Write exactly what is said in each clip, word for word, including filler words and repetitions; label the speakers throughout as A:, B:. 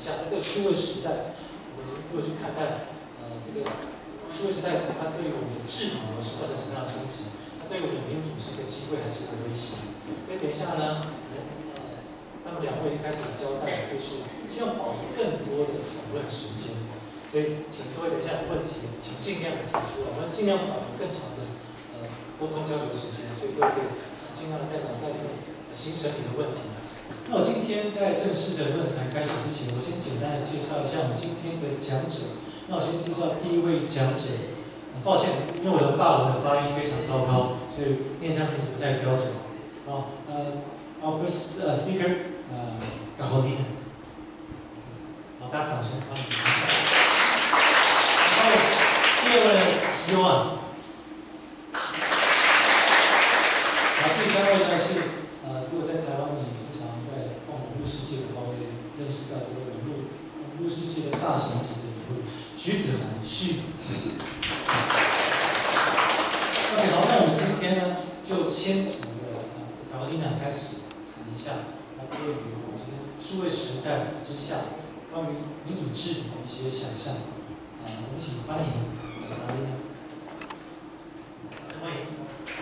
A: 下，在这个数位时代，我们如果去看待呃这个数位时代，它对于我们的治理模式造成什么样的冲击？它对于我们的民主是一个机会还是一个威胁？所以等一下呢，呃，他们两位一开始的交代就是希望保留更多的讨论时间，所以请各位等一下有问题，请尽量的提出来，我们尽量保留更长的呃沟通交流时间，所以各位可以尽量的在脑袋里面形成你的问题。那我今天在正式的论坛开始之前，我先简单的介绍一下我们今天的讲者。那我先介绍第一位讲者。抱歉，因为我的法文的发音非常糟糕，所以念他名字不太标准。好，呃 ，our first speaker， 呃 ，Caroline。好，大家掌声欢迎。还有第二位 Joan。然后第三位呢是呃，如果在台湾你经常在逛网络世界的话，会认识到这个网络网络世界的大神级的人物徐子涵徐。OK， 好，那我们今天呢，就先从这个卡罗琳娜开始谈一下，她对于我们今天数位时代之下关于民主治理的一些想象。啊、呃，我们请欢迎卡罗琳娜。欢迎。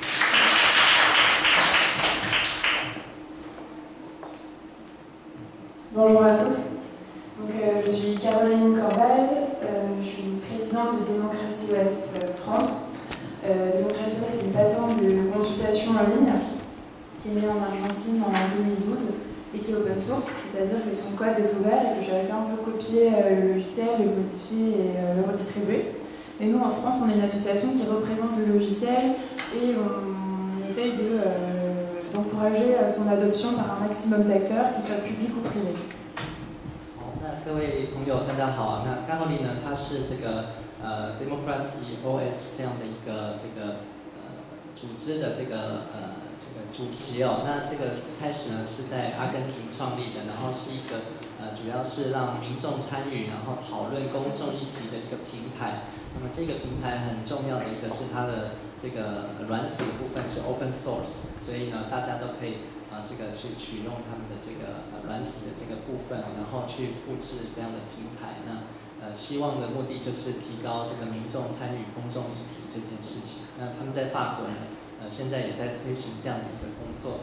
B: Bonjour à tous. Donc, euh, je suis Caroline Corbel, euh, je suis présidente de Démocratie O S France. Euh, Démocratie O S, c'est une plateforme de consultation en ligne qui est née en Argentine en deux mille douze et qui est open source, c'est-à-dire que son code est ouvert et que j'avais un peu copié euh, le logiciel, le modifier et euh, le redistribuer. Et nous, en France, on est une association qui représente le logiciel et on, on essaye de, euh, d'encourager son adoption par un maximum d'acteurs, qu'ils soient publics ou privés.
C: 好，那各位朋友，大家好。那 Caroline 呢，她是这个呃 Democracy O S 这样的一个这个呃组织的这个呃这个主席哦。那这个开始呢是在阿根廷创立的，然后是一个呃主要是让民众参与，然后讨论公众议题的一个平台。那么这个平台很重要的一个是它的这个软体的部分是 open source， 所以呢大家都可以啊、呃、这个去取用他们的这个呃软体的这个部分，然后去复制这样的平台呢。呃，希望的目的就是提高这个民众参与公众议题这件事情。那他们在法国呢，呃，现在也在推行这样的一个工作。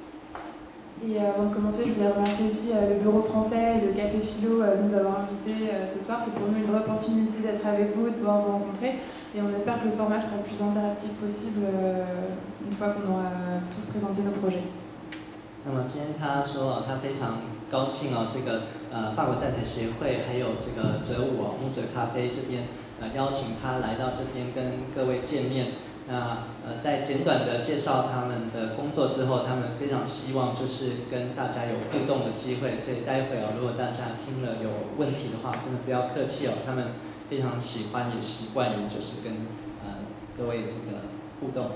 B: Et avant de commencer, je voulais remercier aussi le Bureau français et le Café Philo de nous avoir invités ce soir. C'est pour nous une vraie opportunité d'être avec vous, de pouvoir vous rencontrer. Et on espère que le format sera le plus interactif possible une fois qu'on aura tous présenté nos projets.
C: 那么今天他说，他非常高兴哦，这个呃法国在台协会还有这个哲武哦木者咖啡这边呃邀请他来到这边跟各位见面。那呃在简短的介绍他们的工作之后，他们非常希望就是跟大家有互动的机会，所以待会哦如果大家听了有问题的话，真的不要客气哦，他们非常喜欢也习惯于就是跟呃各位这个互动。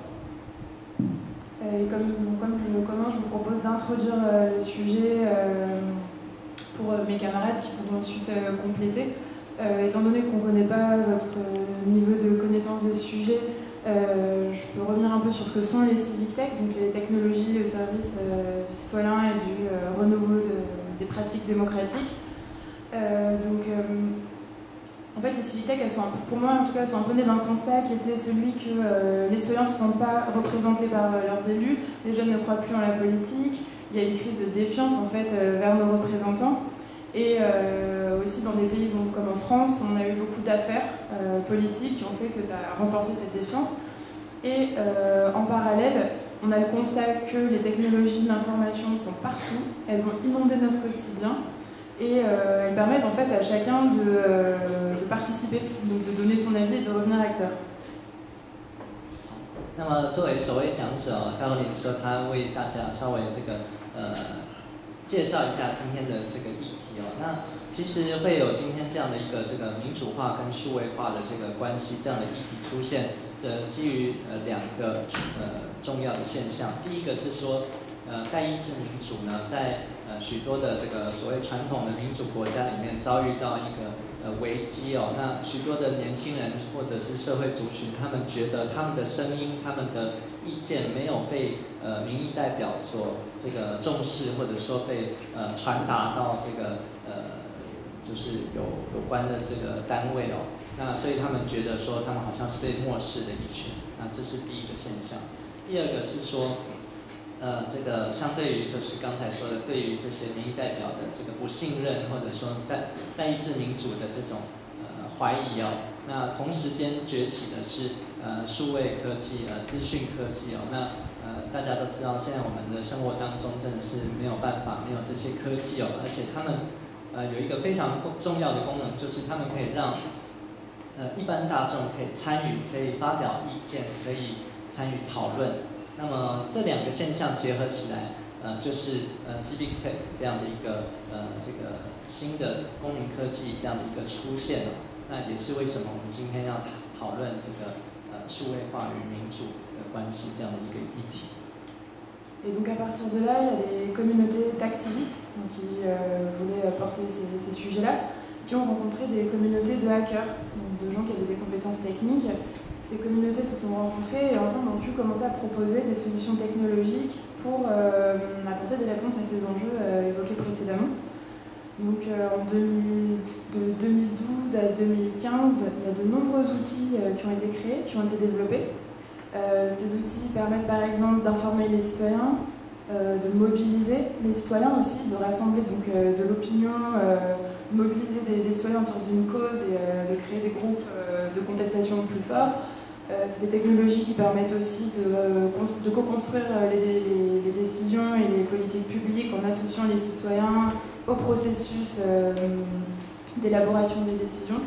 B: Et comme, comme je commence, je vous propose d'introduire euh, le sujet euh, pour euh, mes camarades qui pourront ensuite euh, compléter. Euh, étant donné qu'on ne connaît pas votre euh, niveau de connaissance de sujet, euh, je peux revenir un peu sur ce que sont les civic tech, donc les technologies au service euh, du citoyen et du euh, renouveau de, des pratiques démocratiques. Euh, donc, euh, En fait, les civic tech, elles sont un peu, pour moi en tout cas, elles sont un peu nées d'un constat qui était celui que euh, les citoyens ne se sentent pas représentés par euh, leurs élus, les jeunes ne croient plus en la politique, il y a une crise de défiance en fait euh, vers nos représentants. Et euh, aussi dans des pays bon, comme en France, on a eu beaucoup d'affaires euh, politiques qui ont fait que ça a renforcé cette défiance. Et euh, en parallèle, on a le constat que les technologies de l'information sont partout, elles ont inondé notre quotidien. Et euh, elles permettent en fait à chacun de, euh, de participer, donc de donner son avis et de revenir acteur.
C: 那么作为首位讲者，高林说他为大家稍微这个呃介绍一下今天的这个议题哦。那其实会有今天这样的一个这个民主化跟数位化的这个关系这样的议题出现，呃，基于呃两个呃重要的现象。第一个是说，呃，代议制民主呢，在呃许多的这个所谓传统的民主国家里面遭遇到一个呃危机哦。那许多的年轻人或者是社会族群，他们觉得他们的声音、他们的意见没有被呃民意代表所这个重视，或者说被呃传达到这个呃就是有有关的这个单位哦。那所以他们觉得说他们好像是被漠视的一群，那这是第一个现象。第二个是说，呃，这个相对于就是刚才说的，对于这些民意代表的这个不信任，或者说代代议制民主的这种呃怀疑哦，那同时间崛起的是呃数位科技、呃资讯科技哦，那呃大家都知道，现在我们的生活当中真的是没有办法没有这些科技哦，而且他们呃有一个非常重要的功能，就是他们可以让呃一般大众可以参与，可以发表意见，可以参与讨论。那么这两个现象结合起来，呃，就是呃 Civic Tech 这样的一个呃这个新的公民科技这样的一个出现了。那也是为什么我们今天要讨论这个呃数位化与民主的关系这样的一个议题。
B: Et donc à partir de là, il y a des communautés d'activistes qui euh, voulaient porter ces, ces sujets-là, qui ont rencontré des communautés de hackers, donc de gens qui avaient des compétences techniques. Ces communautés se sont rencontrées et ensemble ont pu commencer à proposer des solutions technologiques pour euh, apporter des réponses à ces enjeux euh, évoqués précédemment. Donc euh, en deux mille, de deux mille douze à deux mille quinze, il y a de nombreux outils euh, qui ont été créés, qui ont été développés. Euh, ces outils permettent par exemple d'informer les citoyens, euh, de mobiliser les citoyens aussi, de rassembler donc, euh, de l'opinion, euh, mobiliser des, des citoyens autour d'une cause et euh, de créer des groupes euh, de contestation plus forts. Euh, c'est des technologies qui permettent aussi de, de co-construire les, les, les décisions et les politiques publiques en associant les citoyens au processus euh, d'élaboration des décisions.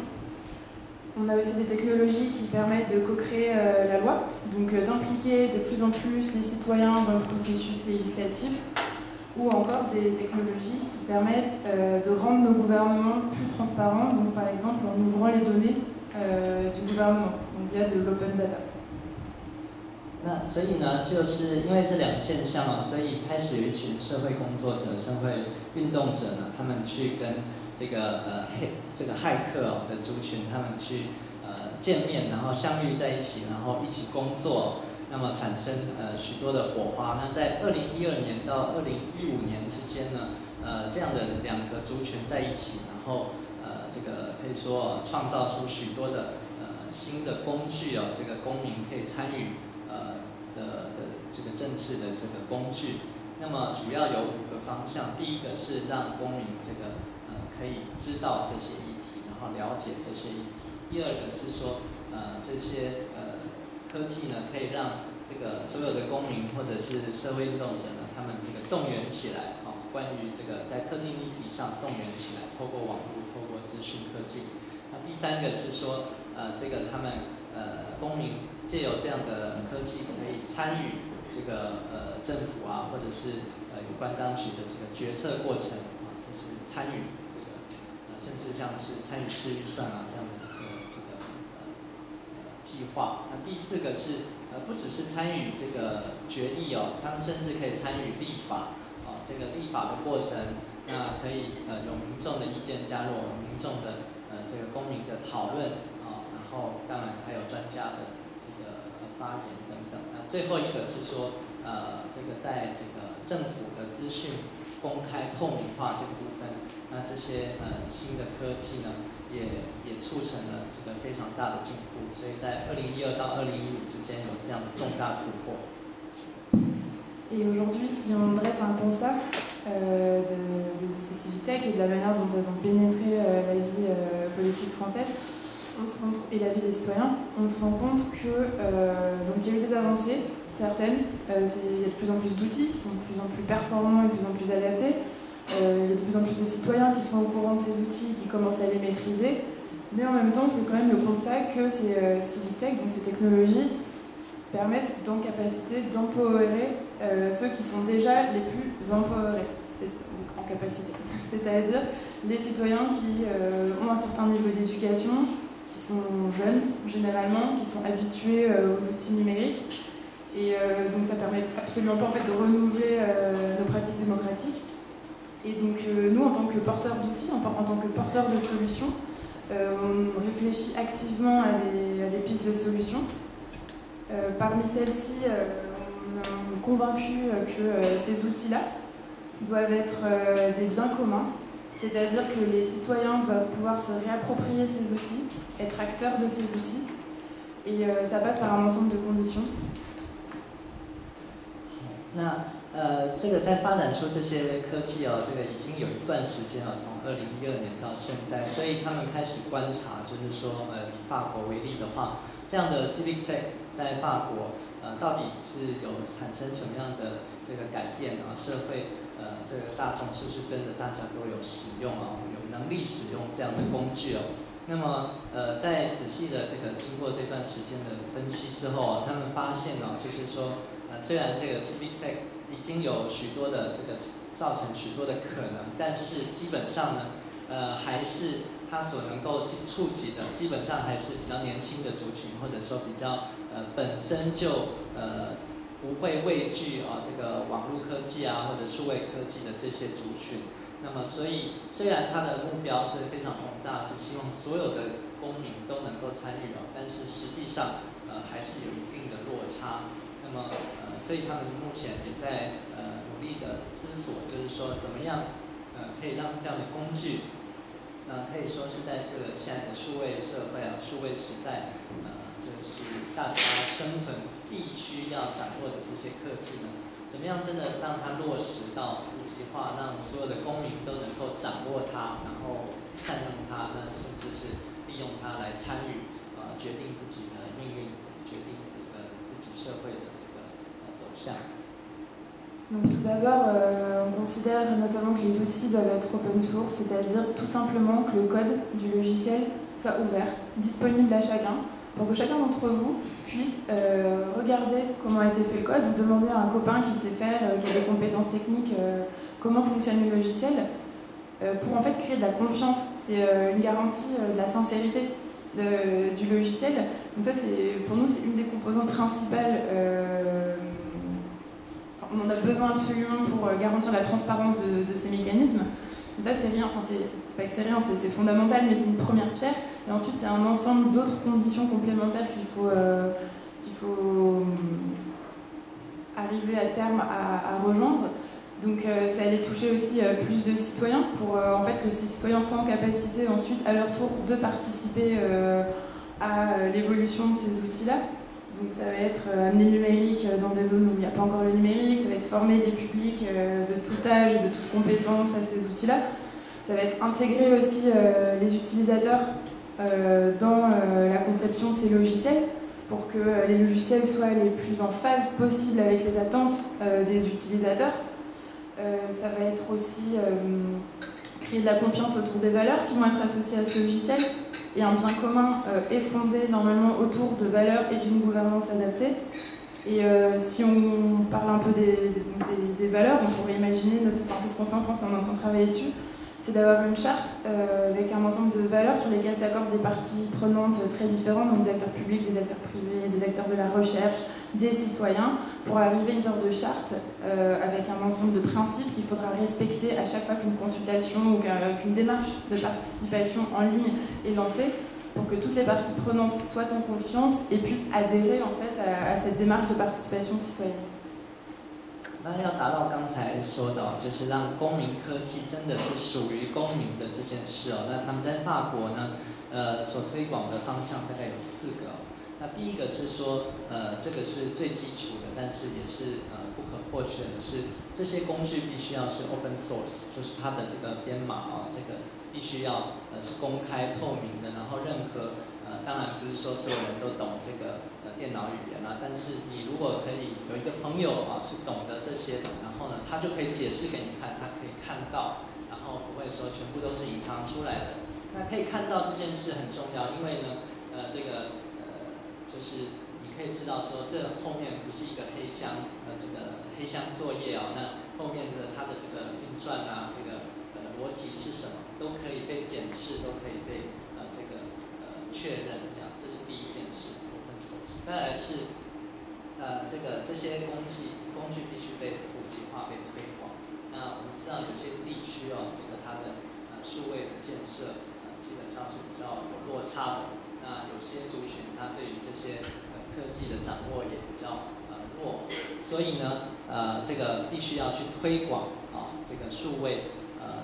B: On a aussi des technologies qui permettent de co-créer euh, la loi, donc euh, d'impliquer de plus en plus les citoyens dans le processus législatif, ou encore des technologies qui permettent euh, de rendre nos gouvernements plus transparents, donc par exemple en ouvrant les données euh, du gouvernement, donc via de l'open data.
C: 那所以呢，就是因为这两个现象啊，所以开始有一群社会工作者、社会运动者呢，他们去跟这个呃黑这个骇客哦的族群，他们去呃见面，然后相遇在一起，然后一起工作，那么产生呃许多的火花。那在二零一二年到二零一五年之间呢，呃这样的两个族群在一起，然后呃这个可以说创造出许多的呃新的工具哦，这个公民可以参与。 呃的的这个政治的这个工具，那么主要有五个方向。第一个是让公民这个呃可以知道这些议题，然后了解这些议题。第二个是说呃这些呃科技呢可以让这个所有的公民或者是社会运动者呢，他们这个动员起来啊、哦，关于这个在特定议题上动员起来，透过网络，透过资讯科技。那第三个是说呃这个他们呃公民。 借由这样的科技，可以参与这个呃政府啊，或者是呃有关当局的这个决策过程啊，这是参与这个呃，甚至像是参与式预算啊这样的这个这个呃计划。那第四个是呃不只是参与这个决议哦，他们甚至可以参与立法啊，这个立法的过程，那可以呃有民众的意见加入，民众的呃这个公民的讨论啊，然后当然还有专家的。 发言等等，那最后一个是说，呃，这个在这个政府的资讯公开透明化这个部分，那这些呃新的科技呢，也也促成了这个非常大的进步，所以在二零一二到二零一五之间有这样的重大突破。
B: Et aujourd'hui, si on dresse un constat euh, de, de ces civic tech et de la manière dont elles ont pénétré euh, la vie euh, politique française, on se rend, et la vie des citoyens, on se rend compte que euh, donc il y a eu des avancées, certaines, euh, il y a de plus en plus d'outils qui sont de plus en plus performants et de plus en plus adaptés, euh, il y a de plus en plus de citoyens qui sont au courant de ces outils, qui commencent à les maîtriser, mais en même temps, on fait quand même le constat que ces euh, civic tech, donc ces technologies, permettent en capacité d'empowerer euh, ceux qui sont déjà les plus empowerés, en capacité, c'est-à-dire les citoyens qui euh, ont un certain niveau d'éducation, qui sont jeunes généralement, qui sont habitués euh, aux outils numériques. Et euh, donc ça permet absolument pas en fait, de renouveler euh, nos pratiques démocratiques. Et donc euh, nous, en tant que porteurs d'outils, en, en tant que porteurs de solutions, euh, on réfléchit activement à des, à des pistes de solutions. Euh, parmi celles-ci, euh, on, on est convaincus que euh, ces outils-là doivent être euh, des biens communs C'est-à-dire que les citoyens doivent pouvoir se réapproprier ces outils, être acteurs de ces outils, et euh, ça passe par un ensemble de conditions.
C: 那呃，这个在发展出这些科技哦，这个已经有一段时间了，从二零一二年到现在，所以他们开始观察，就是说，呃，以法国为例的话，这样的 civic tech 在法国，呃，到底是有产生什么样的这个改变啊？社会，呃，这个大众是不是真的大家都有使用啊？有能力使用这样的工具哦？那么，呃，在仔细的这个经过这段时间的分析之后，他们发现哦，就是说，呃，虽然这个 civic tech 已经有许多的这个造成许多的可能，但是基本上呢，呃，还是它所能够触及的，基本上还是比较年轻的族群，或者说比较呃本身就呃不会畏惧啊这个网络科技啊或者数位科技的这些族群。那么，所以虽然它的目标是非常宏大，是希望所有的公民都能够参与啊，但是实际上呃还是有一定的落差。那么呃，所以他们目前也在呃努力的思索，就是说怎么样呃可以让这样的工具，呃可以说是在这个现在的数位社会啊、数位时代，呃就是大家生存必须要掌握的这些科技呢，怎么样真的让它落实到普及化，让所有的公民都能够掌握它，然后善用它，那甚至是利用它来参与，呃决定自己的命运，决定自己的自己社会的这个呃走向。
B: Donc tout d'abord, euh, on considère notamment que les outils doivent être open source, c'est-à-dire tout simplement que le code du logiciel soit ouvert, disponible à chacun, pour que chacun d'entre vous puisse euh, regarder comment a été fait le code ou demander à un copain qui sait faire, euh, qui a des compétences techniques, euh, comment fonctionne le logiciel, euh, pour en fait créer de la confiance. C'est euh, une garantie euh, de la sincérité de, du logiciel. Donc ça, c'est, pour nous, c'est une des composantes principales. Euh, on en a besoin absolument pour garantir la transparence de, de ces mécanismes. Et ça, c'est rien, enfin, c'est pas que c'est rien, c'est fondamental, mais c'est une première pierre. Et ensuite, il y a un ensemble d'autres conditions complémentaires qu'il faut, euh, qu'il faut arriver à terme à, à rejoindre. Donc, euh, ça allait toucher aussi euh, plus de citoyens pour euh, en fait, que ces citoyens soient en capacité ensuite, à leur tour, de participer euh, à l'évolution de ces outils-là. Donc ça va être euh, amener le numérique dans des zones où il n'y a pas encore le numérique, ça va être former des publics euh, de tout âge et de toute compétence à ces outils-là. Ça va être intégrer aussi euh, les utilisateurs euh, dans euh, la conception de ces logiciels pour que euh, les logiciels soient les plus en phase possible avec les attentes euh, des utilisateurs. Euh, ça va être aussi euh, créer de la confiance autour des valeurs qui vont être associées à ce logiciel. Et un bien commun euh, est fondé normalement autour de valeurs et d'une gouvernance adaptée. Et euh, si on parle un peu des, des, des valeurs, on pourrait imaginer, notre, enfin, c'est ce qu'on fait en France, on est en train de travailler dessus, c'est d'avoir une charte euh, avec un ensemble de valeurs sur lesquelles s'accordent des parties prenantes très différentes, donc des acteurs publics, des acteurs privés, des acteurs de la recherche, des citoyens, pour arriver à une sorte de charte euh, avec un ensemble de principes qu'il faudra respecter à chaque fois qu'une consultation ou qu'une démarche de participation en ligne est lancée, pour que toutes les parties prenantes soient en confiance et puissent adhérer en fait à, à cette démarche de participation citoyenne.
C: 那要达到刚才说的，就是让公民科技真的是属于公民的这件事哦。那他们在法国呢，呃，所推广的方向大概有四个。那第一个是说，呃，这个是最基础的，但是也是呃不可或缺的是，这些工具必须要是 open source， 就是它的这个编码哦，这个必须要呃是公开透明的，然后任何呃当然不是说所有人都懂这个。 电脑语言啊，但是你如果可以有一个朋友啊是懂得这些的，然后呢，他就可以解释给你看，他可以看到，然后不会说全部都是隐藏出来的。那可以看到这件事很重要，因为呢，呃，这个呃，就是你可以知道说这后面不是一个黑箱，呃，这个黑箱作业啊，那后面的它的这个运算啊，这个呃逻辑是什么，都可以被检视，都可以被呃这个呃确认，这样，这是第一件事。 再来是，呃，这个这些工具工具必须被普及化、被推广。那我们知道有些地区哦，这个它的呃数位的建设，呃，基本上是比较有落差的。那有些族群它对于这些呃科技的掌握也比较呃弱，所以呢，呃，这个必须要去推广啊，这个数位呃的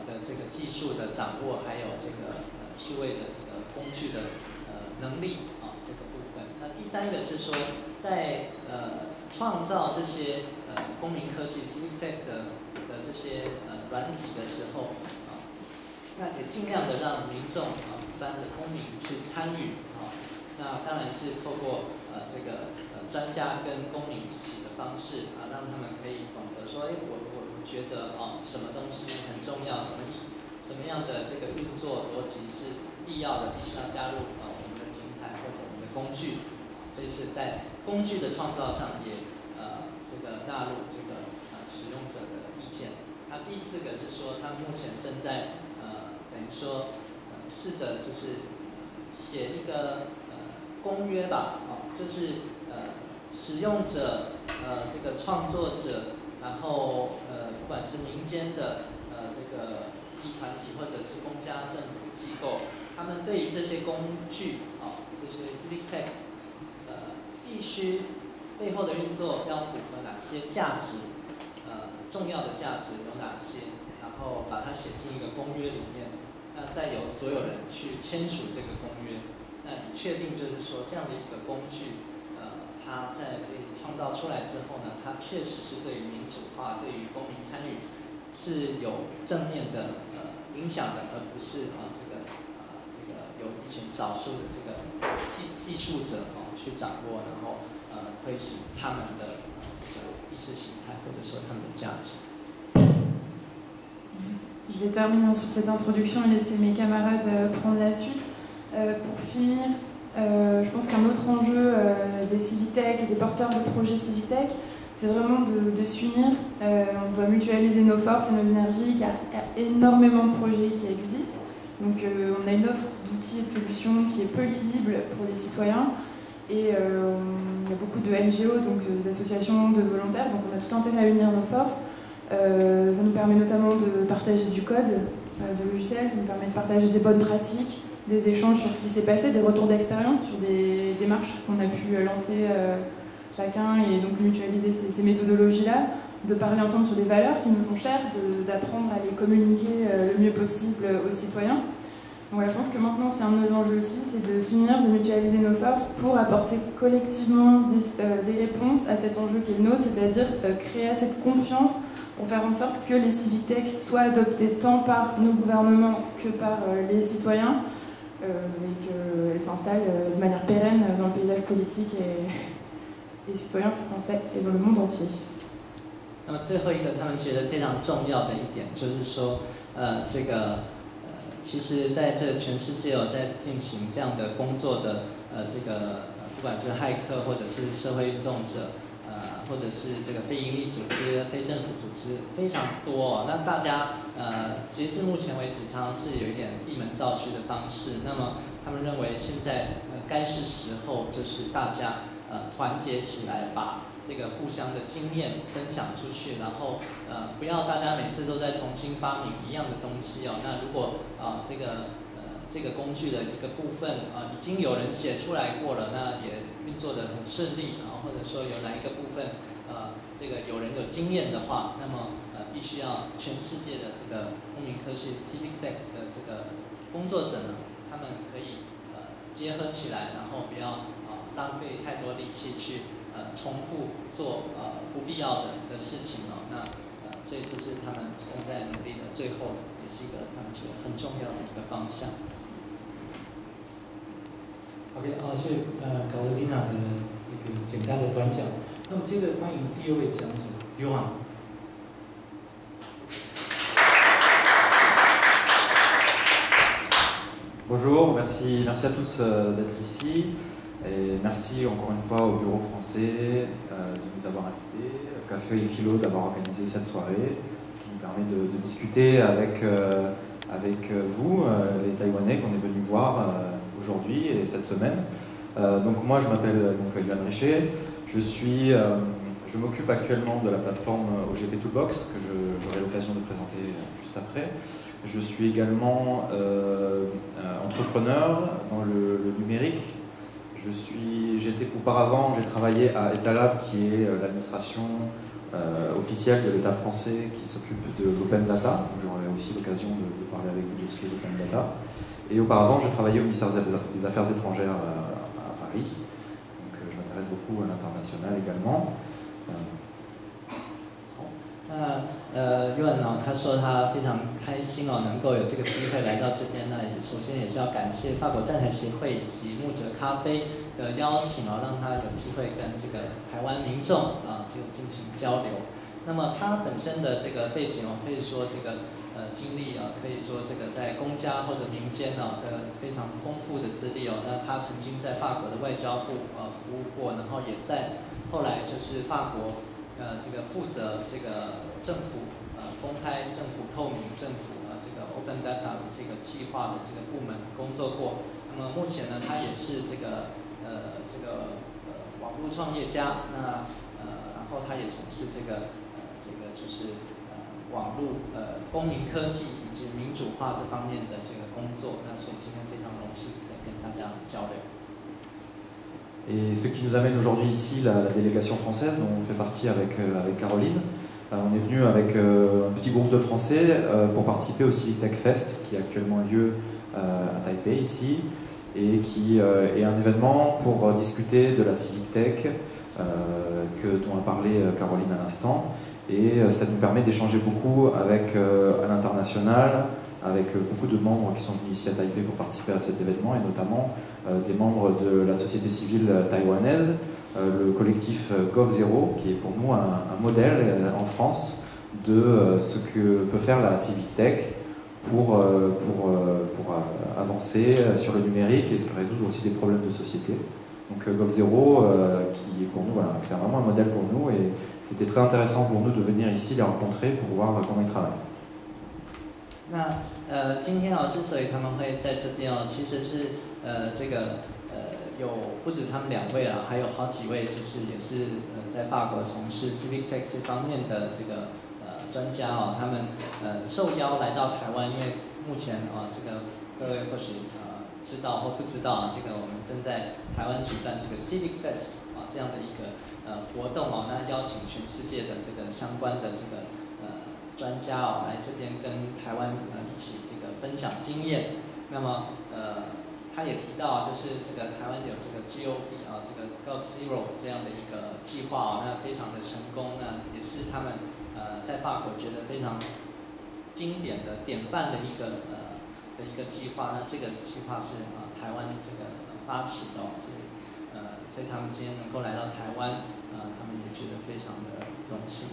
C: 的这个技术的掌握，还有这个呃数位的这个工具的呃能力啊这个部分。那第三个是说，在呃创造这些呃公民科技 civic tech 的的这些呃软体的时候啊，那也尽量的让民众啊一般的公民去参与啊。那当然是透过呃这个呃专家跟公民一起的方式啊，让他们可以懂得说，哎，我我觉得啊什么东西很重要，什么意什么样的这个运作逻辑是必要的，必须要加入啊我们的平台或者我们的工具，所以是在工具的创造上也呃这个纳入这个呃使用者的意见。那第四个是说，他目前正在呃等于说呃试着就是写一个呃公约吧，哦，就是呃使用者呃这个创作者，然后呃不管是民间的呃这个义团体或者是公家政府机构，他们对于这些工具啊，这些 civic tech 呃必须背后的运作要符合哪些价值，呃重要的价值有哪些，然后把它写进一个公约里面，那再由所有人去签署这个公约，那你确定就是说这样的一个工具，呃它在被创造出来之后呢，它确实是对于民主化、对于公民参与是有正面的呃影响的，而不是啊、呃、这个啊、呃、这个有一群少数的这个技技术者哦去掌握，然后呃推行他们的、呃、这个意识形态或者说他们的价值。
B: Je vais terminer ensuite cette introduction et laisser mes camarades euh, prendre la suite. Euh, pour finir, euh, je pense qu'un autre enjeu euh, des civic tech et des porteurs de projets civic tech, c'est vraiment de, de s'unir. Euh, on doit mutualiser nos forces et nos énergies, car il y a énormément de projets qui existent. Donc euh, on a une offre d'outils et de solutions qui est peu lisible pour les citoyens. Et euh, il y a beaucoup de N G O, donc euh, des associations de volontaires, donc on a tout intérêt à unir nos forces. Euh, ça nous permet notamment de partager du code euh, de logiciels, ça nous permet de partager des bonnes pratiques, des échanges sur ce qui s'est passé, des retours d'expérience sur des démarches qu'on a pu lancer euh, chacun et donc mutualiser ces, ces méthodologies-là, de parler ensemble sur des valeurs qui nous sont chères, d'apprendre à les communiquer euh, le mieux possible aux citoyens. Donc voilà, je pense que maintenant c'est un de nos enjeux aussi, c'est de s'unir, de mutualiser nos forces pour apporter collectivement des, euh, des réponses à cet enjeu qui est le nôtre, c'est-à-dire euh, créer cette confiance pour faire en sorte que les civic tech soient adoptés tant par nos gouvernements que par euh, les citoyens euh, et qu'elles s'installent euh, de manière pérenne dans le paysage politique et les citoyens français et dans le monde entier.
C: 那么最后一个，他们觉得非常重要的一点就是说，呃，这个呃，其实在这全世界有在进行这样的工作的，呃，这个呃不管是骇客或者是社会运动者。呃，或者是这个非营利组织、非政府组织非常多、哦，那大家呃，截至目前为止，常常是有一点闭门造车的方式。那么他们认为现在呃，该是时候就是大家呃团结起来，把这个互相的经验分享出去，然后呃，不要大家每次都在重新发明一样的东西哦。那如果啊、呃、这个呃这个工具的一个部分啊、呃，已经有人写出来过了，那也运作得很顺利啊。或者说有哪一个部分，呃，这个有人有经验的话，那么呃，必须要全世界的这个公民科学 civic tech 的这个工作者呢，他们可以呃结合起来，然后不要啊、呃、浪费太多力气去呃重复做呃不必要的的事情哦。那呃，所以这是他们正在努力的，最后也是一个他们觉得很重要的一个方向。
A: OK， 啊，谢谢呃高德蒂娜的这个简单的短讲。那么接着欢迎第二位讲者约翰。
D: Bonjour, merci, merci à tous euh, d'être ici et merci encore une fois au Bureau français euh, de nous avoir invités, au Café et Philo d'avoir organisé cette soirée qui nous permet de, de discuter avec, euh, avec vous, euh, les Taïwanais qu'on est venus voir euh, aujourd'hui et cette semaine. Euh, donc moi je m'appelle Yohan Richer, je suis, euh, je m'occupe actuellement de la plateforme O G P Toolbox que j'aurai l'occasion de présenter juste après. Je suis également euh, euh, entrepreneur dans le, le numérique. Je suis, j'étais auparavant, j'ai travaillé à Etalab qui est l'administration euh, officielle de l'État français qui s'occupe de l'open data. J'aurai aussi l'occasion de, de parler avec vous de ce qu'est l'open data. Et auparavant, je travaillais au ministère des Affaires étrangères à, à Paris. Donc je m'intéresse beaucoup à l'international également. Euh,
C: 那呃 Yuan 呢，他说他非常开心哦，能够有这个机会来到这边。那也首先也是要感谢法国站台协会以及木泽咖啡的邀请哦，让他有机会跟这个台湾民众啊这个进行交流。那么他本身的这个背景哦，可以说这个呃经历啊，可以说这个在公家或者民间呢的非常丰富的资历哦。那他曾经在法国的外交部呃服务过，然后也在后来就是法国。 呃，这个负责这个政府呃公开、政府透明、政府呃这个 Open Data 的这个计划的这个部门工作过。那么目前呢，他也是这个呃这个呃网络创业家。那呃，然后他也从事这个呃这个就是呃网络呃公民科技以及民主化这方面的这个工作。那所以今天非常荣幸来跟大家交流。
D: Et ce qui nous amène aujourd'hui ici, la, la délégation française, dont on fait partie avec, euh, avec Caroline. Euh, on est venu avec euh, un petit groupe de Français euh, pour participer au Civic Tech Fest, qui a actuellement lieu euh, à Taipei, ici, et qui euh, est un événement pour euh, discuter de la Civic Tech, euh, que, dont a parlé Caroline à l'instant. Et euh, ça nous permet d'échanger beaucoup avec, euh, à l'international, avec beaucoup de membres qui sont venus ici à Taipei pour participer à cet événement, et notamment euh, des membres de la société civile taïwanaise, euh, le collectif GovZero, qui est pour nous un, un modèle euh, en France de euh, ce que peut faire la Civic Tech pour, euh, pour, euh, pour euh, avancer sur le numérique et résoudre aussi des problèmes de société. Donc euh, GovZero, euh, qui pour nous, voilà, c'est vraiment un modèle pour nous, et c'était très intéressant pour nous de venir ici les rencontrer pour voir comment ils travaillent.
C: 那呃，今天啊，之所以他们会在这边哦，其实是呃，这个呃，有不止他们两位啊，还有好几位，就是也是呃，在法国从事 Civic Tech 这方面的这个呃专家哦，他们呃受邀来到台湾，因为目前啊，这个各位或许呃知道或不知道啊，这个我们正在台湾举办这个 Civic Fest 啊这样的一个呃活动哦，那邀请全世界的这个相关的这个。 专家哦，来这边跟台湾呃一起这个分享经验。那么呃，他也提到，就是这个台湾有这个 G O V 啊，这个 GovZero 这样的一个计划哦，那非常的成功，那也是他们呃在法国觉得非常经典的典范的一个呃的一个计划。那这个计划是啊、呃、台湾这个发起的哦，这呃所以他们今天能够来到台湾，呃他们也觉得非常的荣幸。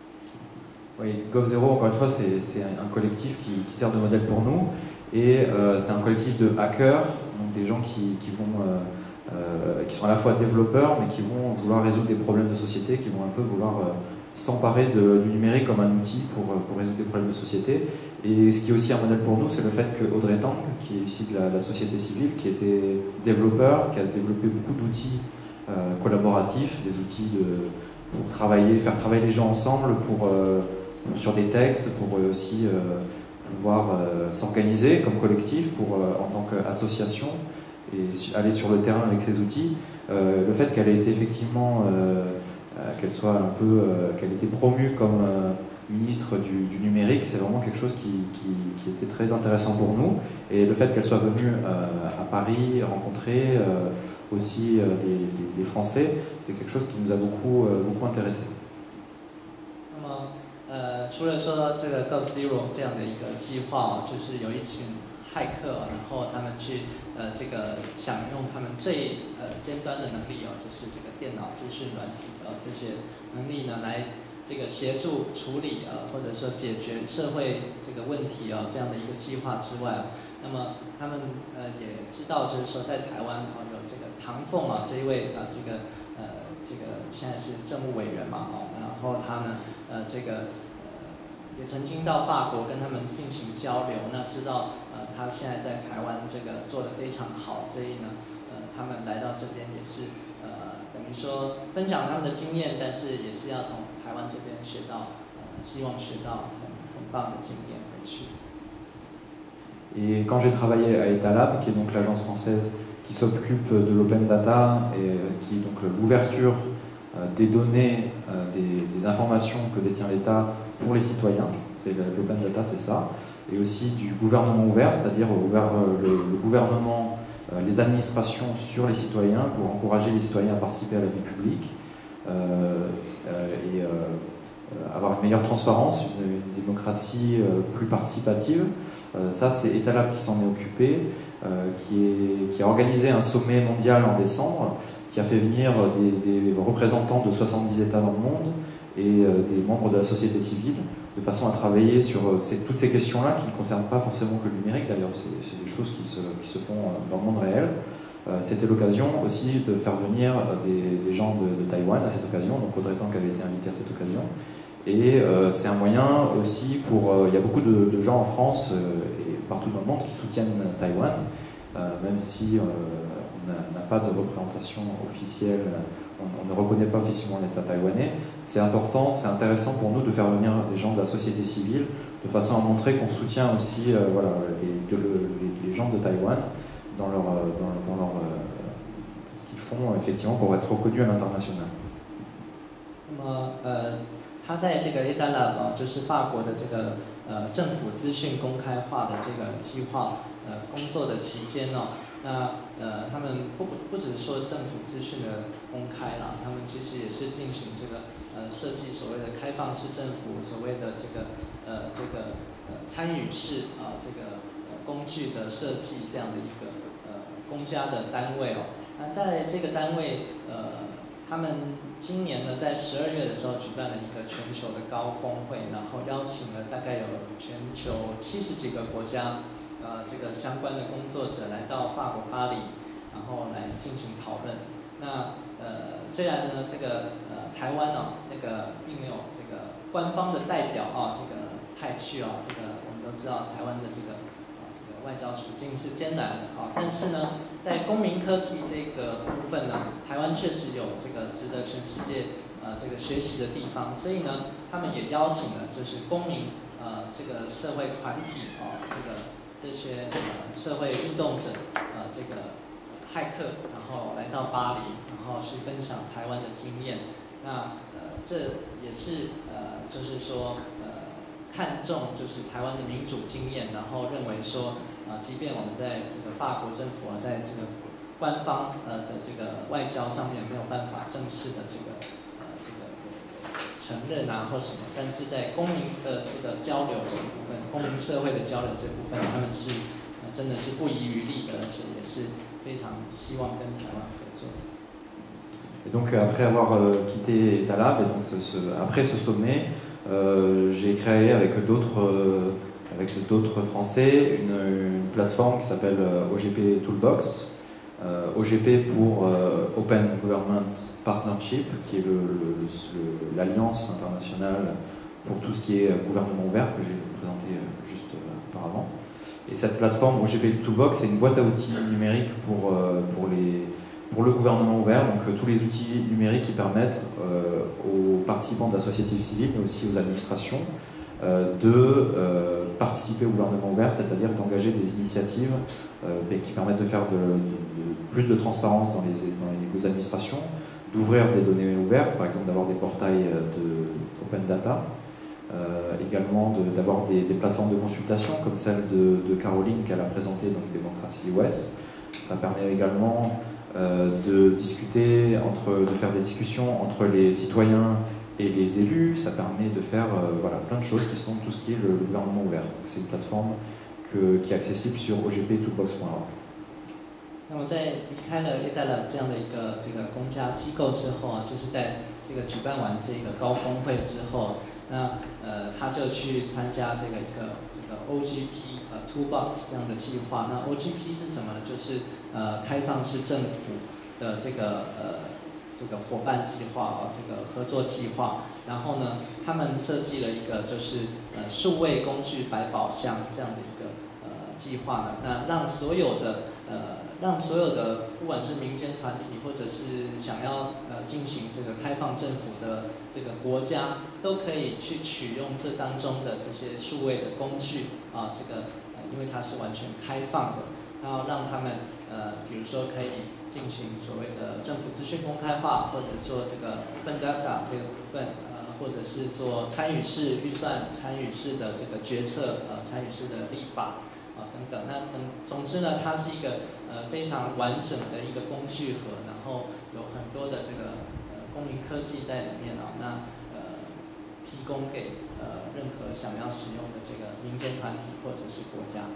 D: Oui, GovZero, encore une fois, c'est un collectif qui, qui sert de modèle pour nous, et euh, c'est un collectif de hackers, donc des gens qui, qui, vont, euh, euh, qui sont à la fois développeurs, mais qui vont vouloir résoudre des problèmes de société, qui vont un peu vouloir euh, s'emparer du numérique comme un outil pour, pour résoudre des problèmes de société. Et ce qui est aussi un modèle pour nous, c'est le fait que Audrey Tang, qui est ici de la, la société civile, qui était développeur, qui a développé beaucoup d'outils euh, collaboratifs, des outils de, pour travailler, faire travailler les gens ensemble, pour... Euh, sur des textes, pour aussi euh, pouvoir euh, s'organiser comme collectif, pour, euh, en tant qu'association, et aller sur le terrain avec ces outils. Euh, le fait qu'elle ait été effectivement, euh, qu'elle soit un peu, euh, qu'elle ait été promue comme euh, ministre du, du numérique, c'est vraiment quelque chose qui, qui, qui était très intéressant pour nous. Et le fait qu'elle soit venue euh, à Paris rencontrer euh, aussi euh, les, les Français, c'est quelque chose qui nous a beaucoup, euh, beaucoup intéressés.
C: 呃，除了说这个 GovZero 这样的一个计划哦，就是有一群骇客，然后他们去呃这个想用他们最呃尖端的能力哦，就是这个电脑资讯软体呃这些能力呢，来这个协助处理呃或者说解决社会这个问题哦这样的一个计划之外，那么他们呃也知道就是说在台湾哦有这个唐凤啊这一位啊这个呃这个现在是政务委员嘛哦，然后他呢呃这个。 也曾经到法国跟他们进行交流，那知道呃他现在在台湾这个做得非常好，所以呢呃他们来到这边也是呃等于说分享他们的经验，但是也是要从台湾这边学到呃希望学到很很棒的经验回去。
D: Et quand j'ai travaillé à Etalab, qui est donc l'agence française qui s'occupe de l'open data et qui est donc l'ouverture euh, des données, euh, des, des informations que détient l'État pour les citoyens, c'est l'open data, c'est ça, et aussi du gouvernement ouvert, c'est-à-dire le, le gouvernement, euh, les administrations sur les citoyens pour encourager les citoyens à participer à la vie publique euh, euh, et euh, avoir une meilleure transparence, une, une démocratie euh, plus participative. Euh, ça, c'est Etalab qui s'en est occupé, euh, qui, est, qui a organisé un sommet mondial en décembre, qui a fait venir des, des représentants de soixante-dix États dans le monde et euh, des membres de la société civile, de façon à travailler sur euh, ces, toutes ces questions-là qui ne concernent pas forcément que le numérique, d'ailleurs, c'est des choses qui se, qui se font dans le monde réel. Euh, C'était l'occasion aussi de faire venir des, des gens de, de Taïwan à cette occasion, donc Audrey Tang avait été invité à cette occasion. Et euh, c'est un moyen aussi pour... Euh, il y a beaucoup de, de gens en France euh, et partout dans le monde qui soutiennent Taïwan, euh, même si euh, on n'a pas de représentation officielle, on, on ne reconnaît pas officiellement l'État taïwanais. C'est important, c'est intéressant pour nous de faire venir des gens de la société civile, de façon à montrer qu'on soutient aussi euh, voilà, les, les, les gens de Taïwan dans, leur, dans, dans leur, euh, ce qu'ils font effectivement pour être reconnus à l'international.
C: Euh, 他在这个 Etalab 啊，就是法国的这个呃政府资讯公开化的这个计划呃工作的期间呢，那呃他们不不只是说政府资讯的公开啦，他们其实也是进行这个呃设计所谓的开放式政府，所谓的这个呃这个呃参与式啊、呃、这个呃工具的设计这样的一个呃公家的单位哦。那在这个单位呃他们 今年呢，在十二月的时候举办了一个全球的高峰会，然后邀请了大概有全球七十几个国家，呃，这个相关的工作者来到法国巴黎，然后来进行讨论。那呃，虽然呢，这个呃台湾哦，那个并没有这个官方的代表啊，这个派去啊，这个我们都知道台湾的这个啊这个外交处境是艰难的啊，但是呢， 在公民科技这个部分呢，台湾确实有这个值得全世界呃这个学习的地方，所以呢，他们也邀请了就是公民呃这个社会团体啊、呃，这个这些呃社会运动者呃这个骇客，然后来到巴黎，然后去分享台湾的经验。那呃这也是呃就是说呃看重就是台湾的民主经验，然后认为说 啊，即便我们在这个法国政府啊，在这个官方呃的这个外交上面没有办法正式的这个呃这个承认啊或什么，但是在公民的这个交流这部分，公民社会的交流这部分，他们是呃真的是不遗余力的，而且也是非常希望跟台湾合作。
D: Et donc après avoir euh, quitté Etalab, et donc ce, ce, après ce sommet, euh, j'ai créé avec d'autres euh, avec d'autres Français une, une plateforme qui s'appelle O G P Toolbox, euh, O G P pour euh, Open Government Partnership, qui est l'alliance internationale pour tout ce qui est gouvernement ouvert, que j'ai présenté juste auparavant. Et cette plateforme O G P Toolbox, c'est une boîte à outils numérique pour, euh, pour, les, pour le gouvernement ouvert, donc euh, tous les outils numériques qui permettent euh, aux participants de la société civile, mais aussi aux administrations, euh, de euh, participer au gouvernement ouvert, c'est-à-dire d'engager des initiatives euh, qui permettent de faire de, de, de, plus de transparence dans les, dans les administrations, d'ouvrir des données ouvertes, par exemple d'avoir des portails de open data, euh, également d'avoir de, des, des plateformes de consultation comme celle de, de Caroline qu'elle a présentée, donc Démocratie O S. Ça permet également euh, de discuter, entre, de faire des discussions entre les citoyens et les élus. Ça permet de faire euh, voilà, plein de choses qui sont tout ce qui est le, le gouvernement ouvert. C'est une plateforme que, qui est accessible sur O G P toolbox point org.
C: 那么在离开了 Etalab 这样的一个这个公家机构之后啊，就是在这个举办完这个高峰会之后，那呃他就去参加这个一个这个 O G P 呃 Toolbox 这样的计划。那 O G P 是什么呢？就是呃开放式政府的这个呃这个伙伴计划啊，这个合作计划。然后呢，他们设计了一个就是呃数位工具百宝箱这样的一个呃计划呢，那让所有的呃 让所有的不管是民间团体，或者是想要呃进行这个开放政府的这个国家，都可以去取用这当中的这些数位的工具啊，这个呃因为它是完全开放的，然后让他们呃比如如说可以进行所谓的政府资讯公开化，或者说这个 Open Data 这个部分，呃，或者是做参与式预算、参与式的这个决策，呃，参与式的立法啊、呃、等等。那嗯，总之呢，它是一个呃非常完整的一个工具盒，然后有很多的这个呃公民科技在里面啊、哦。那呃提供给呃任何想要使用的这个民间团体或者是国家。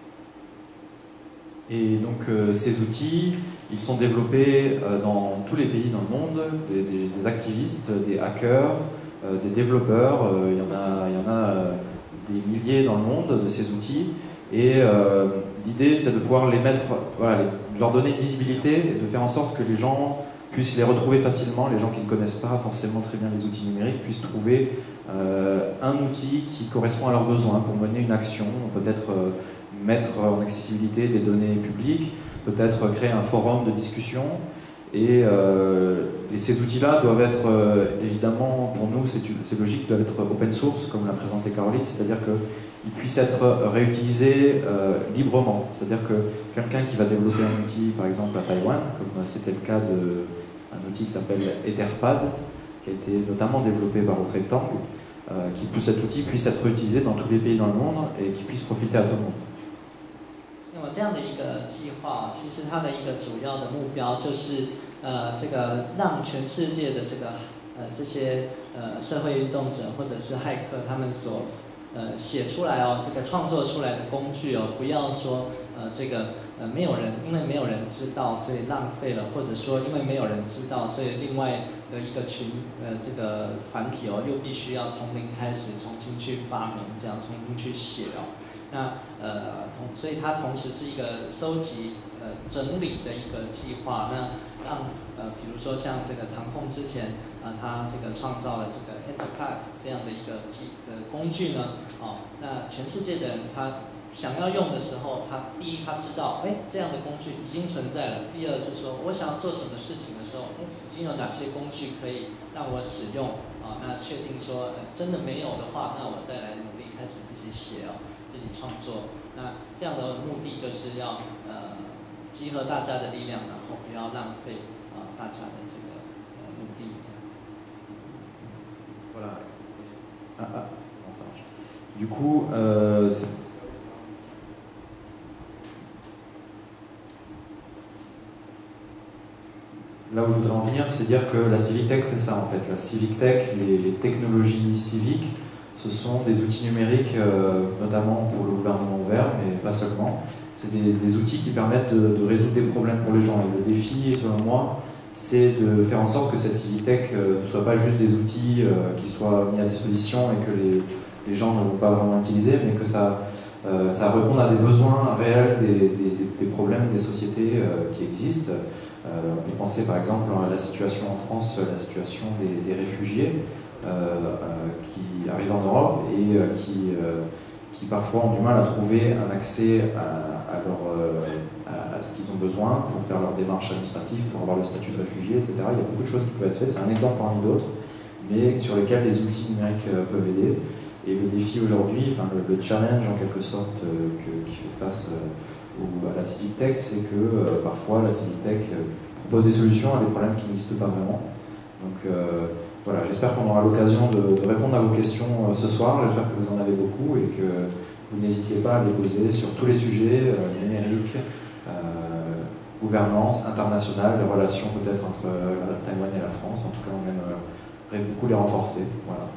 D: Et donc euh, ces outils, ils sont développés euh, dans tous les pays dans le monde, des, des, des activistes, des hackers, euh, des développeurs, euh, il y en a, il y en a euh, des milliers dans le monde de ces outils. Et euh, l'idée c'est de pouvoir les mettre, voilà, les, leur donner une visibilité et de faire en sorte que les gens puissent les retrouver facilement, les gens qui ne connaissent pas forcément très bien les outils numériques puissent trouver euh, un outil qui correspond à leurs besoins pour mener une action, peut-être euh, mettre en accessibilité des données publiques, peut-être créer un forum de discussion. Et, euh, et ces outils-là doivent être, euh, évidemment, pour nous, c'est logique, doivent être open source, comme l'a présenté Caroline, c'est-à-dire qu'ils puissent être réutilisés euh, librement. C'est-à-dire que quelqu'un qui va développer un outil, par exemple à Taïwan, comme c'était le cas d'un outil qui s'appelle Etherpad, qui a été notamment développé par Audrey Tang, euh, que cet outil puisse être réutilisé dans tous les pays dans le monde et qu'il puisse profiter à tout le monde.
C: 那么这样的一个计划，其实它的一个主要的目标就是，呃，这个让全世界的这个呃这些呃社会运动者或者是骇客他们所呃写出来哦，这个创作出来的工具哦，不要说呃这个呃没有人，因为没有人知道，所以浪费了，或者说因为没有人知道，所以另外的一个群呃这个团体哦，又必须要从零开始重新去发明，这样重新去写哦。那呃同，所以它同时是一个收集呃整理的一个计划。那让呃比如说像这个唐凤之前啊、呃，他这个创造了这个 Etherpad 这样的一个机的工具呢，哦，那全世界的人他想要用的时候，他第一他知道，哎，这样的工具已经存在了；第二是说我想要做什么事情的时候，哎，已经有哪些工具可以让我使用啊？那确定说、呃、真的没有的话，那我再来努力开始自己写哦。自己创作，那这样的目的就是要呃集合大家的力量，然后不要浪费啊、呃、大家的这个呃努力，这样。
D: Voilà. Ah, ah, non, ça marche. Du coup, euh, là où je voudrais en venir, c'est dire que la Civic Tech, c'est ça en fait. La Civic Tech, les, les technologies civiques, ce sont des outils numériques, euh, notamment pour le gouvernement ouvert, mais pas seulement. C'est des, des outils qui permettent de, de résoudre des problèmes pour les gens. Et le défi, selon moi, c'est de faire en sorte que cette Civic Tech euh, ne soit pas juste des outils euh, qui soient mis à disposition et que les, les gens ne vont pas vraiment utiliser, mais que ça, euh, ça réponde à des besoins réels des, des, des problèmes des sociétés euh, qui existent. Euh, on peut penser par exemple à la situation en France, la situation des, des réfugiés. Euh, euh, qui arrivent en Europe et euh, qui, euh, qui parfois ont du mal à trouver un accès à, à, leur, euh, à, à ce qu'ils ont besoin pour faire leurs démarches administratives, pour avoir le statut de réfugié, et cetera. Il y a beaucoup de choses qui peuvent être faites, c'est un exemple parmi d'autres, mais sur lesquels les outils numériques euh, peuvent aider. Et le défi aujourd'hui, enfin le, le challenge en quelque sorte euh, que, qui fait face euh, au, à la Civic Tech, c'est que euh, parfois la Civic Tech euh, propose des solutions à des problèmes qui n'existent pas vraiment. Donc euh, voilà, j'espère qu'on aura l'occasion de, de répondre à vos questions euh, ce soir. J'espère que vous en avez beaucoup et que vous n'hésitiez pas à les poser sur tous les sujets, euh, numériques, euh, gouvernance, internationale, les relations peut-être entre euh, Taïwan et la France. En tout cas, on aimerait beaucoup les renforcer. Voilà.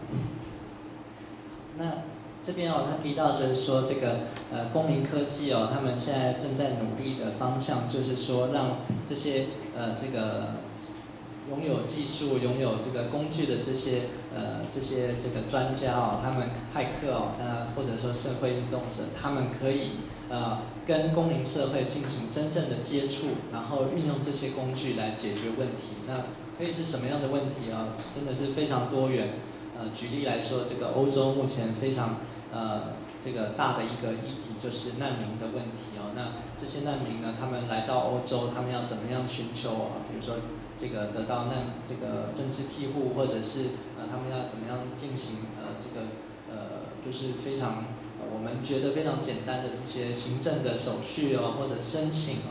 C: 那这边哦，他提到就是说这个呃公民科技哦，他们现在正在努力的方向就是说让这些呃这个。拥有技术、拥有这个工具的这些呃这些这个专家哦，他们骇客哦，那或者说社会运动者，他们可以呃跟公民社会进行真正的接触，然后运用这些工具来解决问题。那可以是什么样的问题啊？真的是非常多元。呃，举例来说，这个欧洲目前非常呃这个大的一个议题就是难民的问题哦。那这些难民呢，他们来到欧洲，他们要怎么样寻求啊？比如说。这个得到难这个政治庇护，或者是呃他们要怎么样进行呃这个呃就是非常、呃、我们觉得非常简单的这些行政的手续哦，或者申请哦，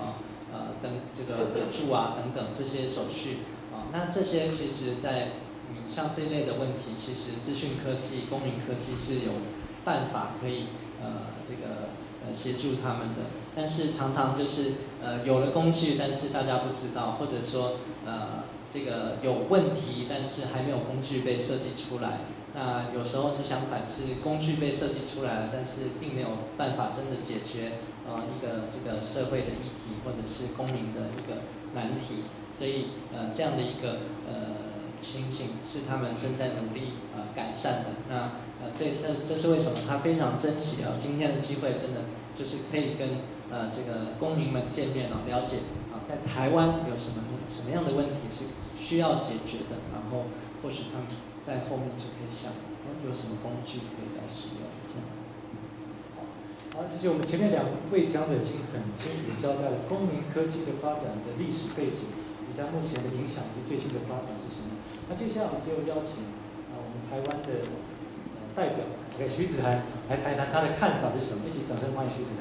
C: 呃登这个补助啊等等这些手续啊，那这些其实在嗯像这一类的问题，其实资讯科技、公民科技是有办法可以呃这个呃协助他们的，但是常常就是呃有了工具，但是大家不知道，或者说呃这个有问题，但是还没有工具被设计出来。那有时候是相反，是工具被设计出来了，但是并没有办法真的解决呃一个这个社会的议题或者是公民的一个难题，所以呃这样的一个呃情形是他们正在努力呃改善的。那呃所以这这是为什么他非常珍惜啊今天的机会，真的就是可以跟呃这个公民们见面啊，了解啊在台湾有什么什么样的问题是需要解决的，然后或许他们在后面就可以想，有什么工具可以来使用，这样。
A: 好，谢谢我们前面两位讲者已经很清楚地交代了公民科技的发展的历史背景，以及它目前的影响以及最新的发展是什么。那接下来我们就邀请啊、呃、我们台湾的呃代表，给徐子涵来谈一谈他的看法是什么。一起掌声欢迎徐子涵。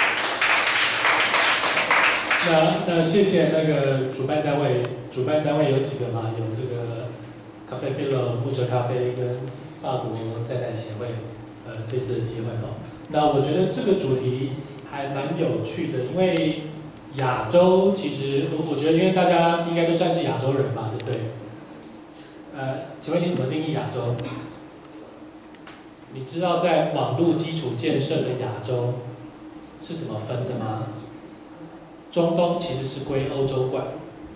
E: 那那谢谢那个主办单位，主办单位有几个嘛？有这个。咖啡菲乐、木哲咖啡跟法国在台协会，呃，这次的机会哦。那我觉得这个主题还蛮有趣的，因为亚洲其实我觉得，因为大家应该都算是亚洲人嘛，对不对？呃，请问你怎么定义亚洲？你知道在网络基础建设的亚洲是怎么分的吗？中东其实是归欧洲管。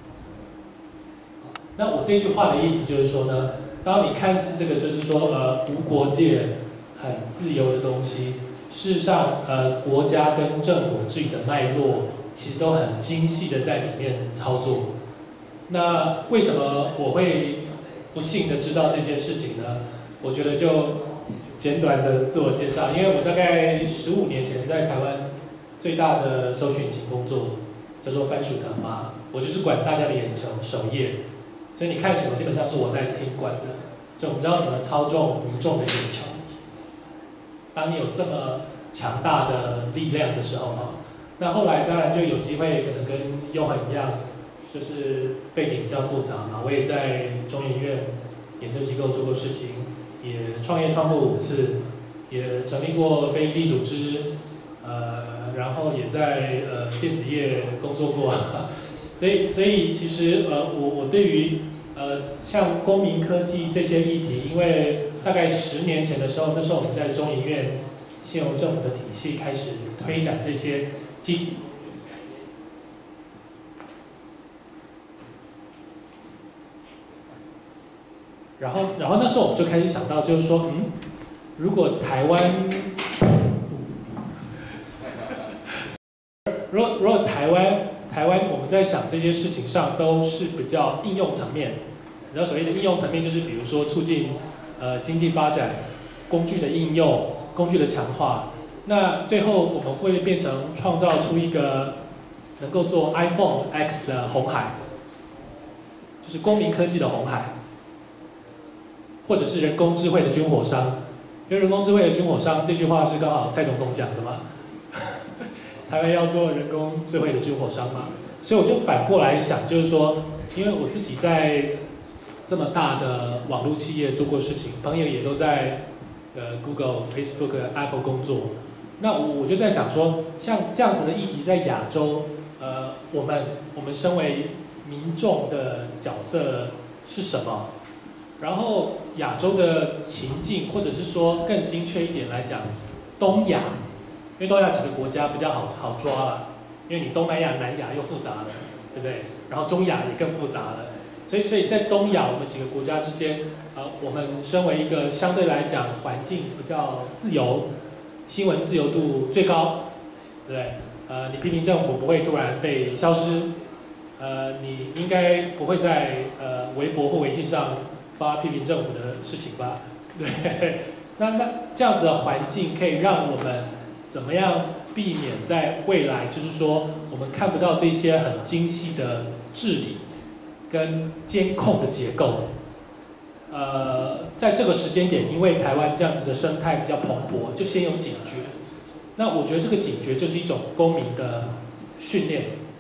E: 那我这句话的意思就是说呢，当你看似这个就是说呃无国界、很自由的东西，事实上呃国家跟政府治理的脉络其实都很精细的在里面操作。那为什么我会不幸的知道这些事情呢？我觉得就简短的自我介绍，因为我大概十五年前在台湾最大的搜寻引擎工作叫做番薯藤嘛，我就是管大家的眼球首页。所以你看什么，基本上是我带听管的，所以我们知道怎么操纵民众的眼球。当你有这么强大的力量的时候哈，那后来当然就有机会，可能跟优恒一样，就是背景比较复杂嘛。我也在中研院研究机构做过事情，也创业创过五次，也成立过非营利组织，呃，然后也在呃电子业工作过。所以，所以其实呃，我我对于呃像公民科技这些议题，因为大概十年前的时候，那时候我们在中研院现有政府的体系开始推展这些基，然后然后那时候我们就开始想到，就是说，嗯，如果台湾，如果如果台湾。台湾我们在想这些事情上都是比较应用层面，然后所谓的应用层面就是比如说促进呃经济发展、工具的应用、工具的强化。那最后我们会变成创造出一个能够做 iPhone X 的红海，就是公民科技的红海，或者是人工智慧的军火商。因为人工智慧的军火商这句话是刚好蔡总统讲的嘛。台湾要做人工智慧的军火商嘛，所以我就反过来想，就是说，因为我自己在这么大的网络企业做过事情，朋友也都在呃 Google、Facebook、Apple 工作，那我我就在想说，像这样子的议题在亚洲，呃，我们我们身为民众的角色是什么？然后亚洲的情境，或者是说更精确一点来讲，东亚。因为东亚几个国家比较好好抓了，因为你东南亚、南亚又复杂了，对不对？然后中亚也更复杂了，所以所以在东亚我们几个国家之间，呃，我们身为一个相对来讲环境比较自由，新闻自由度最高，对不对？呃，你批评政府不会突然被消失，呃，你应该不会在呃微博或微信上发批评政府的事情吧？对，那那这样子的环境可以让我们。怎么样避免在未来，就是说我们看不到这些很精细的治理跟监控的结构？呃，在这个时间点，因为台湾这样子的生态比较蓬勃，就先有警觉。那我觉得这个警觉就是一种公民的训练，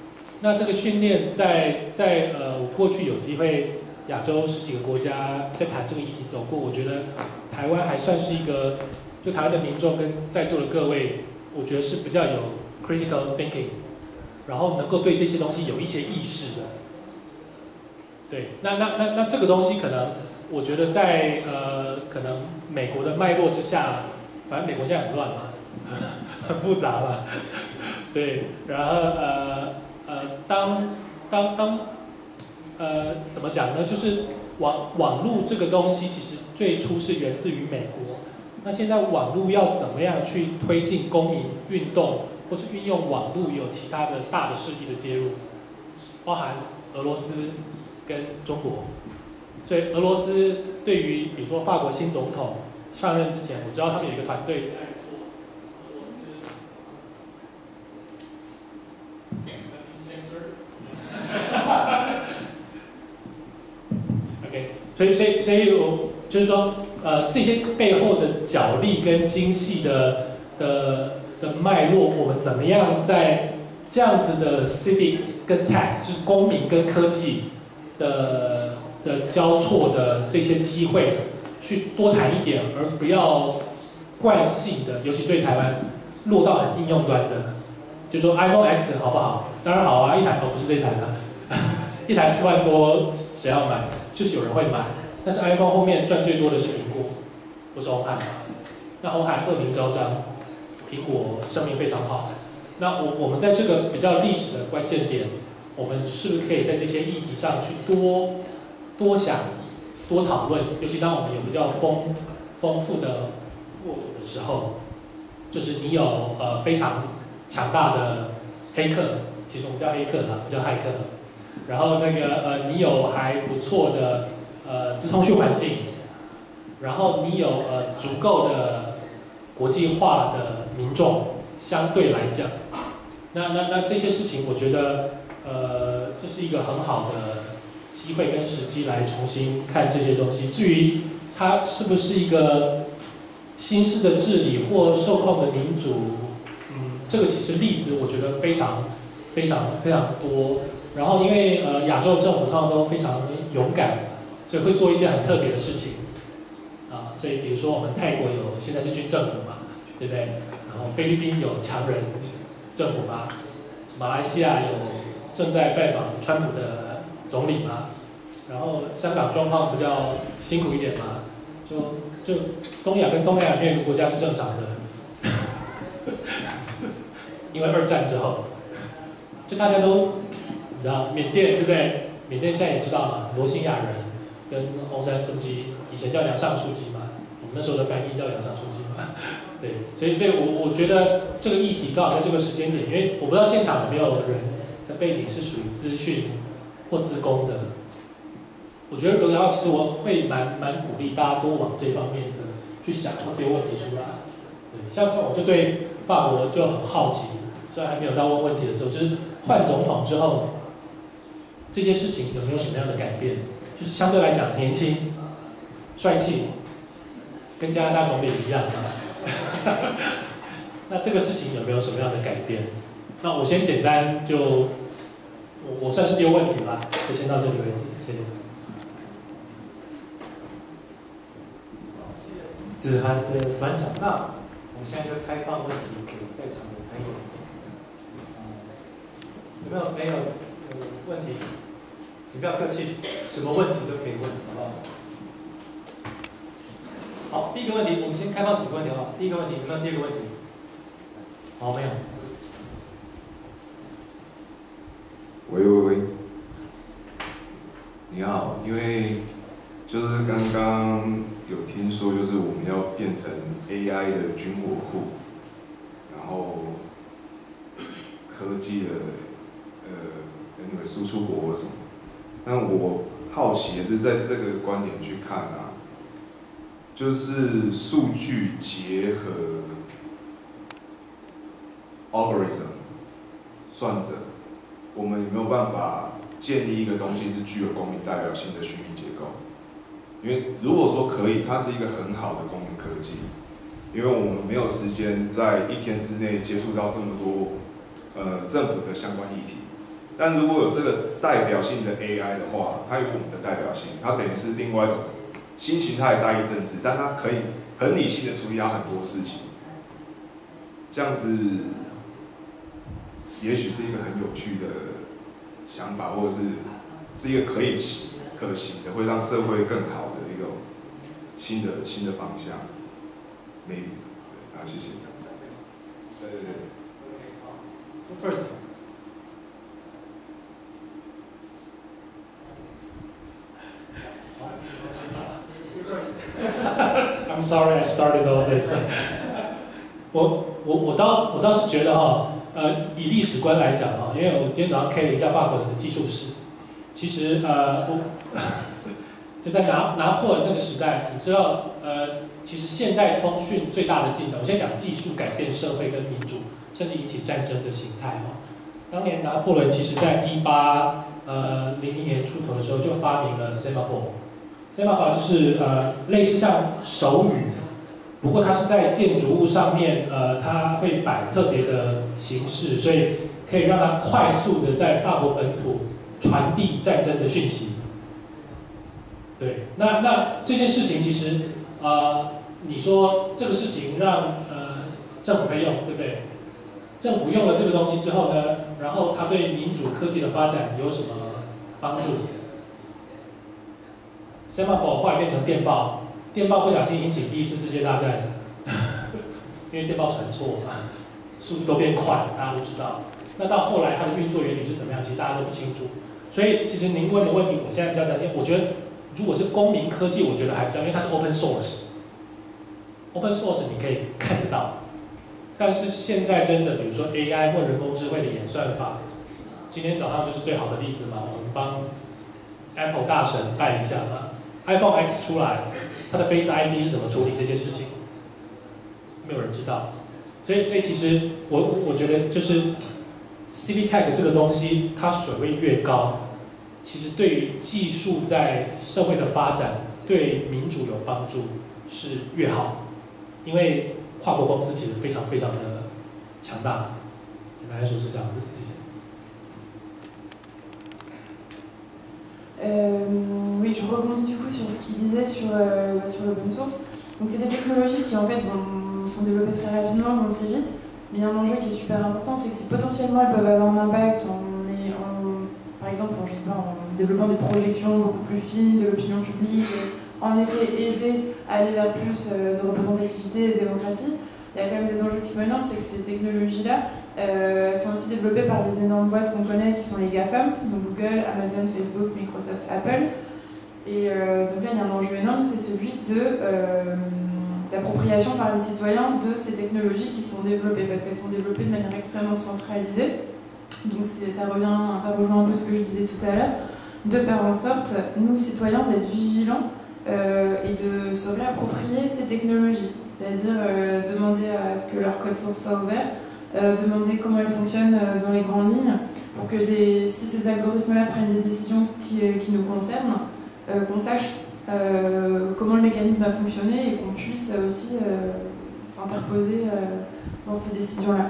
E: 那这个训练在在呃，我过去有机会亚洲十几个国家在谈这个议题走过，我觉得台湾还算是一个，就台湾的民众跟在座的各位，我觉得是比较有 critical thinking， 然后能够对这些东西有一些意识的。对，那那那那这个东西可能，我觉得在呃可能美国的脉络之下，反正美国现在很乱嘛，很复杂嘛，对，然后呃呃当当当呃怎么讲呢？就是网网络这个东西其实最初是源自于美国，那现在网络要怎么样去推进公民运动，或是运用网络有其他的大的势力的介入，包含俄罗斯跟中国，所以俄罗斯对于比如说法国新总统上任之前，我知道他们有一个团队在做俄罗斯。OK， 所以所以所以我就是说，呃，这些背后的角力跟精细的的的脉络，我们怎么样在这样子的 civic 跟 tech， 就是公民跟科技的的交错的这些机会，去多谈一点，而不要惯性的，尤其对台湾落到很应用端的，就说 iPhone X 好不好？当然好啊，一台哦不是这台啦，一台四万多，谁要买？就是有人会买。但是 iPhone 后面赚最多的是苹果，不是鸿海嘛？那鸿海恶名昭彰，苹果声名非常好。那我我们在这个比较历史的关键点，我们是不是可以在这些议题上去多多想、多讨论？尤其当我们有比较丰丰富的沃土的时候，就是你有呃非常强大的黑客，其实我们叫黑客啦，不叫骇客。然后那个呃，你有还不错的呃资通讯环境，然后你有呃足够的国际化的民众，相对来讲，那那那这些事情，我觉得呃这是一个很好的机会跟时机来重新看这些东西。至于它是不是一个新式的治理或受控的民主，嗯，这个其实例子我觉得非常非常非常多。然后因为呃亚洲政府通常都非常勇敢，所以会做一些很特别的事情，啊，所以比如说我们泰国有现在是军政府嘛，对不对？然后菲律宾有强人政府嘛，马来西亚有正在拜访川普的总理嘛，然后香港状况比较辛苦一点嘛，就就东亚跟东南亚没有一个国家是正常的，因为二战之后，就大家都。你知道缅甸对不对？缅甸现在也知道嘛，罗兴亚人跟翁山书记，以前叫杨尚书记嘛，我们那时候的翻译叫杨尚书记嘛，对，所以所以我我觉得这个议题刚好在这个时间点，因为我不知道现场有没有人的背景是属于资讯或资工的，我觉得如果要，其实我会蛮蛮鼓励大家多往这方面的去想，然后丢问题出来。对，像像我就对法国就很好奇，虽然还没有到问问题的时候，就是换总统之后。这些事情有没有什么样的改变？就是相对来讲，年轻、帅气，跟加拿大总理一样啊。那这个事情有没有什么样的改变？那我先简单就，我我算是丢问题吧，就先到这里为止，谢谢。
A: 子涵的转场，那我们现在就开放问题给在场的朋友。有没有没有有问题？你不要客气，什么问题都可以问，好不好？好，第一个问题，我们先开放几个问题，好不好？第一个问题，有没有第二个问题？好，没有。
F: 喂喂喂，你好，因为就是刚刚有听说，就是我们要变成 A I 的军火库，然后科技的呃，那个输出国或什么。那我好奇的是，在这个观点去看啊，就是数据结合 algorithm 算者，我们有没有办法建立一个东西是具有公民代表性的虚拟结构？因为如果说可以，它是一个很好的公民科技，因为我们没有时间在一天之内接触到这么多呃政府的相关议题。 但如果有这个代表性的 A I 的话，它有我们的代表性，它等于是另外一种新形态的大议政治，但它可以很理性的处理它很多事情。这样子，也许是一个很有趣的想法，或者是是一个可以可行的，会让社会更好的一种新的新的方向。maybe， 好，谢谢。对对对。
E: Who first? I'm sorry I started all this 我我我倒我倒是觉得哈，呃，以历史观来讲哈，因为我今天早上 K 了一下法国人的技术史，其实呃，我就在拿拿破仑那个时代，你知道呃，其实现代通讯最大的进展，我先讲技术改变社会跟民主，甚至引起战争的形态哈。当年拿破仑其实在一八呃零零年出头的时候就发明了 semaphore。semaphore 就是呃类似像手语，不过它是在建筑物上面，呃，它会摆特别的形式，所以可以让它快速的在法国本土传递战争的讯息。对，那那这件事情其实，呃，你说这个事情让呃政府可以用，对不对？政府用了这个东西之后呢，然后它对民主科技的发展有什么帮助 ？semaphore 后来变成电报，电报不小心引起第一次世界大战，因为电报传错嘛，速度都变快，大家都知道。那到后来它的运作原理是怎么样，其实大家都不清楚。所以其实您问的问题，我现在比较担心。我觉得如果是公民科技，我觉得还比较，因为它是 open source。open source 你可以看得到。但是现在真的，比如说 A I 或人工智慧的演算法，今天早上就是最好的例子嘛。我们帮 Apple 大神拜一下嘛。iPhone X 出来，它的 Face I D 是怎么处理这些事情？没有人知道。所以，所以其实我我觉得就是 C V Tech 这个东西，它水位越高，其实对于技术在社会的发展，对民主有帮助是越好，因为跨国公司其实非常非常的强大，简单来说是这样子。谢谢。
B: Euh, oui, je rebondis du coup sur ce qu'il disait sur, euh, bah, sur l'open source. Donc c'est des technologies qui en fait vont, sont développées très rapidement, vont très vite, mais il y a un enjeu qui est super important, c'est que si potentiellement elles peuvent avoir un impact en, en, par exemple en, je sais pas, en développant des projections beaucoup plus fines de l'opinion publique, en effet aider à aller vers plus euh, de représentativité et de démocratie, il y a quand même des enjeux qui sont énormes, c'est que ces technologies-là euh, sont aussi développées par les énormes boîtes qu'on connaît qui sont les GAFAM, donc Google, Amazon, Facebook, Microsoft, Apple. Et euh, donc là, il y a un enjeu énorme, c'est celui de euh, d'appropriation par les citoyens de ces technologies qui sont développées, parce qu'elles sont développées de manière extrêmement centralisée. Donc ça, revient, ça rejoint un peu ce que je disais tout à l'heure, de faire en sorte, nous citoyens, d'être vigilants Euh, et de se réapproprier ces technologies, c'est-à-dire euh, demander à ce que leur code source soit ouvert, euh, demander comment elles fonctionnent euh, dans les grandes lignes, pour que des, si ces algorithmes-là prennent des décisions qui, qui nous concernent, euh, qu'on sache euh, comment le mécanisme a fonctionné et qu'on puisse aussi euh, s'interposer euh, dans ces décisions-là.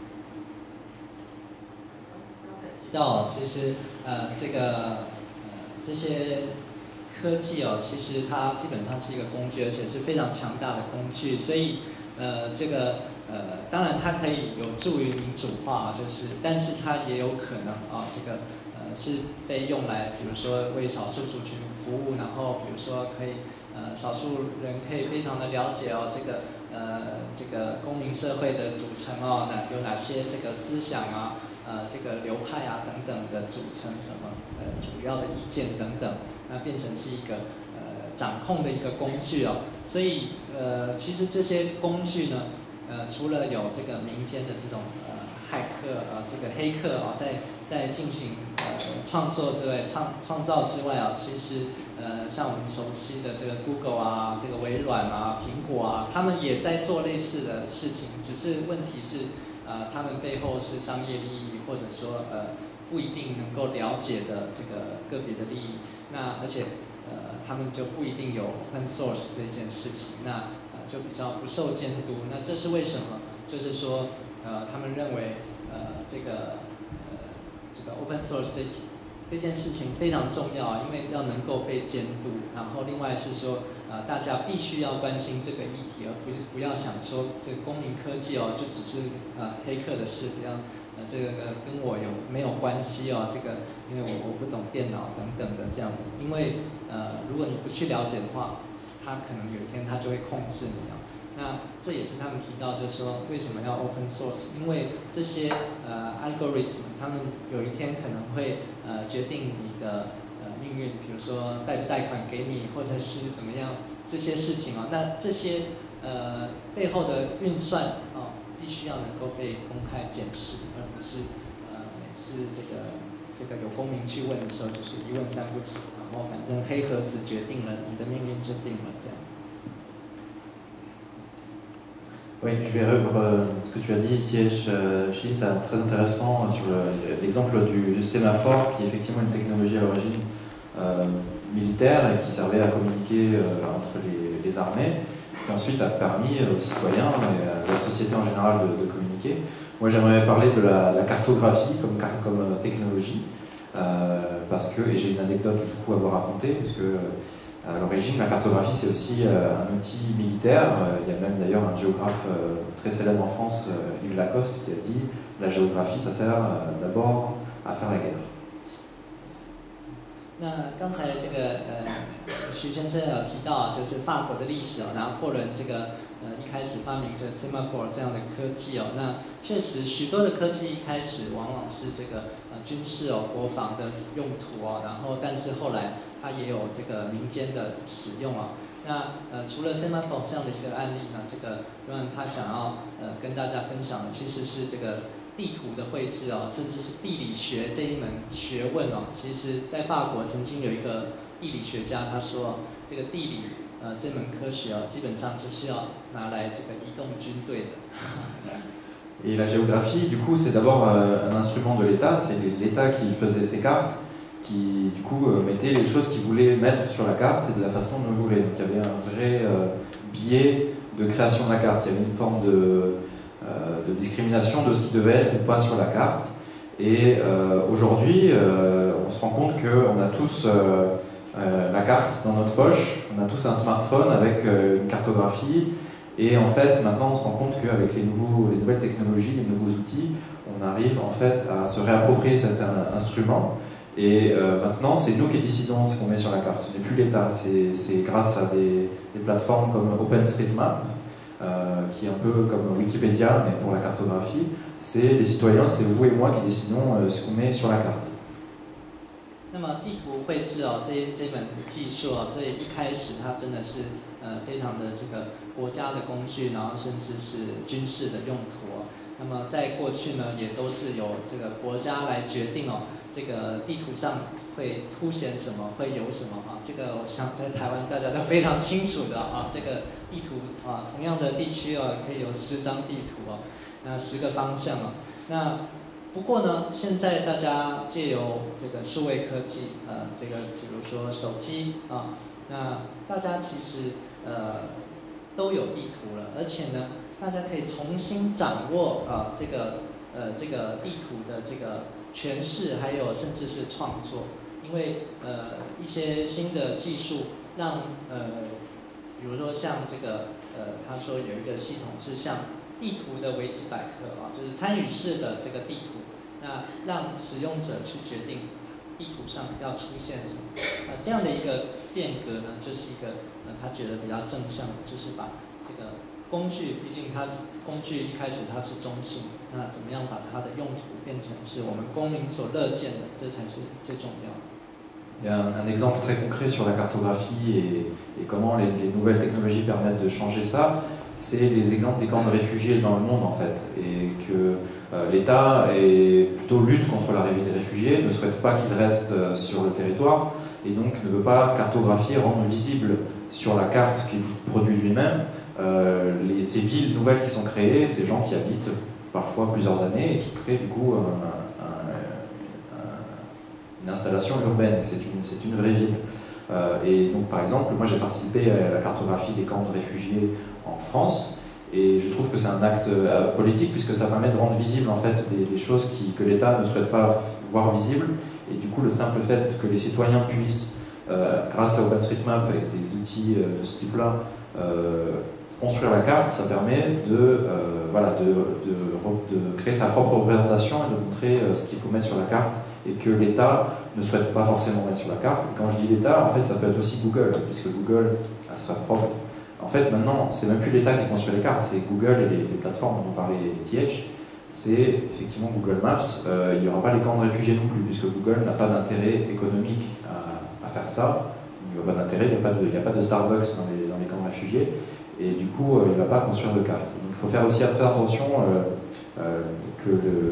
C: 到其实呃这个呃这些科技哦，其实它基本上是一个工具，而且是非常强大的工具，所以呃这个呃当然它可以有助于民主化，就是但是它也有可能啊这个呃是被用来比如说为少数族群服务，然后比如说可以呃少数人可以非常的了解哦这个呃这个公民社会的组成哦，哪有哪些这个思想啊。呃，这个流派啊等等的组成，什么呃主要的意见等等，那变成是一个呃掌控的一个工具哦。所以呃，其实这些工具呢，呃，除了有这个民间的这种呃骇客啊、呃，这个黑客啊、哦，在在进行呃创作之外，创创造之外啊，其实呃像我们熟悉的这个 Google 啊，这个微软啊，苹果啊，他们也在做类似的事情，只是问题是。呃，他们背后是商业利益，或者说呃不一定能够了解的这个个别的利益。那而且呃他们就不一定有 open source 这件事情，那呃就比较不受监督。那这是为什么？就是说呃他们认为呃这个呃这个 open source 这这件事情非常重要，因为要能够被监督。然后另外是说，呃，大家必须要关心这个议题，而不是不要想说这个公民科技哦，就只是呃黑客的事，不要呃这个跟我有没有关系哦？这个因为我我不懂电脑等等的这样，因为呃如果你不去了解的话，它可能有一天它就会控制你啊。那这也是他们提到，就是说为什么要 open source？ 因为这些呃 algorithm， 他们有一天可能会呃决定你的呃命运，比如说贷不贷款给你，或者是怎么样这些事情啊。那这些呃背后的运算啊，必须要能够被公开检视，而不是呃每次这个这个有公民去问的时候，就是一问三不知，然后反正黑盒子决定了你的命运就定了这样。
D: Oui, je vais reprendre ce que tu as dit, Tiech. Je dis c'est très intéressant sur l'exemple du sémaphore, qui est effectivement une technologie à l'origine euh, militaire et qui servait à communiquer euh, entre les, les armées, qui ensuite a permis aux citoyens et à la société en général de, de communiquer. Moi, j'aimerais parler de la, la cartographie comme, comme technologie, euh, parce que, et j'ai une anecdote du coup à vous raconter, parce que à l'origine, la cartographie, c'est aussi euh, un outil militaire. Euh, il y a même d'ailleurs un géographe euh, très célèbre en France, euh, Yves Lacoste, qui a dit « La géographie, ça sert euh, d'abord à faire la guerre ».
C: 那刚才这个呃，徐先生有提到，就是法国的历史哦，拿破仑这个呃一开始发明这 semaphore 这样的科技哦，那确实许多的科技一开始往往是这个呃军事哦、国防的用途哦，然后但是后来它也有这个民间的使用哦。那呃除了 semaphore 这样的一个案例呢，这个让他想要呃跟大家分享的其实是这个地图的绘制哦，甚至是地理学这一门学问哦。其实，在法国曾经有一个地理学家，他说，这个地理呃这门科学哦，基本上就是要拿来这个移动军队的。
D: Et la géographie, du coup, c'est d'abord euh, un instrument de l'État. C'est l'État qui faisait ses cartes, qui du coup euh, mettait les choses qu'il voulait mettre sur la carte et de la façon dont il voulait. Donc il y avait un vrai euh, biais de création de la carte. Il y avait une forme de Euh, de discrimination de ce qui devait être ou pas sur la carte. Et euh, aujourd'hui, euh, on se rend compte qu'on a tous euh, euh, la carte dans notre poche, on a tous un smartphone avec euh, une cartographie. Et en fait, maintenant, on se rend compte qu'avec les, nouveaux, les nouvelles technologies, les nouveaux outils, on arrive en fait à se réapproprier cet un, instrument. Et euh, maintenant, c'est nous qui décidons ce qu'on met sur la carte. Ce n'est plus l'État. C'est grâce à des, des plateformes comme OpenStreetMap, Euh, qui est un peu comme Wikipédia, mais pour la cartographie. C'est les citoyens, c'est vous et moi qui décidons euh, ce qu'on met sur la carte.
C: 那么地图绘制哦，这这门技术哦，这一开始它真的是呃非常的这个国家的工具，然后甚至是军事的用途哦。那么在过去呢，也都是由这个国家来决定哦，这个地图上会凸显什么，会有什么啊？这个我想在台湾大家都非常清楚的啊，这个地图啊，同样的地区哦，可以有十张地图哦，那十个方向哦。那不过呢，现在大家借由这个数位科技，呃，这个比如说手机啊，那大家其实呃都有地图了，而且呢，大家可以重新掌握啊这个呃这个地图的这个诠释，还有甚至是创作，因为呃一些新的技术让呃比如说像这个呃他说有一个系统是像地图的维基百科啊，就是参与式的这个地图。那让使用者去决定地图上要出现什么，那这样的一个变革呢，就是一个呃他觉得比较正向的，就是把这个工具，毕竟它工具一开始它是中性，那怎么样把它的用途变成是我们公民所乐见的，这才是最重要的。
D: Il y a un, un exemple très concret sur la cartographie et, et comment les, les nouvelles technologies permettent de changer ça. C'est les exemples des camps de réfugiés dans le monde en fait, et que euh, l'État plutôt lutte contre l'arrivée des réfugiés, ne souhaite pas qu'ils restent euh, sur le territoire, et donc ne veut pas cartographier, rendre visible sur la carte qu'il produit lui-même euh, les, ces villes nouvelles qui sont créées, ces gens qui habitent parfois plusieurs années et qui créent du coup un, un, un, une installation urbaine, c'est une, c'est une vraie ville. Euh, et donc par exemple, moi j'ai participé à la cartographie des camps de réfugiés en France, et je trouve que c'est un acte euh, politique puisque ça permet de rendre visible en fait des, des choses qui, que l'État ne souhaite pas pouvoir visible. Et du coup, le simple fait que les citoyens puissent, euh, grâce à OpenStreetMap et des outils euh, de ce type-là, euh, construire la carte, ça permet de, euh, voilà, de, de, de créer sa propre représentation et de montrer euh, ce qu'il faut mettre sur la carte et que l'État ne souhaite pas forcément mettre sur la carte. Et quand je dis l'État, en fait, ça peut être aussi Google, puisque Google a sa propre... En fait, maintenant, c'est même plus l'État qui construit les cartes, c'est Google et les, les plateformes dont on parlait T H. C'est effectivement Google Maps. Euh, il n'y aura pas les camps de réfugiés non plus, puisque Google n'a pas d'intérêt économique à, à faire ça. Il n'y a pas d'intérêt, il n'y a, a pas de Starbucks dans les, dans les camps de réfugiés. Et du coup, euh, il ne va pas construire de cartes. Donc il faut faire aussi très attention euh, euh, que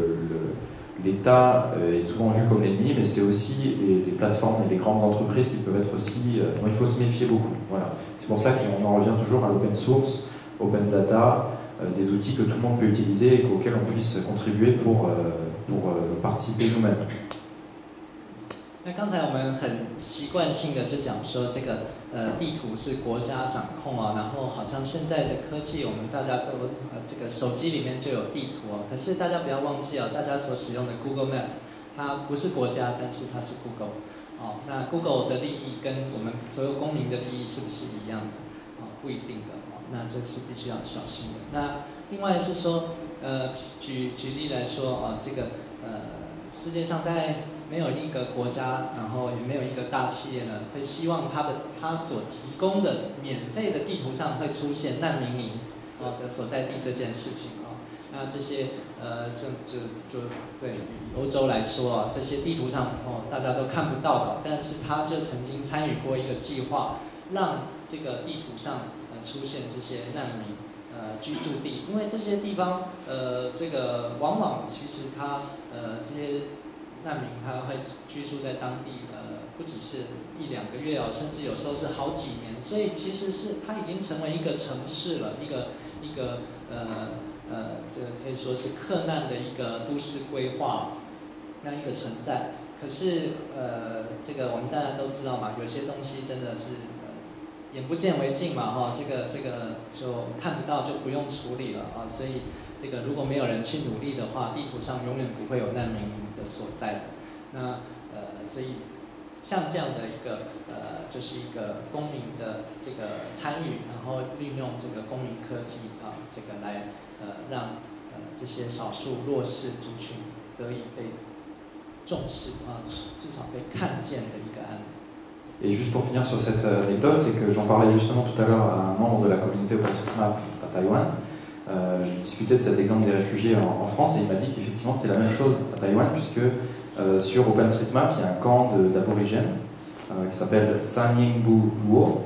D: l'État euh, est souvent vu comme l'ennemi, mais c'est aussi les, les plateformes et les grandes entreprises qui peuvent être aussi... Euh, dont il faut se méfier beaucoup. Voilà. C'est pour ça qu'on en revient toujours à l'open source, open data, euh, des outils que tout le monde peut utiliser et auxquels on puisse contribuer pour, euh, pour euh, participer nous-mêmes.
C: 那刚才我们很习惯性的就讲说这个呃地图是国家掌控啊，然后好像现在的科技我们大家都呃这个手机里面就有地图啊，可是大家不要忘记啊，大家所使用的 Google Map 它不是国家，但是它是 Google 哦，那 Google 的利益跟我们所有公民的利益是不是一样的？哦，不一定的哦，那这是必须要小心的。那另外是说呃举举例来说啊，这个呃世界上大概没有一个国家，然后也没有一个大企业呢，会希望它的它所提供的免费的地图上会出现难民营啊的所在地这件事情啊。那这些呃，这就就对于欧洲来说啊，这些地图上哦大家都看不到的，但是他就曾经参与过一个计划，让这个地图上呃出现这些难民呃居住地，因为这些地方呃这个往往其实它呃这些。难民他会居住在当地，呃，不只是一两个月哦，甚至有时候是好几年，所以其实是它已经成为一个城市了，一个一个呃呃，这个可以说是克难的一个都市规划那一个存在。可是呃，这个我们大家都知道嘛，有些东西真的是、呃、眼不见为净嘛，哈、哦，这个这个就看不到就不用处理了啊，所以这个如果没有人去努力的话，地图上永远不会有难民所在的，那呃，所以像这样的一个呃，就是一个公民的这个参与，然后利用这个公民科技啊，这个来呃让呃这些少数弱势族群得以被重视啊，至少被看见的一个案例。
D: Et juste pour finir sur cette anecdote, c'est que j'en parlais justement tout à l'heure à un membre de la communauté OpenStreetMap à Taïwan. Euh, je discutais de cet exemple des réfugiés en, en France et il m'a dit qu'effectivement c'était la même chose à Taïwan puisque euh, sur OpenStreetMap il y a un camp d'aborigènes euh, qui s'appelle Sanyingbu Luo,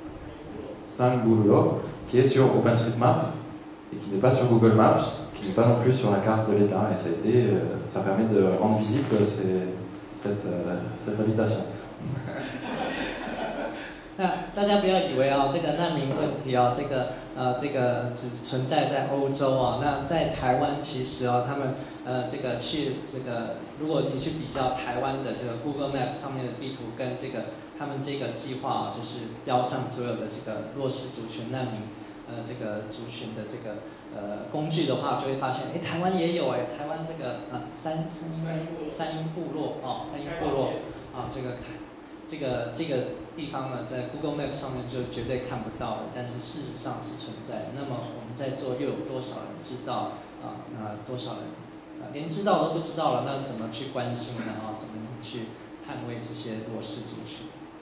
D: Sanyingbu Luo, qui est sur OpenStreetMap et qui n'est pas sur Google Maps, qui n'est pas non plus sur la carte de l'État et ça, a été, euh, ça permet de rendre visible ces, cette, euh, cette habitation.
C: 那大家不要以为啊，这个难民问题啊，这个呃，这个只存在在欧洲啊。那在台湾其实啊，他们呃，这个去这个，如果你去比较台湾的这个 Google Map 上面的地图跟这个他们这个计划啊，就是标上所有的这个弱势族群难民呃这个族群的这个呃工具的话，就会发现，哎，台湾也有哎，台湾这个啊三三英三英部落哦，三英部落啊，这个这个这个。地方呢，在 Google Map 上面就绝对看不到的，但是事实上是存在的。那么我们在做，又有多少人知道啊？那多少人啊，连知道都不知道了，那怎么去关心呢？啊，怎么去捍卫这些弱势族群？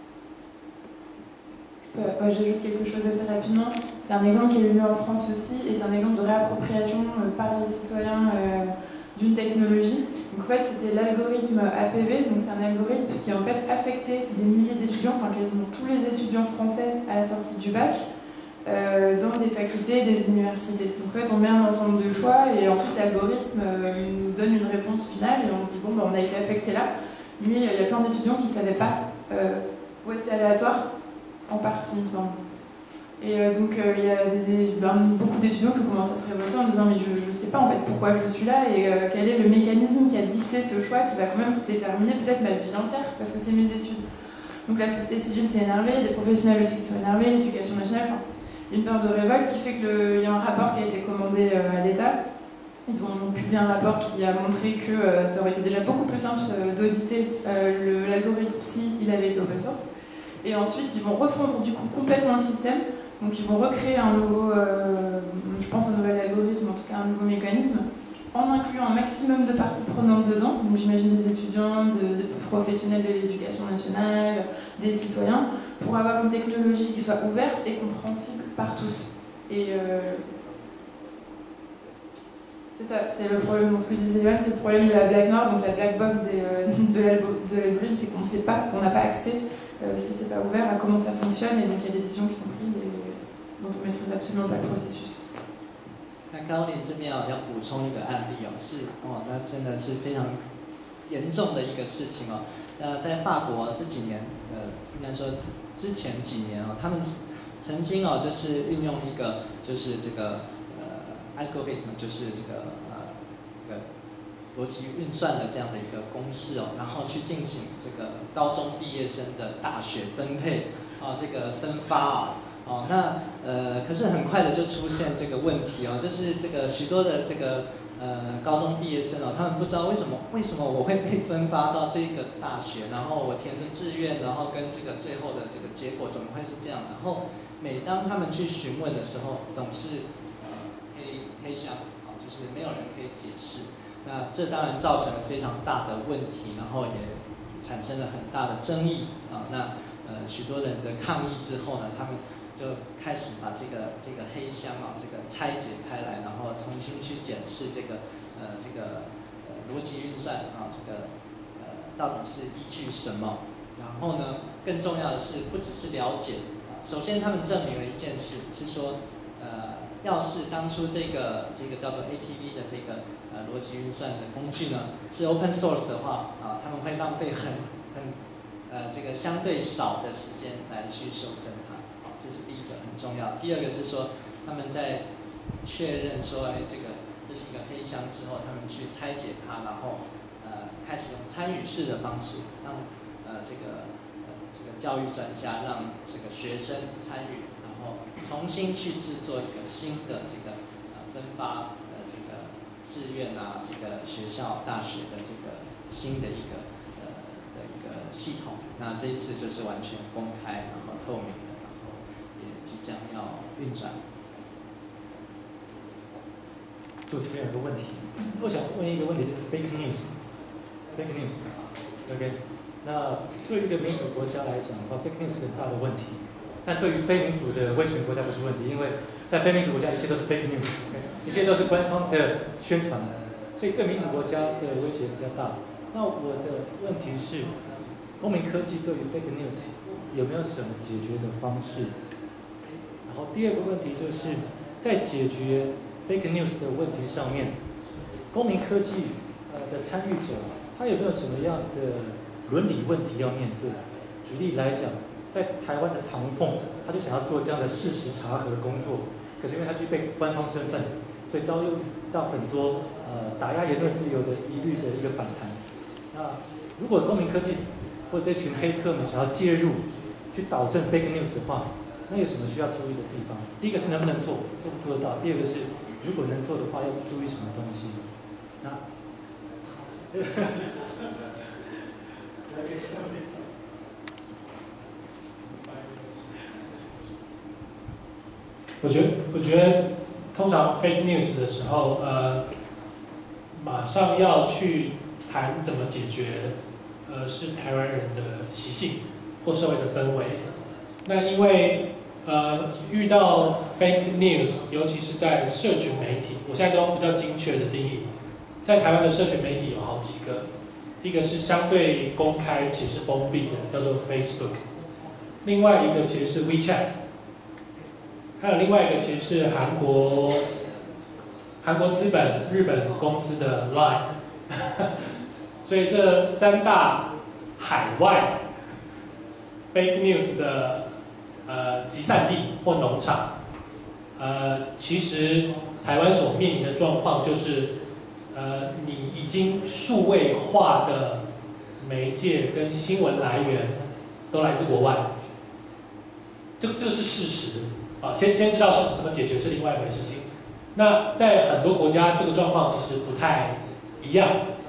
B: Euh, ouais, j'ajoute quelque chose assez rapidement. C'est un exemple qui a eu lieu en France aussi, et c'est un exemple de réappropriation euh, par les citoyens euh, d'une technologie. Donc en fait, c'était l'algorithme A P B, donc c'est un algorithme qui en fait affectait des milliers d'étudiants, enfin quasiment tous les étudiants français à la sortie du bac, euh, dans des facultés et des universités. Donc en fait, on met un ensemble de choix et ensuite l'algorithme euh, nous donne une réponse finale et on dit bon, ben, on a été affecté là, mais il y a plein d'étudiants qui ne savaient pas. Euh, ouais, c'est aléatoire. En partie, il me semble. Et euh, donc, il euh, y a des, ben, beaucoup d'étudiants qui commencent à se révolter en disant mais je ne sais pas en fait pourquoi je suis là et euh, quel est le mécanisme qui a dicté ce choix qui va quand même déterminer peut-être ma vie entière parce que c'est mes études. Donc la société civile s'est énervée, il y a des professionnels aussi qui sont énervés, l'éducation nationale, enfin, une sorte de révolte, ce qui fait qu'il y a un rapport qui a été commandé euh, à l'État Ils ont publié un rapport qui a montré que euh, ça aurait été déjà beaucoup plus simple euh, d'auditer euh, l'algorithme si il avait été open source. Et ensuite, ils vont refondre du coup complètement le système. Donc ils vont recréer un nouveau, euh, je pense un nouvel algorithme, en tout cas un nouveau mécanisme, en incluant un maximum de parties prenantes dedans. Donc j'imagine des étudiants, de, de professionnels de l'éducation nationale, des citoyens, pour avoir une technologie qui soit ouverte et compréhensible par tous. Et euh, c'est ça, c'est le problème. Donc ce que disait Yoann, c'est le problème de la black noire, donc la black box des, euh, de l'algorithme, c'est qu'on ne sait pas, qu'on n'a pas accès, euh, si c'est pas ouvert, à comment ça fonctionne, et donc il y a des décisions qui sont prises et dont on ne maîtrise absolument pas le processus.
C: 那高林这边啊，要补充一个案例哦，是哦，那真的是非常严重的一个事情哦。那在法国这几年，呃，应该说之前几年哦，他们曾经哦，就是运用一个就是这个呃 algorithm， 就是这个呃这个逻辑运算的这样的一个公式哦，然后去进行这个高中毕业生的大学分配啊，这个分发啊。哦，那呃，可是很快的就出现这个问题哦，就是这个许多的这个呃高中毕业生哦，他们不知道为什么为什么我会被分发到这个大学，然后我填的志愿，然后跟这个最后的这个结果怎么会是这样？然后每当他们去询问的时候，总是呃黑黑箱，啊，就是没有人可以解释。那这当然造成了非常大的问题，然后也产生了很大的争议啊。那呃许多人的抗议之后呢，他们就开始把这个这个黑箱啊，这个拆解开来，然后重新去检视这个呃这个呃逻辑运算啊，这个呃到底是依据什么？然后呢，更重要的是不只是了解啊，首先他们证明了一件事，是说呃要是当初这个这个叫做 A T V 的这个呃逻辑运算的工具呢是 open source 的话啊，他们会浪费很很呃这个相对少的时间来去修正它。这是第一个很重要。第二个是说，他们在确认说，哎，这个这是一个黑箱之后，他们去拆解它，然后呃开始用参与式的方式，让呃这个呃这个教育专家让这个学生参与，然后重新去制作一个新的这个呃分发呃这个志愿啊，这个学校大学的这个新的一个呃的一个系统。那这一次就是完全公开，然后透明。即将要运转。
A: 主持人有个问题，我想问一个问题，就是 fake news，fake news，OK， 那对于一个民主国家来讲的话 ，fake news 是很大的问题。但对于非民主的威权国家不是问题，因为在非民主国家一切都是 fake news， 一切都是官方的宣传，所以对民主国家的威胁比较大。那我的问题是，公民科技对于 fake news 有没有什么解决的方式？然后第二个问题就是在解决 fake news 的问题上面，公民科技呃的参与者，他有没有什么样的伦理问题要面对？举例来讲，在台湾的唐凤，他就想要做这样的事实查核工作，可是因为他具备官方身份，所以遭遇到很多呃打压言论自由的疑虑的一个反弹。那如果公民科技或者这群黑客们想要介入去导正 fake news 的话，那有什么需要注意的地方？第一个是能不能做，做不做得到；第二个是如果能做的话，要注意什么东西？那，
E: 我觉得，我觉得通常 fake news 的时候，呃，马上要去谈怎么解决，呃，是台湾人的习性或社会的氛围。那因为呃遇到 fake news， 尤其是在社群媒体，我现在都比较精确的定义，在台湾的社群媒体有好几个，一个是相对公开且是封闭的，叫做 Facebook， 另外一个其实是 WeChat， 还有另外一个其实是韩国韩国资本日本公司的 Line， 所以这三大海外 fake news 的呃集散地或农场，呃，其实台湾所面临的状况就是，呃，你已经数位化的媒介跟新闻来源都来自国外，这这是事实啊。先先知道事实怎么解决是另外一回事情。 那在很多国家这个状况其实不太一样。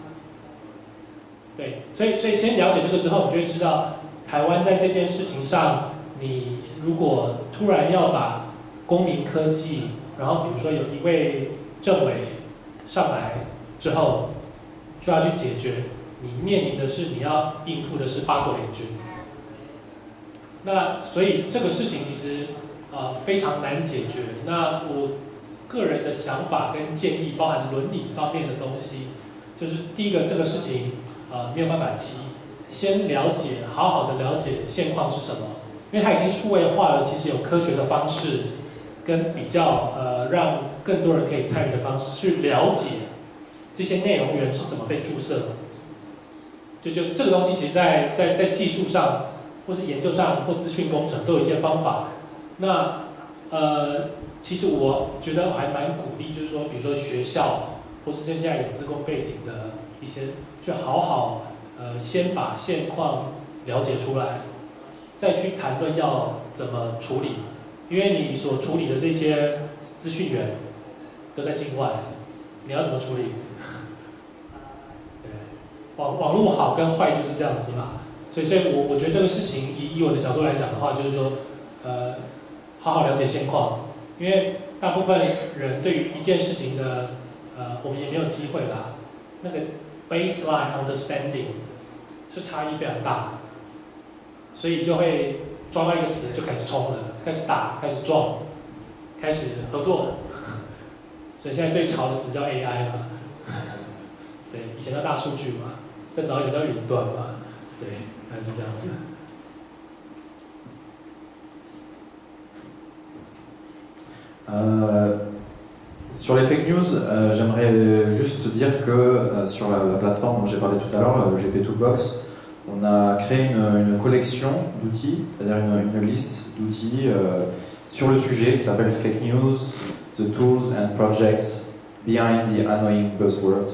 E: 对，所以所以先了解这个之后，你就会知道台湾在这件事情上，你如果突然要把公民科技，然后比如说有一位政委上来之后，就要去解决，你面临的是你要应付的是八国联军。那所以这个事情其实呃非常难解决。那我个人的想法跟建议，包含伦理方面的东西，就是第一个这个事情呃没有办法急，先了解，好好的了解现况是什么，因为它已经数位化了，其实有科学的方式跟比较呃让更多人可以参与的方式去了解这些内容源是怎么被注射的。就就这个东西，其实在在在技术上，或是研究上，或资讯工程都有一些方法。那呃，其实我觉得我还蛮鼓励，就是说，比如说学校，或是现在有资工背景的一些，就好好呃先把现况了解出来，再去谈论要怎么处理。因为你所处理的这些资讯源都在境外，你要怎么处理？对，网网络好跟坏就是这样子嘛。所以，所以我我觉得这个事情以以我的角度来讲的话，就是说，呃，好好了解现况，因为大部分人对于一件事情的，呃，我们也没有机会啦，那个 baseline understanding 是差异非常大，所以就会抓到一个词就开始冲了，开始打，开始撞，开始合作。所以现在最潮的词叫 A I 嘛，对，以前叫大数据嘛，再早一点叫云端嘛，对。还是这样子。
D: Euh, sur les fake news, euh, j'aimerais juste dire que euh, sur la, la plateforme dont j'ai parlé tout à l'heure, le G P Toolbox, on a créé une, une collection d'outils, c'est-à-dire une, une liste d'outils euh, sur le sujet qui s'appelle Fake News, the Tools and Projects Behind the Annoying Buzzword.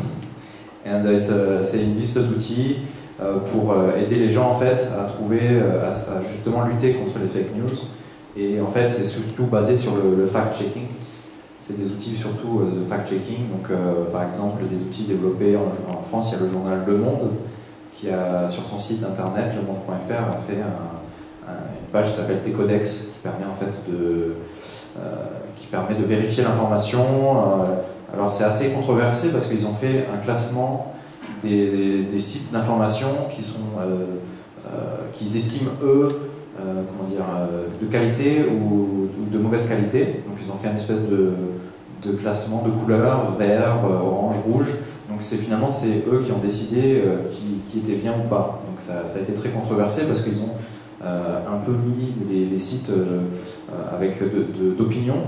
D: And it's a, c'est une liste d'outils pour aider les gens en fait à trouver, à, à justement lutter contre les fake news. Et en fait c'est surtout basé sur le, le fact-checking. C'est des outils surtout de fact-checking. Donc euh, par exemple des outils développés en, en France, il y a le journal Le Monde qui a sur son site internet le monde point F R a fait un, un, une page qui s'appelle T-Codex qui permet en fait de, euh, qui permet de vérifier l'information. Euh, alors c'est assez controversé parce qu'ils ont fait un classement Des, des sites d'information qui sont, euh, euh, qu'ils estiment eux, euh, comment dire, euh, de qualité ou, ou de mauvaise qualité. Donc ils ont fait une espèce de, de classement de couleurs, vert, orange, rouge. Donc c'est finalement c'est eux qui ont décidé euh, qui, qui était bien ou pas. Donc ça, ça a été très controversé parce qu'ils ont euh, un peu mis les, les sites euh, avec de, de, d'opinion.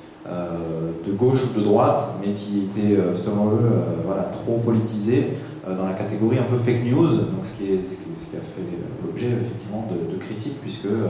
D: Euh, de gauche ou de droite, mais qui étaient selon eux euh, voilà, trop politisés euh, dans la catégorie un peu fake news, donc ce qui, est, ce qui, ce qui a fait l'objet effectivement de, de critiques, puisque euh,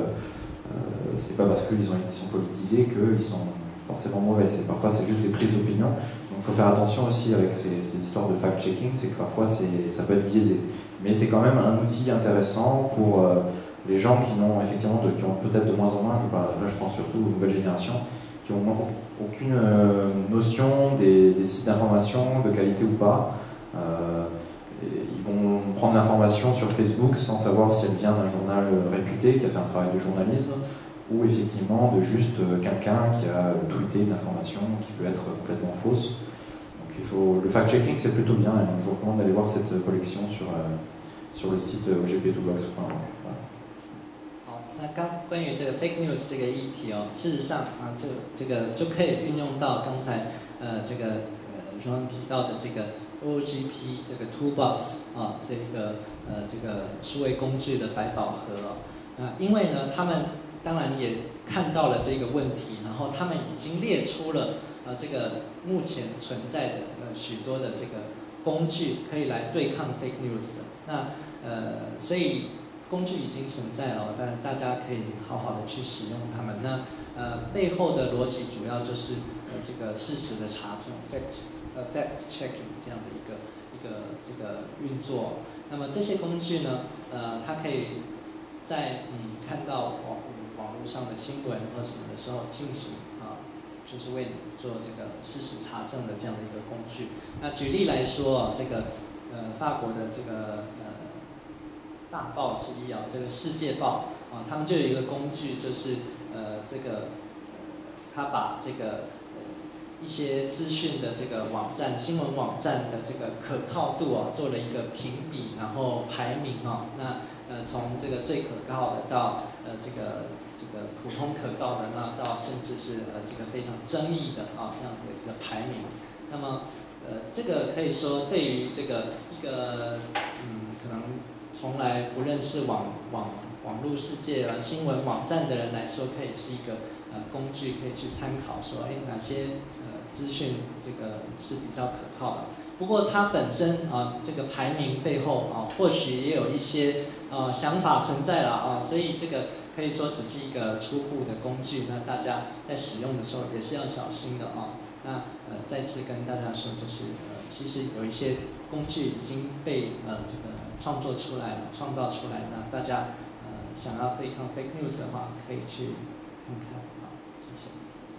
D: c'est pas parce qu'ils ont, ils sont politisés qu'ils sont forcément mauvais, c'est, parfois c'est juste des prises d'opinion, donc il faut faire attention aussi avec ces, ces histoires de fact-checking, c'est que parfois c'est, ça peut être biaisé, mais c'est quand même un outil intéressant pour euh, les gens qui n'ont effectivement de, qui ont peut-être de moins en moins, je, là je pense surtout aux nouvelles générations, qui n'ont aucune euh, notion des, des sites d'information, de qualité ou pas. Euh, ils vont prendre l'information sur Facebook sans savoir si elle vient d'un journal réputé qui a fait un travail de journalisme ou effectivement de juste euh, quelqu'un qui a tweeté une information qui peut être complètement fausse. Donc il faut, le fact-checking c'est plutôt bien et donc je vous recommande d'aller voir cette collection sur, euh, sur le site O G P Toolbox point org.
C: 那刚关于这个 fake news 这个议题哦，事实上啊，这个这个就可以运用到刚才呃这个呃刚刚提到的这个 O G P 这个 Toolbox 啊，这个呃这个数位工具的百宝盒哦。啊，因为呢，他们当然也看到了这个问题，然后他们已经列出了呃这个目前存在的呃许多的这个工具可以来对抗 fake news 的。那呃所以。工具已经存在了，但大家可以好好的去使用它们。那呃背后的逻辑主要就是呃这个事实的查证 fact 呃 fact checking 这样的一个一个这个运作。那么这些工具呢，呃它可以在你看到网网络上的新闻或什么的时候进行啊就是为你做这个事实查证的这样的一个工具。那举例来说，这个呃法国的这个呃大报之一啊，这个《世界报》啊，他们就有一个工具，就是呃这个他把这个一些资讯的这个网站、新闻网站的这个可靠度啊，做了一个评比，然后排名啊。那呃，从这个最可靠的到呃这个这个普通可靠的，那到甚至是呃这个非常争议的啊这样的一个排名。那么呃这个可以说对于这个一个嗯可能从来不认识网网网络世界啊新闻网站的人来说，可以是一个呃工具，可以去参考说，哎哪些呃资讯这个是比较可靠的。不过它本身啊这个排名背后啊或许也有一些呃想法存在了啊，所以这个可以说只是一个初步的工具，那大家在使用的时候也是要小心的啊。那呃再次跟大家说，就是呃其实有一些工具已经被呃这个创作出来了，创造出来，那大家呃想要对抗 fake news 的话，可以去看看啊，谢谢。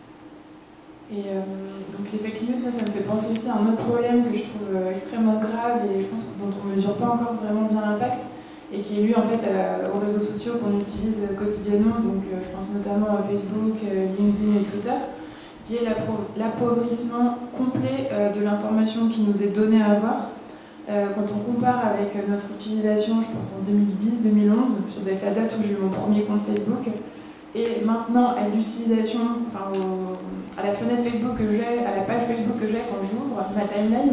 B: Et euh, donc les fake news, ça, ça me fait penser aussi à un autre problème que je trouve euh, extrêmement grave et je pense dont on ne mesure pas encore vraiment bien l'impact et qui est lié en fait à, aux réseaux sociaux qu'on utilise quotidiennement, donc euh, je pense notamment à Facebook, euh, LinkedIn et Twitter, qui est l'appauvrissement complet euh, de l'information qui nous est donnée à avoir. Euh, quand on compare avec notre utilisation, je pense en deux mille dix deux mille onze, avec la date où j'ai eu mon premier compte Facebook, et maintenant à l'utilisation, enfin au, à la fenêtre Facebook que j'ai, à la page Facebook que j'ai quand j'ouvre ma timeline,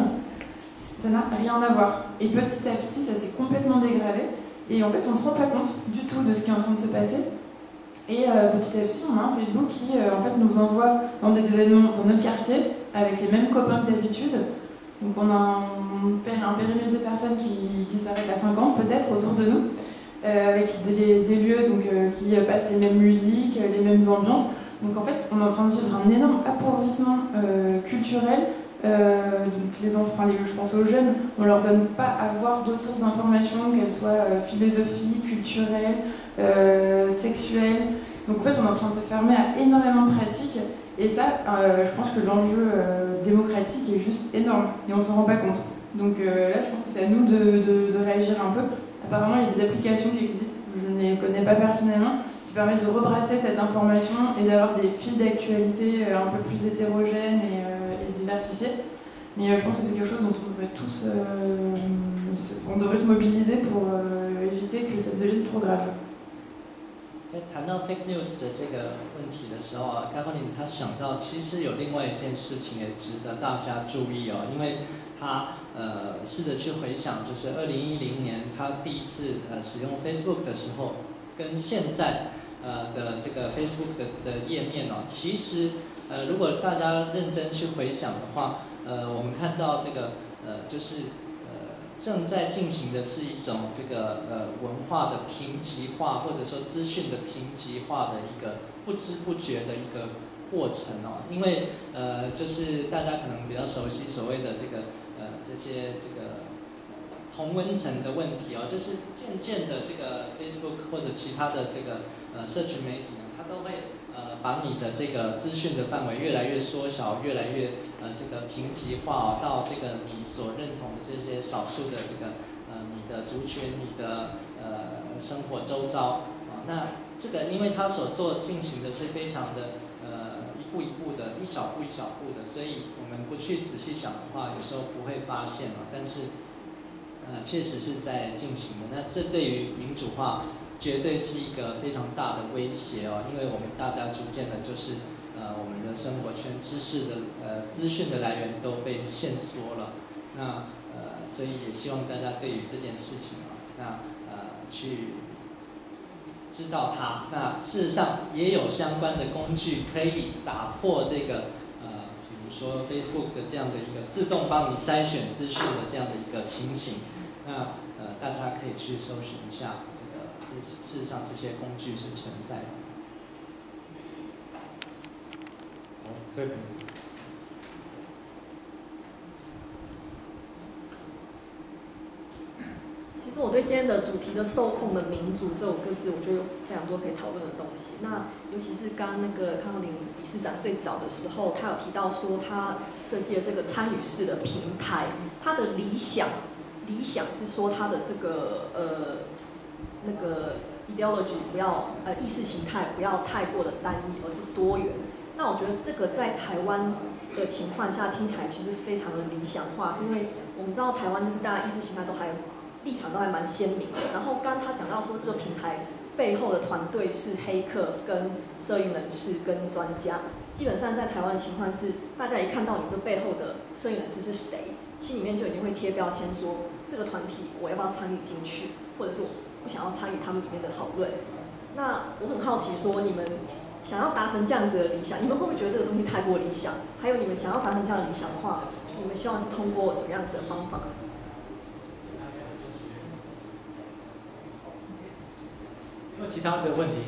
B: ça n'a rien à voir. Et petit à petit, ça s'est complètement dégradé. Et en fait, on ne se rend pas compte du tout de ce qui est en train de se passer. Et euh, petit à petit, on a un Facebook qui euh, en fait, nous envoie dans des événements dans notre quartier, avec les mêmes copains que d'habitude. Donc on a un, un périmètre de personnes qui, qui s'arrêtent à cinquante peut-être autour de nous. Euh, avec des, des lieux donc, euh, qui passent les mêmes musiques, les mêmes ambiances. Donc en fait, on est en train de vivre un énorme appauvrissement euh, culturel. Euh, donc les enfants, les, je pense aux jeunes, on leur donne pas à voir d'autres sources d'informations, qu'elles soient euh, philosophiques, culturelles, euh, sexuelles. Donc en fait, on est en train de se fermer à énormément de pratiques. Et ça, euh, je pense que l'enjeu euh, démocratique est juste énorme et on s'en rend pas compte. Donc euh, là, je pense que c'est à nous de, de, de réagir un peu. Apparemment, il y a des applications qui existent, je ne les connais pas personnellement, qui permettent de rebrasser cette information et d'avoir des fils d'actualité un peu plus hétérogènes et, euh, et diversifiés. Mais euh, je pense que c'est quelque chose dont on devrait tous euh, se, on devrait se mobiliser pour euh, éviter que ça devienne trop grave.
C: 在谈到 fake news 的这个问题的时候啊 ，Caroline 她想到其实有另外一件事情也值得大家注意哦，因为她呃试着去回想，就是二零一零年她第一次呃使用 Facebook 的时候，跟现在呃的这个 Facebook 的的页面哦，其实呃如果大家认真去回想的话，呃我们看到这个呃就是。正在进行的是一种这个呃文化的贫瘠化，或者说资讯的贫瘠化的一个不知不觉的一个过程哦。因为呃就是大家可能比较熟悉所谓的这个呃这些这个同温层的问题哦，就是渐渐的这个 Facebook 或者其他的这个呃社群媒体呢，它都会呃把你的这个资讯的范围越来越缩小，越来越呃这个贫瘠化哦，到这个你所认同的这些少数的这个呃你的族群、你的呃生活周遭啊，那这个因为它所做进行的是非常的呃一步一步的、一小步一小步的，所以我们不去仔细想的话，有时候不会发现啊，但是呃确实是在进行的。那这对于民主化绝对是一个非常大的威胁哦，因为我们大家逐渐的就是呃我们的生活圈知识的呃资讯的来源都被限缩了，那呃所以也希望大家对于这件事情啊，那呃去知道它。那事实上也有相关的工具可以打破这个呃比如说 Facebook 的这样的一个自动帮你筛选资讯的这样的一个情形，那呃大家可以去搜寻一下。事实上，这些工具是存在的。
D: 好，这边。
B: 其
G: 其实我对今天的主题的受控的民主这五个字，我觉得有非常多可以讨论的东西。那尤其是刚刚那个康林理事长最早的时候，他有提到说他设计了这个参与式的平台，他的理想理想是说他的这个呃那个 ideology 不要呃意识形态不要太过的单一，而是多元。那我觉得这个在台湾的情况下听起来其实非常的理想化，是因为我们知道台湾就是大家意识形态都还立场都还蛮鲜明的。然后刚刚他讲到说这个平台背后的团队是黑客、跟摄影人士、跟专家。基本上在台湾的情况是，大家一看到你这背后的摄影人士是谁，心里面就已经会贴标签说这个团体我要不要参与进去，或者是我不想要参与他们里面的讨论。那我很好奇说，你们想要达成这样子的理想，你们会不会觉得这个东西太过理想？还有你们想要达成这样的理想的话，你们希望是通过什么样子的方法？
E: 有其他的问题？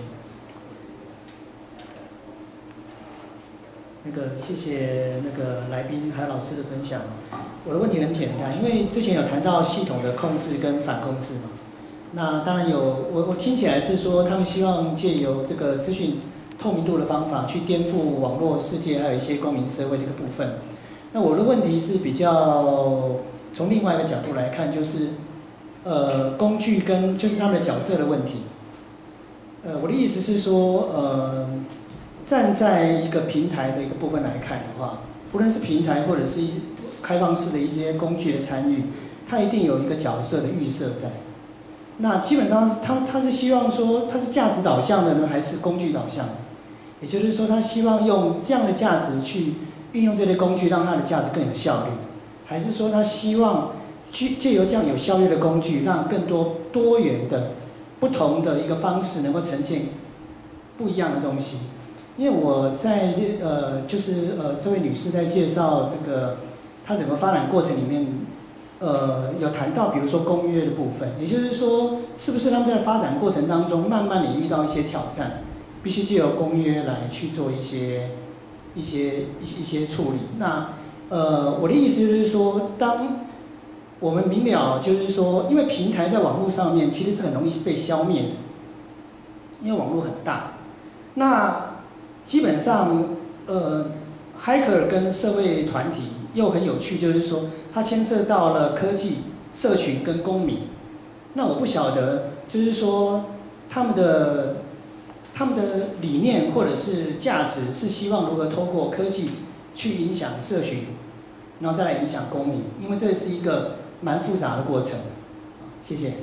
H: 那个谢谢那个来宾还有老师的分享。我的问题很简单，因为之前有谈到系统的控制跟反控制嘛。那当然有，我我听起来是说他们希望借由这个资讯透明度的方法去颠覆网络世界，还有一些公民社会的一个部分。那我的问题是比较从另外一个角度来看，就是呃工具跟就是他们的角色的问题。呃，我的意思是说，呃，站在一个平台的一个部分来看的话，不论是平台或者是开放式的一些工具的参与，它一定有一个角色的预设在。那基本上是他他是希望说它是价值导向的呢，还是工具导向的？也就是说，他希望用这样的价值去运用这类工具，让它的价值更有效率，还是说他希望去借由这样有效率的工具，让更多多元的、不同的一个方式能够呈现不一样的东西？因为我在呃，就是呃，这位女士在介绍这个她整个发展过程里面。呃，有谈到比如说公约的部分，也就是说，是不是他们在发展过程当中，慢慢的遇到一些挑战，必须借由公约来去做一些一些一些一些处理。那呃，我的意思就是说，当我们明了，就是说，因为平台在网络上面其实是很容易被消灭的，因为网络很大。那基本上，呃，骇客跟社会团体又很有趣，就是说。它牵涉到了科技、社群跟公民。那我不晓得，就是说他们的他们的理念或者是价值是希望如何透过科技去影响社群，然后再来影响公民，因为这是一个蛮复杂的过程。谢谢。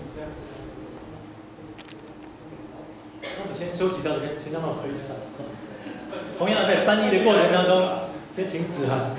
E: 那我们先收集到这边，先让他们回答。同样在翻译的过程当中，先请子涵。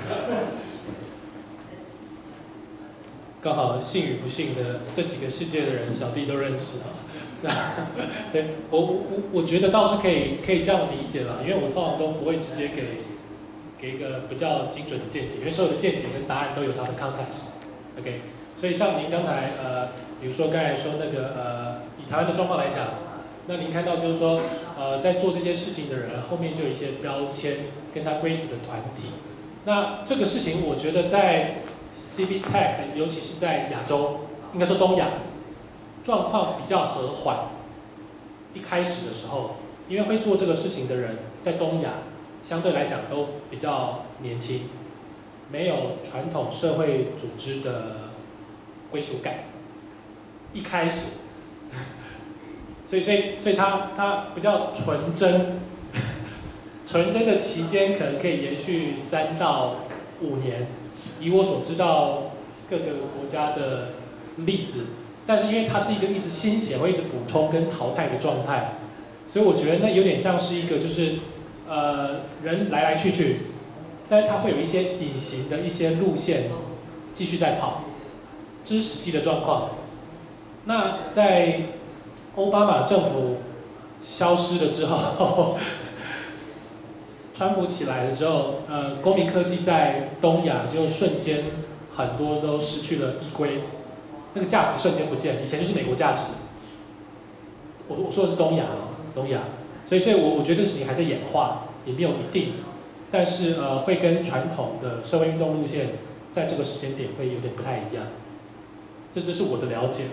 E: 刚好信与不信的这几个世界的人，小弟都认识啊。那所以我我我我觉得倒是可以可以这样理解啦，因为我通常都不会直接给给一个比较精准的见解，因为所有的见解跟答案都有它的 context。OK， 所以像您刚才呃，比如说刚才说那个呃，以台湾的状况来讲，那您看到就是说呃，在做这些事情的人后面就有一些标签跟他归属的团体。那这个事情我觉得在Civic Tech， 尤其是在亚洲，应该说东亚，状况比较和缓。一开始的时候，因为会做这个事情的人，在东亚相对来讲都比较年轻，没有传统社会组织的归属感。一开始，所以所以所以他他比较纯真，纯真的期间可能可以延续三到五年。以我所知道各个国家的例子，但是因为它是一个一直新血会一直补充跟淘汰的状态，所以我觉得那有点像是一个就是呃人来来去去，但是它会有一些隐形的一些路线继续在跑，这是实际的状况。那在奥巴马政府消失了之后。川普起来了之后，呃，公民科技在东亚就瞬间很多都失去了依归，那个价值瞬间不见了。以前就是美国价值，我我说的是东亚哦，东亚，所以所以我我觉得这个事情还在演化，也没有一定，但是呃，会跟传统的社会运动路线在这个时间点会有点不太一样，这就是我的了解啦。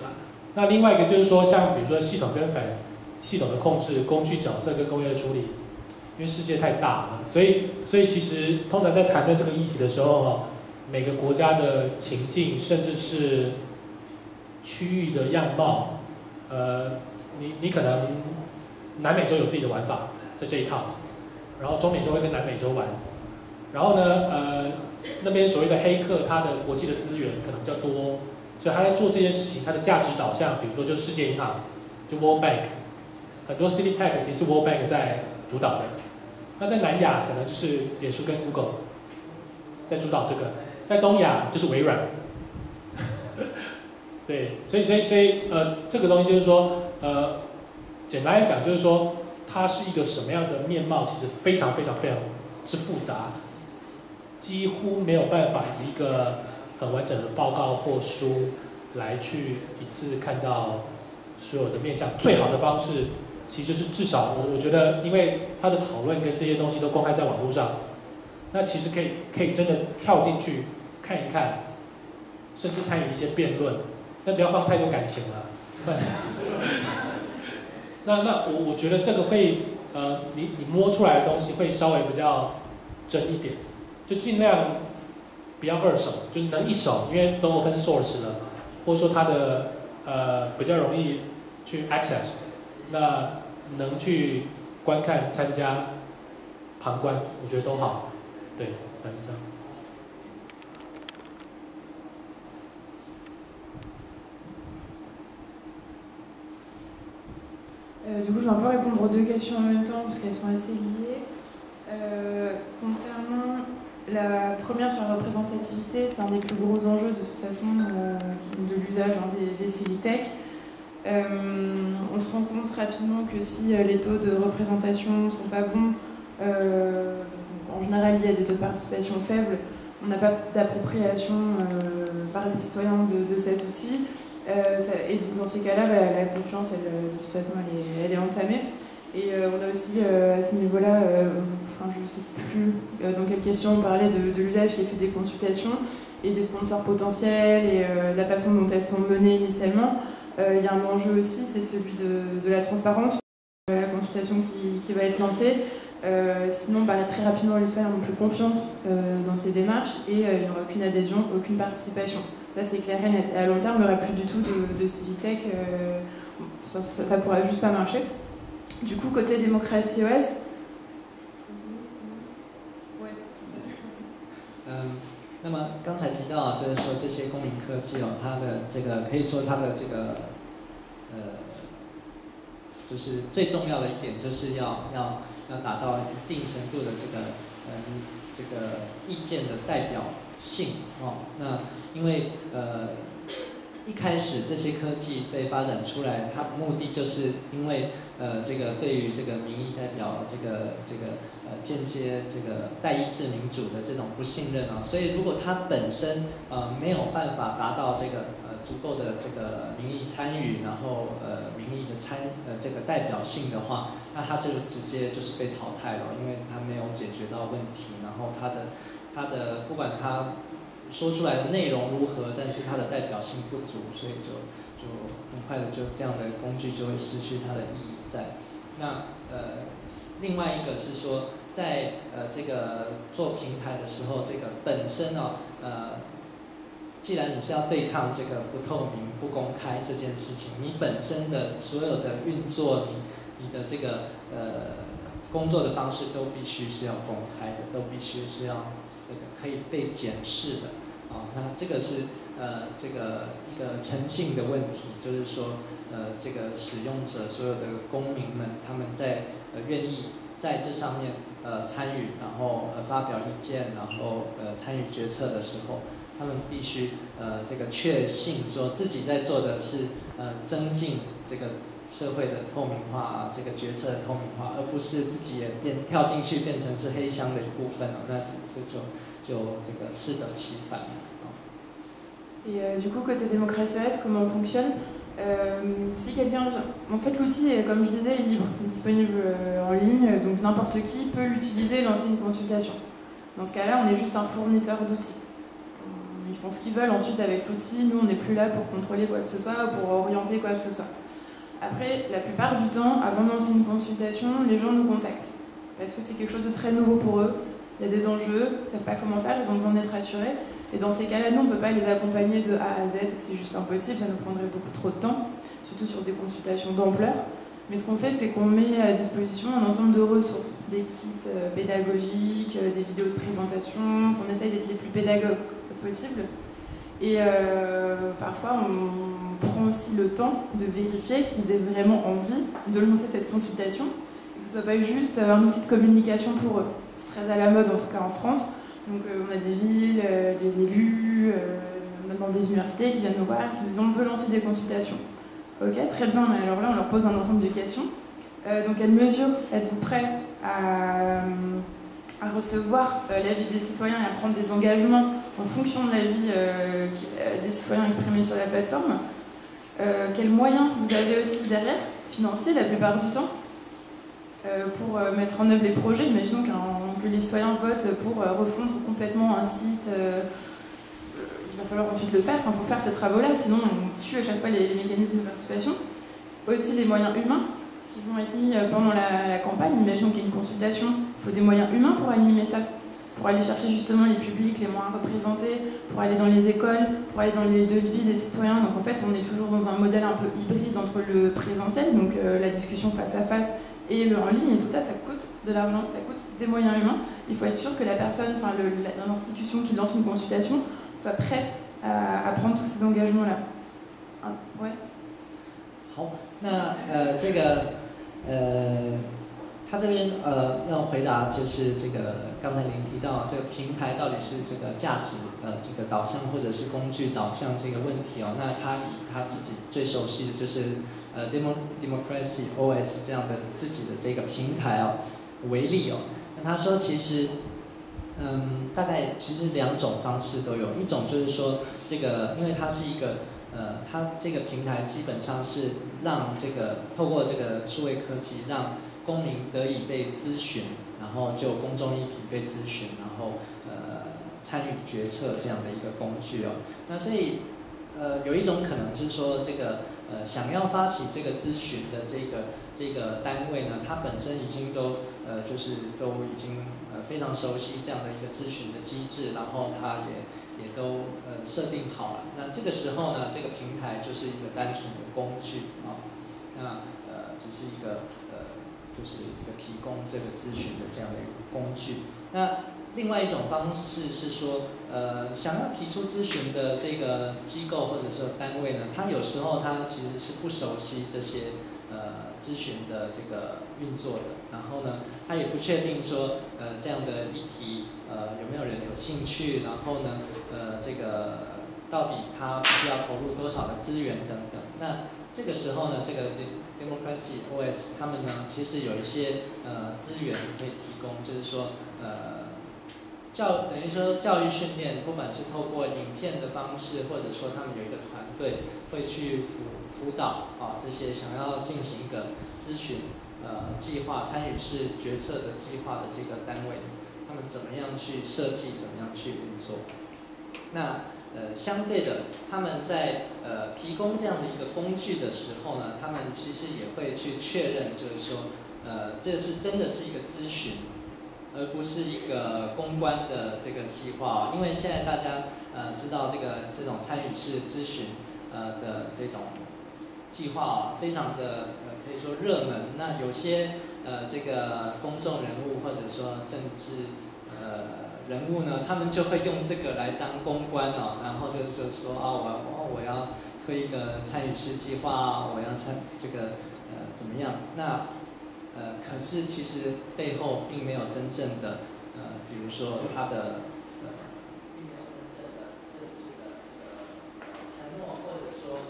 E: 那另外一个就是说，像比如说系统跟反系统的控制、工具角色跟工业的处理，因为世界太大了，所以所以其实通常在谈论这个议题的时候哈，每个国家的情境，甚至是区域的样貌，呃，你你可能南美洲有自己的玩法在这一套，然后中美洲会跟南美洲玩，然后呢，呃，那边所谓的黑客，他的国际的资源可能比较多。所以他在做这件事情，他的价值导向，比如说就是世界银行，就 World Bank， 很多 City Tech 其实是 World Bank 在主导的。那在南亚可能就是脸书跟 Google 在主导这个，在东亚就是微软。对，所以所以所以呃，这个东西就是说，呃，简单来讲就是说，它是一个什么样的面貌，其实非常非常非常之复杂，几乎没有办法以一个很完整的报告或书来去一次看到所有的面向。最好的方式，其实就是至少我我觉得，因为它的讨论跟这些东西都公开在网络上，那其实可以可以真的跳进去看一看，甚至参与一些辩论，但不要放太多感情了。那那我我觉得这个会呃，你你摸出来的东西会稍微比较真一点，就尽量。不要二手，就是能一手，因为都 open source 了，或者说它的呃比较容易去 access， 那能去观看、参加、旁观，我觉得都好。对，大概是这样。
B: Euh, du coup, je vais un peu répondre aux deux questions en même temps parce qu'elles sont assez liées. Euh, concernant la première sur la représentativité, c'est un des plus gros enjeux de toute façon euh, de l'usage hein, des, des Civitech. Euh, on se rend compte rapidement que si euh, les taux de représentation ne sont pas bons, euh, donc en général il y a des taux de participation faibles, on n'a pas d'appropriation euh, par les citoyens de, de cet outil. Euh, ça, et donc dans ces cas-là, bah, la confiance, elle, de toute façon, elle est, elle est entamée. Et euh, on a aussi euh, à ce niveau-là, euh, enfin, je ne sais plus euh, dans quelle question on parlait de, de l'usage qui a fait des consultations et des sponsors potentiels et euh, la façon dont elles sont menées initialement. Euh, il y a un enjeu aussi, c'est celui de, de la transparence, de la consultation qui, qui va être lancée. Euh, sinon, bah, très rapidement, les citoyens n'ont plus confiance euh, dans ces démarches et euh, il n'y aura aucune adhésion, aucune participation. Ça, c'est clair et net. Et à long terme, il n'y aura plus du tout de, de Civitech. Euh, ça ne pourra juste pas marcher. Du coup, côté démocratie O S,
C: 嗯，那么刚才提到就是说这些公民科技哦，它的这个可以说它的这个呃，就是最重要的一点就是要要要达到一定程度的这个嗯这个意见的代表性哦。那因为呃。一开始这些科技被发展出来，它目的就是因为呃这个对于这个民意代表这个这个呃间接这个代议制民主的这种不信任啊，所以如果它本身呃没有办法达到这个呃足够的这个民意参与，然后呃民意的参呃这个代表性的话，那它就直接就是被淘汰了，因为它没有解决到问题，然后它的它的不管它。说出来的内容如何，但是它的代表性不足，所以就就很快的就这样的工具就会失去它的意义在。那呃，另外一个是说，在呃这个做平台的时候，这个本身哦，呃，既然你是要对抗这个不透明、不公开这件事情，你本身的所有的运作，你你的这个呃工作的方式都必须是要公开的，都必须是要这个可以被检视的。啊，那这个是呃这个一个诚信的问题，就是说呃这个使用者所有的公民们，他们在呃愿意在这上面呃参与，然后呃发表意见，然后呃参与决策的时候，他们必须呃这个确信说自己在做的是呃增进这个社会的透明化啊，这个决策的透明化，而不是自己也变跳进去变成是黑箱的一部分哦，那这就。就这个适得其反。
B: Et euh, du coup, côté démocratie O S, comment on fonctionne euh, Si quelqu'un, en fait, l'outil est, comme je disais, libre, disponible euh, en ligne, donc n'importe qui peut l'utiliser et lancer une consultation. Dans ce cas-là, on est juste un fournisseur d'outils. On ils font ce qu'ils veulent ensuite avec l'outil. Nous, on n'est plus là pour contrôler quoi que ce soit ou pour orienter quoi que ce soit. Après, la plupart du temps, avant de lancer une consultation, les gens nous contactent. Parce que c'est quelque chose de très nouveau pour eux. Il y a des enjeux, ils ne savent pas comment faire, ils ont besoin d'être rassurés. Et dans ces cas-là, nous, on ne peut pas les accompagner de A à Z, c'est juste impossible, ça nous prendrait beaucoup trop de temps, surtout sur des consultations d'ampleur. Mais ce qu'on fait, c'est qu'on met à disposition un ensemble de ressources, des kits pédagogiques, des vidéos de présentation, on essaye d'être les plus pédagogues possible. Et euh, parfois, on prend aussi le temps de vérifier qu'ils aient vraiment envie de lancer cette consultation, et que ce ne soit pas juste un outil de communication pour eux. C'est très à la mode, en tout cas en France. Donc euh, on a des villes, euh, des élus, euh, maintenant des universités qui viennent nous voir, qui nous disent on veut lancer des consultations. Ok, très bien, mais alors là on leur pose un ensemble de questions. Euh, donc quelle mesure êtes-vous prêt à, à recevoir euh, l'avis des citoyens et à prendre des engagements en fonction de l'avis euh, des citoyens exprimés sur la plateforme? euh, Quels moyens vous avez aussi derrière, financiers la plupart du temps, euh, pour euh, mettre en œuvre les projets? Imaginons que les citoyens votent pour euh, refondre complètement un site. Euh, il va falloir ensuite le faire, enfin, il faut faire ces travaux-là, sinon on tue à chaque fois les, les mécanismes de participation. Aussi les moyens humains qui vont être mis pendant la, la campagne. Imaginons qu'il y ait une consultation, il faut des moyens humains pour animer ça, pour aller chercher justement les publics les moins représentés, pour aller dans les écoles, pour aller dans les lieux de vie des citoyens. Donc en fait, on est toujours dans un modèle un peu hybride entre le présentiel, donc euh, la discussion face à face, et le en ligne, et tout ça, ça coûte de l'argent, ça coûte des moyens humains. Il faut être sûr que la personne, enfin l'institution qui lance une consultation, soit prête à, à prendre tous ces engagements-là. Ah, ouais.
C: 好，那呃这个呃他这边呃要回答就是这个刚才您提到这个平台到底是这个价值呃这个导向或者是工具导向这个问题哦，那他以他自己最熟悉的就是呃 Demo Democracy O S 这样的自己的这个平台哦为例哦，那他说其实。嗯，大概其实两种方式都有，一种就是说，这个因为它是一个，呃，它这个平台基本上是让这个透过这个数位科技，让公民得以被咨询，然后就公众议题被咨询，然后呃参与决策这样的一个工具哦。那所以呃有一种可能是说，这个呃想要发起这个咨询的这个这个单位呢，它本身已经都呃就是都已经。非常熟悉这样的一个咨询的机制，然后它也也都呃设定好了。那这个时候呢，这个平台就是一个单纯的工具啊，那呃只是一个呃就是一个提供这个咨询的这样的一个工具。那另外一种方式是说，呃想要提出咨询的这个机构或者说单位呢，它有时候它其实是不熟悉这些呃咨询的这个运作的，然后呢，他也不确定说，呃，这样的议题，呃，有没有人有兴趣，然后呢，呃，这个到底他需要投入多少的资源等等。那这个时候呢，这个 Democracy O S 他们呢，其实有一些呃资源可以提供，就是说，呃，教等于说教育训练，不管是透过影片的方式，或者说他们有一个团队会去辅辅导啊这些想要进行一个咨询。呃，计划参与式决策的计划的这个单位，他们怎么样去设计，怎么样去运作？那呃，相对的，他们在呃提供这样的一个工具的时候呢，他们其实也会去确认，就是说，呃，这是真的是一个咨询，而不是一个公关的这个计划。因为现在大家呃知道这个这种参与式咨询呃的这种计划啊，非常的。可以说热门，那有些呃这个公众人物或者说政治呃人物呢，他们就会用这个来当公关哦，然后就是说啊我我我要推一个参与式计划，我要参这个呃怎么样？那呃可是其实背后并没有真正的呃比如说他的呃并没有真正的政治的这个承诺，或者说。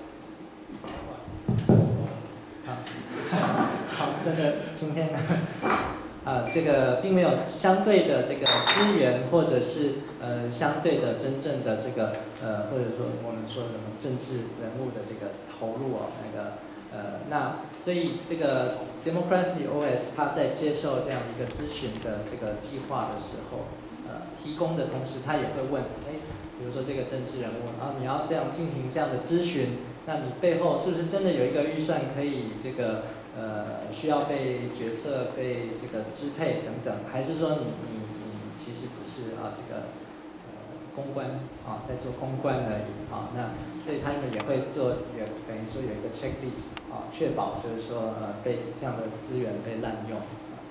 C: 好，这个今天呢，啊，这个并没有相对的这个资源，或者是呃相对的真正的这个呃，或者说我们说的什么政治人物的这个投入哦，那个呃，那所以这个 Democracy O S 它在接受这样一个咨询的这个计划的时候，呃，提供的同时，他也会问，哎， 比如说这个政治人物，然后你要这样进行这样的咨询，那你背后是不是真的有一个预算可以这个呃需要被决策被这个支配等等，还是说你你你其实只是啊这个呃公关啊在做公关而已啊？那所以他们也会做有等于说有一个 checklist 啊，确保就是说呃被这样的资源被滥用。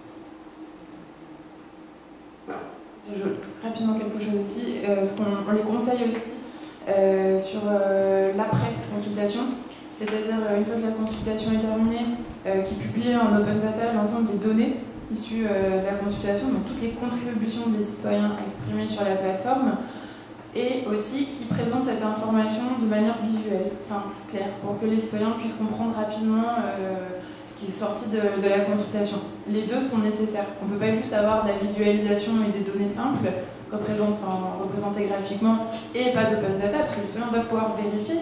B: Je, rapidement quelque chose aussi, euh, ce qu'on on les conseille aussi euh, sur euh, l'après-consultation, c'est-à-dire une fois que la consultation est terminée, euh, qui publie en open data l'ensemble des données issues euh, de la consultation, donc toutes les contributions des citoyens exprimées sur la plateforme, et aussi qui présente cette information de manière visuelle, simple, claire, pour que les citoyens puissent comprendre rapidement euh, ce qui est sorti de, de la consultation. Les deux sont nécessaires. On ne peut pas juste avoir de la visualisation et des données simples, représentées, enfin, représentées graphiquement, et pas d'open data, parce que les citoyens doivent pouvoir vérifier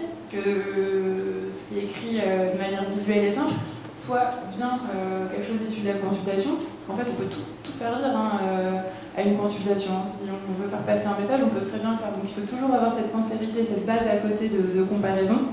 B: que ce qui est écrit euh, de manière visuelle et simple soit bien euh, quelque chose issu de la consultation, parce qu'en fait on peut tout, tout faire dire hein, euh, à une consultation. Hein. Si on veut faire passer un message, on peut très bien le faire. Donc il faut toujours avoir cette sincérité, cette base à côté de, de comparaison.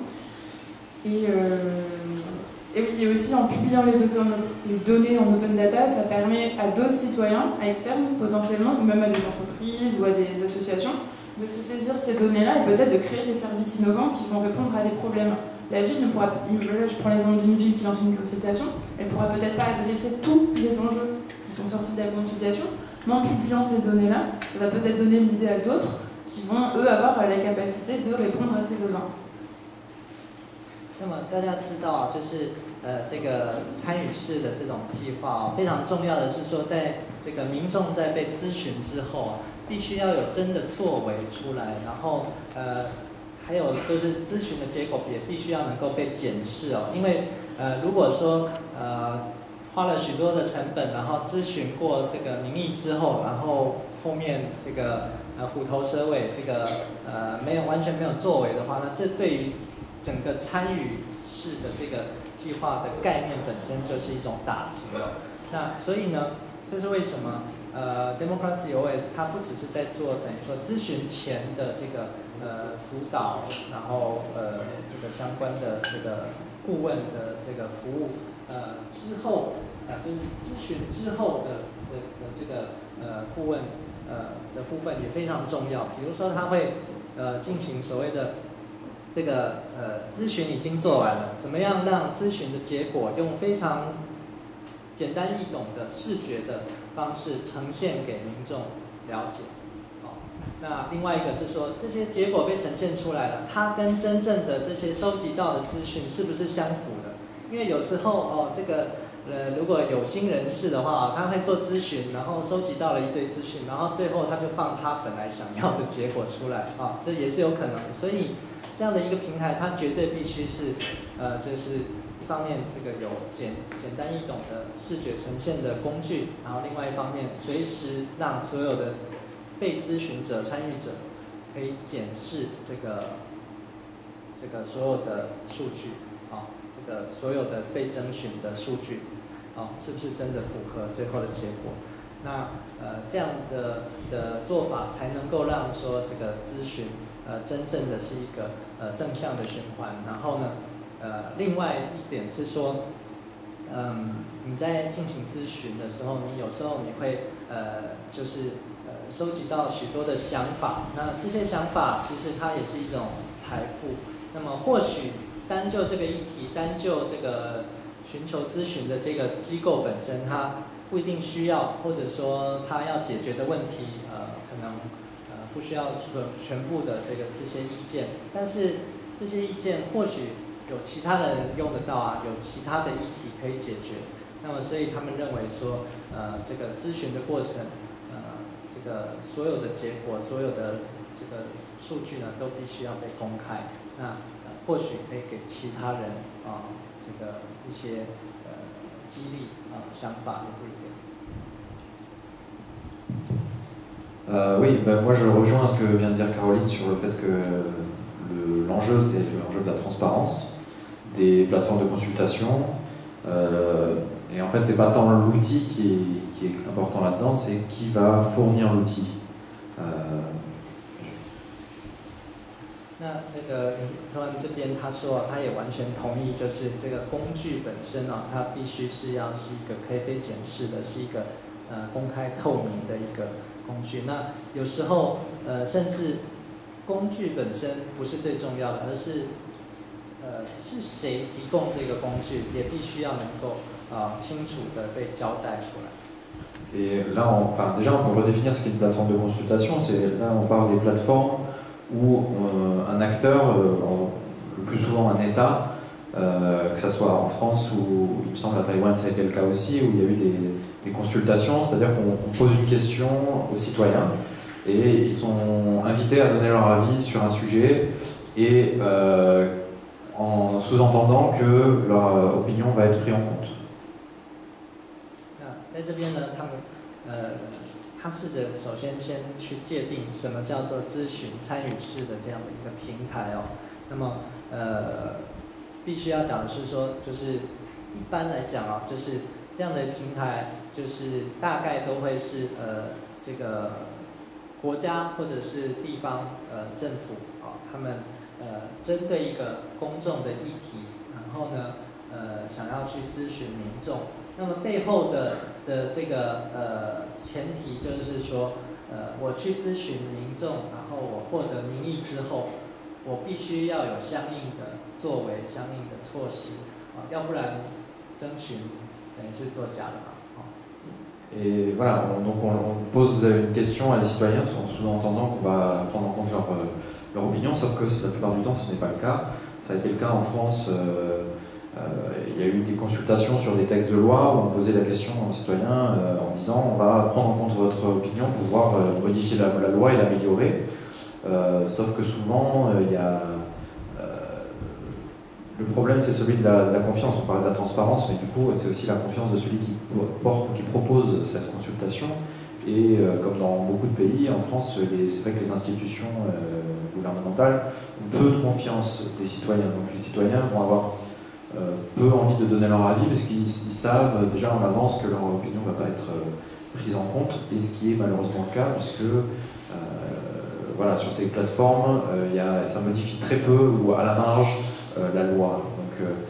B: Et, euh, et oui, et aussi en publiant les données, les données en open data, ça permet à d'autres citoyens, à externes potentiellement, ou même à des entreprises ou à des associations, de se saisir de ces données-là et peut-être de créer des services innovants qui vont répondre à des problèmes. La ville ne pourra, là je prends l'exemple d'une ville qui lance une consultation, elle ne pourra peut-être pas adresser tous les enjeux qui sont sortis de la consultation, mais en publiant ces données-là, ça va peut-être donner l'idée à d'autres qui vont, eux, avoir la capacité de répondre à ces besoins.
C: 那么大家知道，就是呃这个参与式的这种计划、哦，非常重要的是说，在这个民众在被咨询之后，必须要有真的作为出来，然后呃还有就是咨询的结果也必须要能够被检视哦，因为呃如果说呃花了许多的成本，然后咨询过这个民意之后，然后后面这个呃虎头蛇尾，这个呃没有完全没有作为的话，那这对于整个参与式的这个计划的概念本身就是一种打击了。那所以呢，这是为什么？呃 ，Democracy O S 它不只是在做等于说咨询前的这个呃辅导，然后呃这个相关的这个顾问的这个服务，呃之后呃就是咨询之后的的的这个呃顾问呃的部分也非常重要。比如说，他会呃进行所谓的这个呃咨询已经做完了，怎么样让咨询的结果用非常简单易懂的视觉的方式呈现给民众了解。哦，那另外一个是说，这些结果被呈现出来了，它跟真正的这些收集到的资讯是不是相符的？因为有时候哦，这个呃如果有心人士的话，他会做咨询，然后收集到了一堆资讯，然后最后他就放他本来想要的结果出来啊，这也是有可能的。所以这样的一个平台，它绝对必须是呃就是。一方面，这个有简简单易懂的视觉呈现的工具，然后另外一方面，随时让所有的被咨询者、参与者可以检视这个这个所有的数据，啊，这个所有的被征询的数据，啊，是不是真的符合最后的结果？那呃这样的的做法才能够让说这个咨询呃真正的是一个呃正向的循环，然后呢？呃，另外一点是说，嗯，你在进行咨询的时候，你有时候你会呃，就是呃，收集到许多的想法。那这些想法其实它也是一种财富。那么或许单就这个议题，单就这个寻求咨询的这个机构本身，它不一定需要，或者说它要解决的问题，呃，可能呃不需要全全部的这个这些意见。但是这些意见或许。有其他的人用得到啊，有其他的议题可以解决。那么，所以他们认为说，呃，这个咨询的过程，呃，这个所有的结果，所有的这个数据呢，都必须要被公开。那、呃、或许可以给其他人啊、呃，这个一些呃激励啊、呃、想法也不一定。
D: Euh, oui, ben moi je rejoins ce que vient de dire Caroline sur le fait que le, l'enjeu c'est l'enjeu de la transparence des plateformes de consultation. Euh, et en fait, c'est pas tant l'outil qui est, qui est important là-dedans, c'est qui va fournir l'outil. Euh,
C: 那这个突然这边他说，他也完全同意，就是这个工具本身啊，它必须是要是一个可以被检视的，是一个呃公开透明的一个工具。那有时候呃，甚至工具本身不是最重要的，而是呃是谁提供这个工具，也必须要能够啊、呃、清楚的被交代出来。
D: Et là, on, enfin, déjà, on peut redéfinir ce qu'est une plateforme de consultation. C'est, là, on parle des plateformes où euh, un acteur, euh, le plus souvent un État, euh, que ce soit en France ou, il me semble, à Taïwan, ça a été le cas aussi, où il y a eu des, des consultations, c'est-à-dire qu'on pose une question aux citoyens et ils sont invités à donner leur avis sur un sujet et euh, en sous-entendant que leur opinion va être prise en compte.
C: 在这边呢，他们呃，他试着首先先去界定什么叫做咨询参与式的这样的一个平台哦。那么呃，必须要讲的是说，就是一般来讲啊，就是这样的平台，就是大概都会是呃这个国家或者是地方呃政府啊，他们呃针对一个公众的议题，然后呢呃想要去咨询民众。那么背后的的这个呃前提就是说，呃，我去咨询民众，然后我获得民意之后，我必须要有相应的作为、相应的措施啊，要不然征询等于是作假的嘛。
D: Et voilà, on, donc on, on pose une question à les citoyens en sous-entendant qu'on va prendre en compte leur, leur opinion, sauf que la plupart du temps ce n'est pas le cas. Ça a été le cas en France. Euh, Euh, il y a eu des consultations sur des textes de loi où on posait la question aux citoyens euh, en disant on va prendre en compte votre opinion pour pouvoir euh, modifier la, la loi et l'améliorer. Euh, sauf que souvent, il euh, y a... Euh, le problème, c'est celui de la, de la confiance. On parlait de la transparence, mais du coup, c'est aussi la confiance de celui qui, qui propose cette consultation. Et euh, comme dans beaucoup de pays, en France, c'est vrai que les institutions euh, gouvernementales ont peu de confiance des citoyens. Donc les citoyens vont avoir Euh, peu envie de donner leur avis parce qu'ils savent déjà en avance que leur opinion ne va pas être euh, prise en compte, et ce qui est malheureusement le cas puisque euh, voilà, sur ces plateformes euh, y a, ça modifie très peu ou à la marge euh, la loi. Donc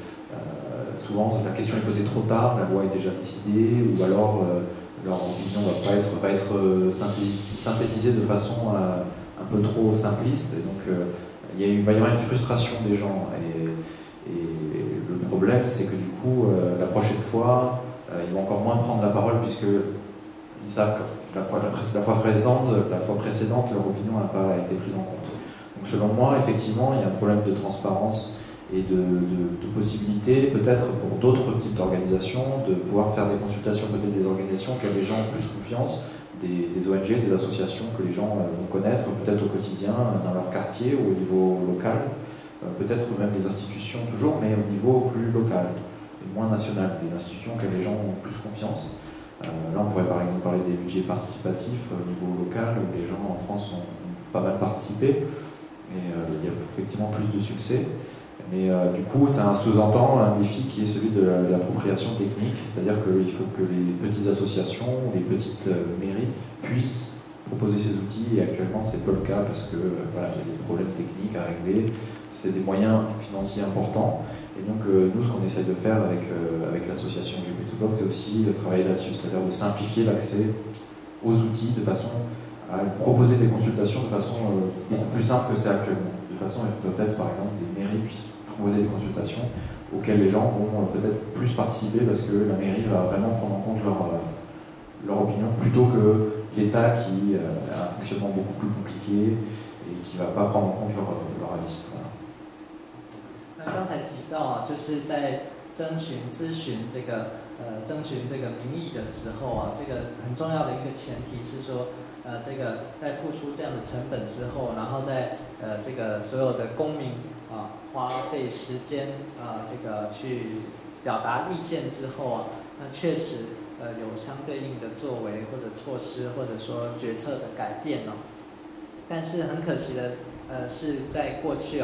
D: euh, souvent la question est posée trop tard, la loi est déjà décidée, ou alors euh, leur opinion va pas être, va être euh, synthétisée de façon euh, un peu trop simpliste, et donc euh, y a, il va y avoir une frustration des gens. Et, et le problème, c'est que du coup, euh, la prochaine fois, euh, ils vont encore moins prendre la parole puisqu'ils savent que la, la, la fois précédente, la fois précédente, leur opinion n'a pas été prise en compte. Donc selon moi, effectivement, il y a un problème de transparence et de, de, de possibilité, peut-être pour d'autres types d'organisations, de pouvoir faire des consultations, peut-être des organisations auxquelles les gens ont plus confiance, des, des O N G, des associations que les gens vont connaître peut-être au quotidien, dans leur quartier ou au niveau local. Peut-être même les institutions toujours, mais au niveau plus local et moins national, les institutions auxquelles les gens ont plus confiance. Euh, là, on pourrait par exemple parler des budgets participatifs au niveau local, où les gens en France ont pas mal participé, et euh, il y a effectivement plus de succès. Mais euh, du coup, ça sous-entend un défi qui est celui de l'appropriation technique, c'est-à-dire qu'il faut que les petites associations ou les petites euh, mairies puissent proposer ces outils, et actuellement c'est pas le cas parce que euh, voilà, il y a des problèmes techniques à régler. C'est des moyens financiers importants, et donc euh, nous ce qu'on essaye de faire avec, euh, avec l'association G P deux Box, c'est aussi de travailler là-dessus, c'est-à-dire de simplifier l'accès aux outils de façon à proposer des consultations de façon euh, beaucoup plus simple que c'est actuellement, de façon à ce que peut-être par exemple des mairies puissent proposer des consultations auxquelles les gens vont euh, peut-être plus participer parce que la mairie va vraiment prendre en compte leur, euh, leur opinion plutôt que l'État qui euh, a un fonctionnement beaucoup plus compliqué et qui ne va pas prendre en compte leur, leur avis.
C: 那刚才提到啊，就是在征询、咨询这个呃征询这个民意的时候啊，这个很重要的一个前提是说，呃，这个在付出这样的成本之后，然后在呃这个所有的公民啊花费时间啊这个去表达意见之后啊，那确实呃有相对应的作为或者措施，或者说决策的改变哦。但是很可惜的呃是在过去哦。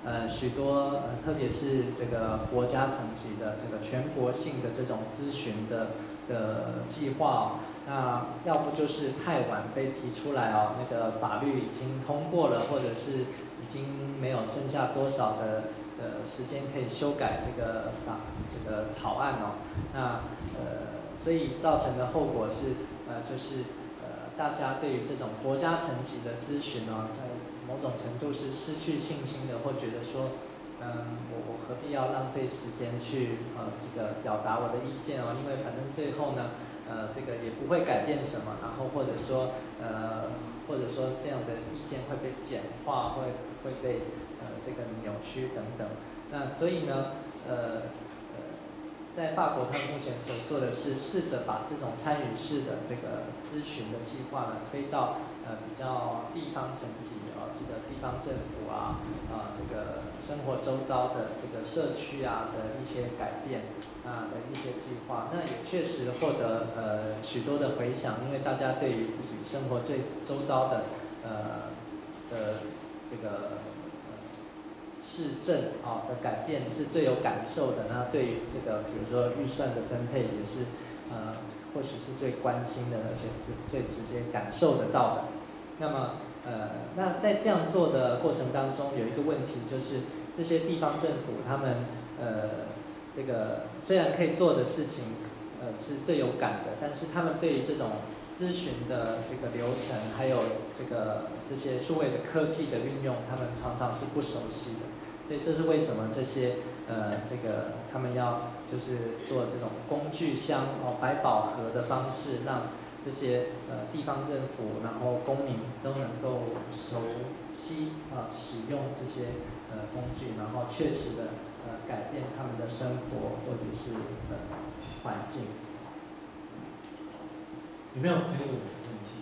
C: 呃许多呃特别是这个国家层级的这个全国性的这种咨询的的计划哦，那要不就是太晚被提出来哦，那个法律已经通过了，或者是已经没有剩下多少的呃时间可以修改这个法这个草案哦，那呃所以造成的后果是呃就是呃大家对于这种国家层级的咨询哦，在某种程度是失去信心的，或觉得说，嗯，我我何必要浪费时间去呃这个表达我的意见哦？因为反正最后呢，呃这个也不会改变什么，然后或者说呃或者说这样的意见会被简化，会会被呃这个扭曲等等。那所以呢，呃呃，在法国他们目前所做的是试着把这种参与式的这个咨询的计划呢推到呃比较地方层级啊，这个地方政府啊啊这个生活周遭的这个社区啊的一些改变啊的一些计划，那也确实获得呃许多的回响，因为大家对于自己生活最周遭的呃的这个市政啊的改变是最有感受的。那对于这个比如说预算的分配也是呃或许是最关心的，而且是最直接感受得到的。那么呃那在这样做的过程当中，有一个问题就是这些地方政府他们呃这个虽然可以做的事情呃是最有感的，但是他们对于这种咨询的这个流程，还有这个这些数位的科技的运用，他们常常是不熟悉的。所以这是为什么这些呃这个他们要就是做这种工具箱哦百宝盒的方式，让这些呃地方政府然后公民都能够熟悉啊使用这些呃工具，然后确实的呃改变他们的生活或者是呃环境。
A: 有没有朋友有问题？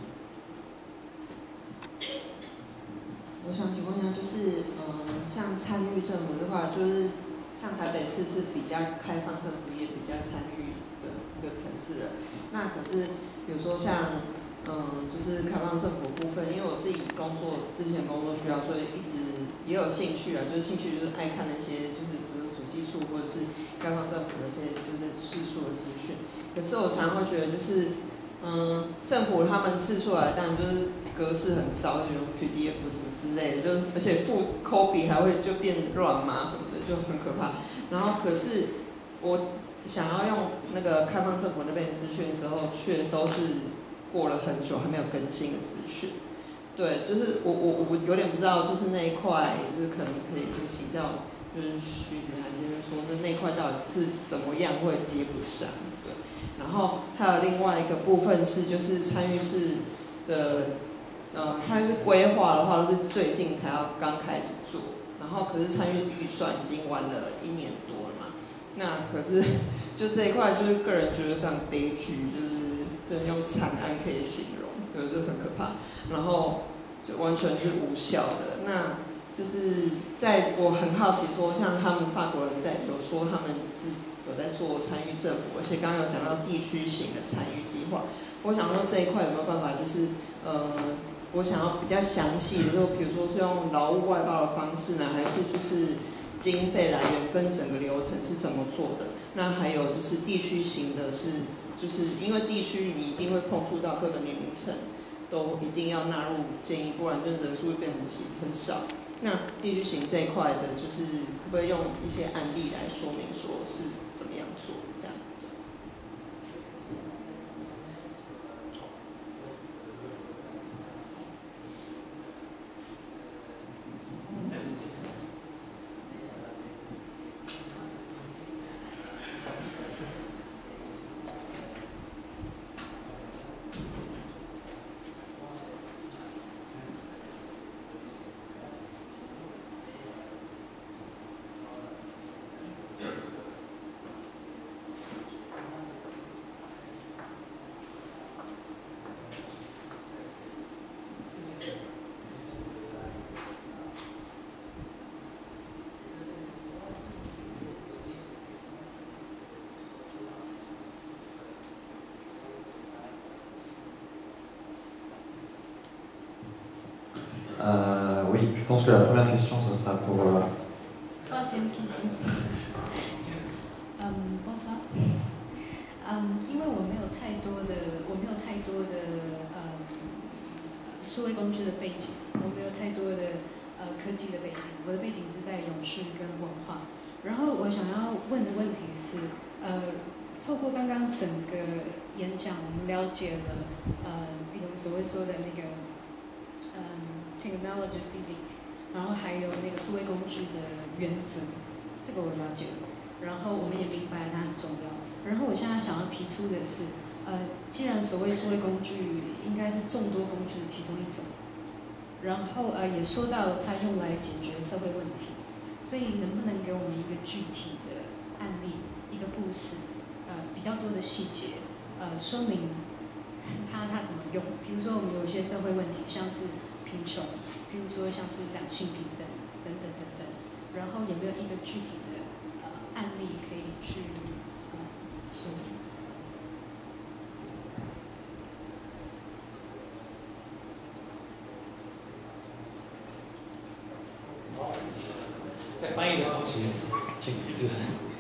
I: 我想请问一下，就是嗯、呃，像参与政府的话，就是像台北市是比较开放，政府也比较参与的一个城市的。那可是比如说像嗯、呃，就是开放政府部分，因为我自己工作之前工作需要，所以一直也有兴趣啊，就是兴趣就是爱看那些就是比如主计处或者是开放政府的一些就是市处的资讯。可是我常常会觉得就是。嗯，政府他们试出来，当然就是格式很糟，比如 P D F 什么之类的，就而且附 copy 还会就变乱码什么的，就很可怕。然后可是我想要用那个开放政府那边的资讯的时候，却都是过了很久还没有更新的资讯。对，就是我我我有点不知道，就是那一块，就是可能可以就请教，就是徐子涵先生说，那那一块到底是怎么样会接不上？对。然后还有另外一个部分是，就是参与式的，呃，参与式规划的话，都是最近才要刚开始做。然后可是参与预算已经玩了一年多了嘛，那可是就这一块，就是个人觉得非常悲剧，就是真的用惨案可以形容，对，就很可怕。然后就完全是无效的。那就是在我很好奇说，像他们法国人在有说他们是。有在做参与政府，而且刚刚有讲到地区型的参与计划。我想说这一块有没有办法，就是呃，我想要比较详细的，就比如说是用劳务外包的方式呢，还是就是经费来源跟整个流程是怎么做的？那还有就是地区型的是，就是因为地区你一定会碰触到各个年龄层，都一定要纳入建议，不然就是人数会变成很少。那地区型这一块的，就是可不可以用一些案例来说明，说是怎么样做这样？
D: Euh, oui, je pense que la première question, ce sera pour, euh,
J: 天P C。嗯 ，bonsoir。嗯，因为我没有太多的，我没有太多的呃数位工具的背景，我没有太多的呃科技的背景，我的背景是在永续跟文化。然后我想要问的问题是，呃，透过刚刚整个演讲，我们了解了呃那个所谓说的那个嗯 technology civic， 然后还有那个数位工具的原则，这个我了解了。然后我们也明白它很重要。然后我现在想要提出的是，呃，既然所谓数位工具应该是众多工具的其中一种，然后呃也说到它用来解决社会问题，所以能不能给我们一个具体的案例，一个故事，呃比较多的细节，呃说明它它怎么用？比如说我们有一些社会问题，像是贫穷，比如说像是两性平等等等等等，然后有没有一个具体的呃案例可以去？
A: 好，在翻译的同时，请举手。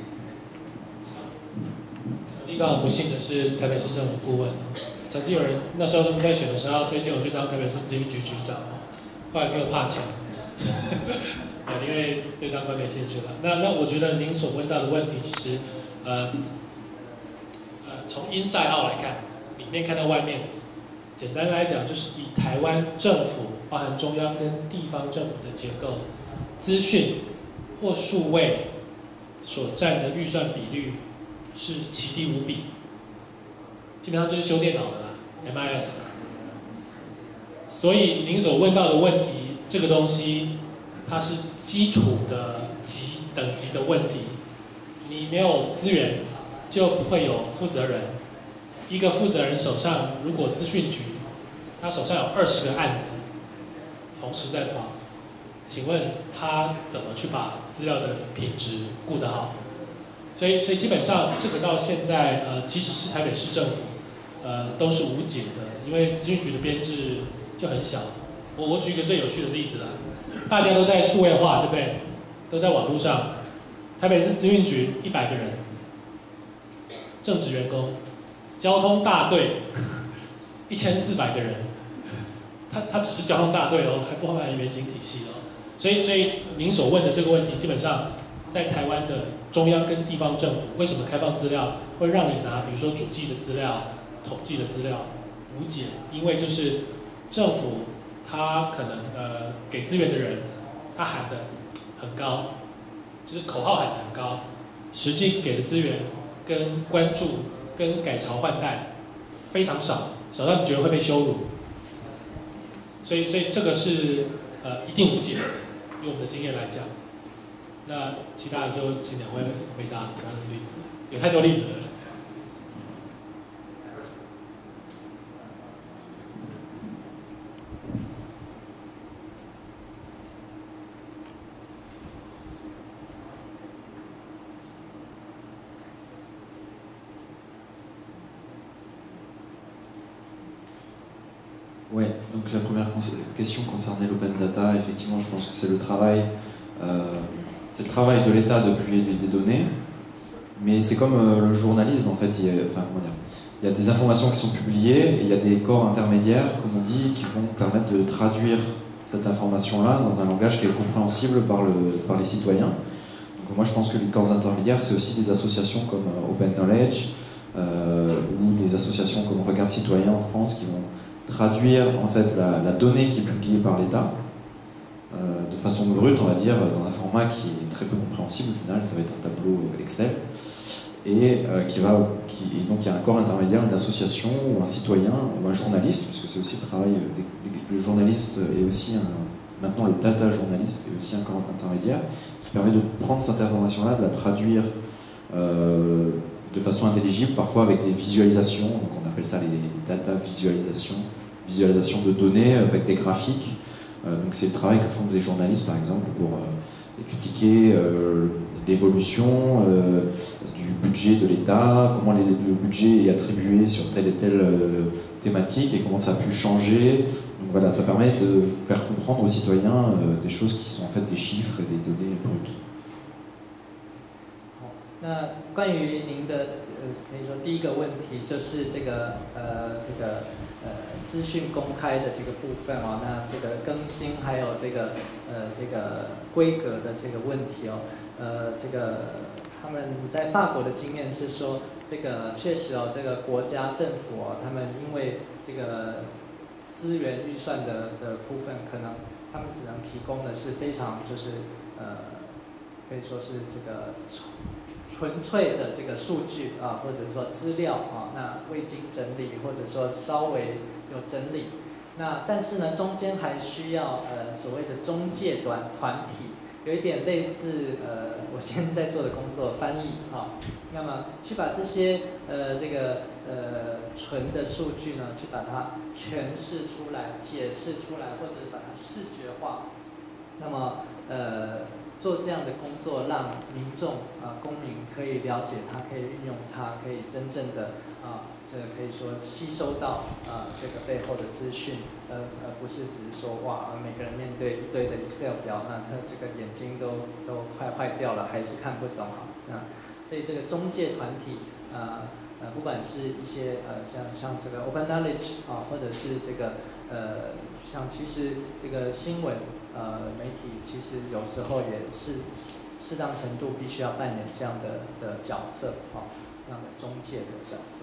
E: 立刚很不幸的是台北市政府顾问，曾经有人那时候他们在选的时候推荐我去当台北市资讯局局长，后来没有怕抢，因为对当官没兴趣了。那那我觉得您所问到的问题，其实呃。从 inside out 来看，里面看到外面，简单来讲就是以台湾政府，包含中央跟地方政府的结构，资讯或数位所占的预算比率是奇低无比，基本上就是修电脑的啦 ，M I S。所以您所问到的问题，这个东西它是基础的级等级的问题，你没有资源。就不会有负责人。一个负责人手上，如果资讯局他手上有二十个案子同时在跑，请问他怎么去把资料的品质顾得好？所以，所以基本上这个到现在，呃，即使是台北市政府，呃，都是无解的，因为资讯局的编制就很小。我我举一个最有趣的例子啦，大家都在数位化，对不对？都在网络上。台北市资讯局一百个人。正职员工，交通大队一千四百个人，他他只是交通大队哦，还不包含远景体系哦。所以所以您所问的这个问题，基本上在台湾的中央跟地方政府，为什么开放资料会让你拿，比如说主计的资料、统计的资料无解？因为就是政府他可能呃给资源的人，他喊的很高，就是口号喊的很高，实际给的资源。跟关注、跟改朝换代非常少，少到你觉得会被羞辱，所以，所以这个是呃一定无解的，以我们的经验来讲。那其他的就请两位回答其他的例子，有太多例子了。
D: Ouais, donc la première question concernait l'open data. Effectivement, je pense que c'est le travail, euh, c'est le travail de l'État de publier des données, mais c'est comme euh, le journalisme en fait. Il y a, enfin, comment dire, il y a des informations qui sont publiées et il y a des corps intermédiaires, comme on dit, qui vont permettre de traduire cette information-là dans un langage qui est compréhensible par, le, par les citoyens. Donc moi, je pense que les corps intermédiaires, c'est aussi des associations comme euh, Open Knowledge euh, ou des associations comme Regard Citoyen en France qui vont traduire en fait la, la donnée qui est publiée par l'État euh, de façon brute, on va dire, dans un format qui est très peu compréhensible. Au final, ça va être un tableau Excel et euh, qui va, qui, et donc il y a un corps intermédiaire, une association ou un citoyen ou un journaliste, parce que c'est aussi le travail des, le journaliste et aussi un, maintenant le data journaliste est aussi un corps intermédiaire qui permet de prendre cette information-là, de la traduire euh, de façon intelligible, parfois avec des visualisations, donc on appelle ça les data visualisations, visualisation de données avec des graphiques. Euh, donc c'est le travail que font des journalistes par exemple pour euh, expliquer euh, l'évolution euh, du budget de l'État, comment les, le budget est attribué sur telle et telle euh, thématique et comment ça a pu changer. Donc voilà, ça permet de faire comprendre aux citoyens euh, des choses qui sont en fait des chiffres et des données brutes.
C: 那关于您的呃，可以说第一个问题就是这个呃这个呃资讯公开的这个部分哦，那这个更新还有这个呃这个规格的这个问题哦，呃这个他们在法国的经验是说，这个确实哦，这个国家政府哦，他们因为这个资源预算的的部分，可能他们只能提供的是非常就是呃可以说是这个纯粹的这个数据啊，或者说资料啊，那未经整理，或者说稍微有整理。那但是呢，中间还需要呃所谓的中介团团体，有一点类似呃我今天在做的工作翻译啊，那么去把这些呃这个呃纯的数据呢，去把它诠释出来、解释出来，或者把它视觉化。那么呃。做这样的工作，让民众啊、呃、公民可以了解它，可以运用它，可以真正的啊、呃，这个可以说吸收到啊、呃、这个背后的资讯，而而不是只是说哇，每个人面对一堆的 Excel 表，那他这个眼睛都都快坏掉了，还是看不懂啊。那所以这个中介团体啊呃不管是一些呃像像这个 Open Knowledge 啊，或者是这个呃像其实这个新闻。呃，媒体其实有时候也是适当程度必须要扮演这样的的角色，啊，这样的中介的角色。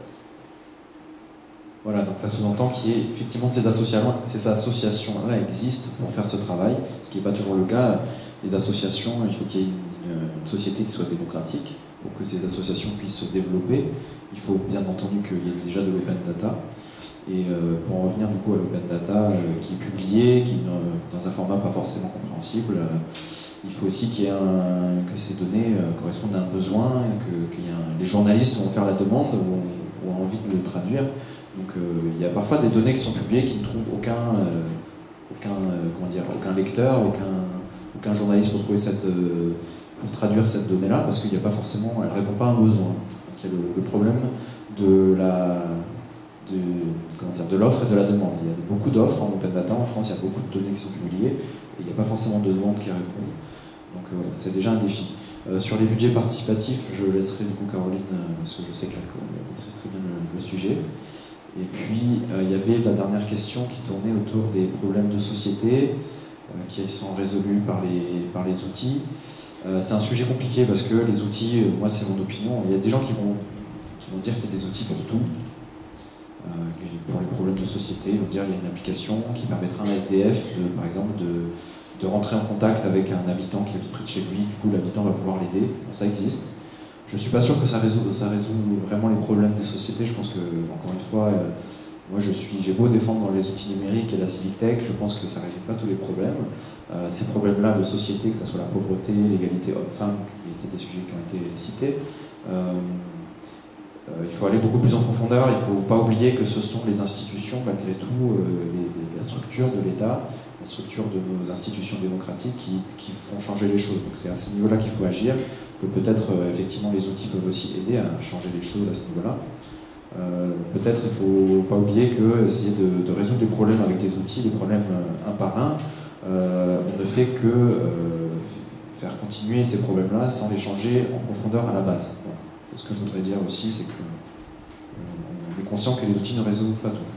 D: Voilà, donc ça sous-entend qu'effectivement ces associations, ces associations-là existent pour faire ce travail, ce qui n'est pas toujours le cas. Les associations, il faut qu'il y ait une, une société qui soit démocratique pour que ces associations puissent se développer. Il faut bien entendu qu'il y ait déjà de l'open data. Et euh, pour en revenir du coup à l'open data euh, qui est publié, qui euh, dans un format pas forcément compréhensible, euh, il faut aussi qu'il y ait un, que ces données euh, correspondent à un besoin, que, qu'il y a un, les journalistes vont faire la demande ou ont, ont envie de le traduire. Donc euh, il y a parfois des données qui sont publiées qui ne trouvent aucun, euh, aucun, euh, comment dire, aucun lecteur, aucun, aucun journaliste pour, trouver cette, euh, pour traduire cette donnée-là, parce qu'il n'y a pas forcément, elle ne répond pas à un besoin. Donc il y a le, le problème de la... de, comment dire, de l'offre et de la demande. Il y a beaucoup d'offres en open data en France, il y a beaucoup de données qui sont publiées et il n'y a pas forcément de demande qui répondent. Donc euh, c'est déjà un défi. Euh, sur les budgets participatifs, je laisserai du coup Caroline, euh, parce que je sais qu'elle maîtrise très bien le, le sujet. Et puis euh, il y avait la dernière question qui tournait autour des problèmes de société euh, qui sont résolus par les, par les outils. Euh, c'est un sujet compliqué parce que les outils, euh, moi c'est mon opinion, il y a des gens qui vont, qui vont dire qu'il y a des outils pour tout. Euh, pour les problèmes de société, on dire il y a une application qui permettra à un S D F, de, par exemple, de, de rentrer en contact avec un habitant qui est tout près de chez lui, du coup l'habitant va pouvoir l'aider, bon, ça existe. Je ne suis pas sûr que ça résout, ça résout vraiment les problèmes des sociétés, je pense que, encore une fois, euh, moi je suis, j'ai beau défendre les outils numériques et la civic tech, je pense que ça ne résout pas tous les problèmes. Euh, ces problèmes-là de société, que ce soit la pauvreté, l'égalité homme-femme, qui étaient des sujets qui ont été cités, euh, Euh, il faut aller beaucoup plus en profondeur, il ne faut pas oublier que ce sont les institutions, malgré tout, euh, les, les, la structure de l'État, la structure de nos institutions démocratiques qui, qui font changer les choses. Donc c'est à ce niveau-là qu'il faut agir. Il faut peut-être, euh, effectivement, les outils peuvent aussi aider à changer les choses à ce niveau-là. Euh, peut-être il ne faut pas oublier que essayer de, de résoudre les problèmes avec des outils, les problèmes euh, un par un, euh, on ne fait que euh, faire continuer ces problèmes-là sans les changer en profondeur à la base. Bon. Ce que je voudrais dire aussi, c'est que euh, on est conscient que les outils ne résolvent pas tout.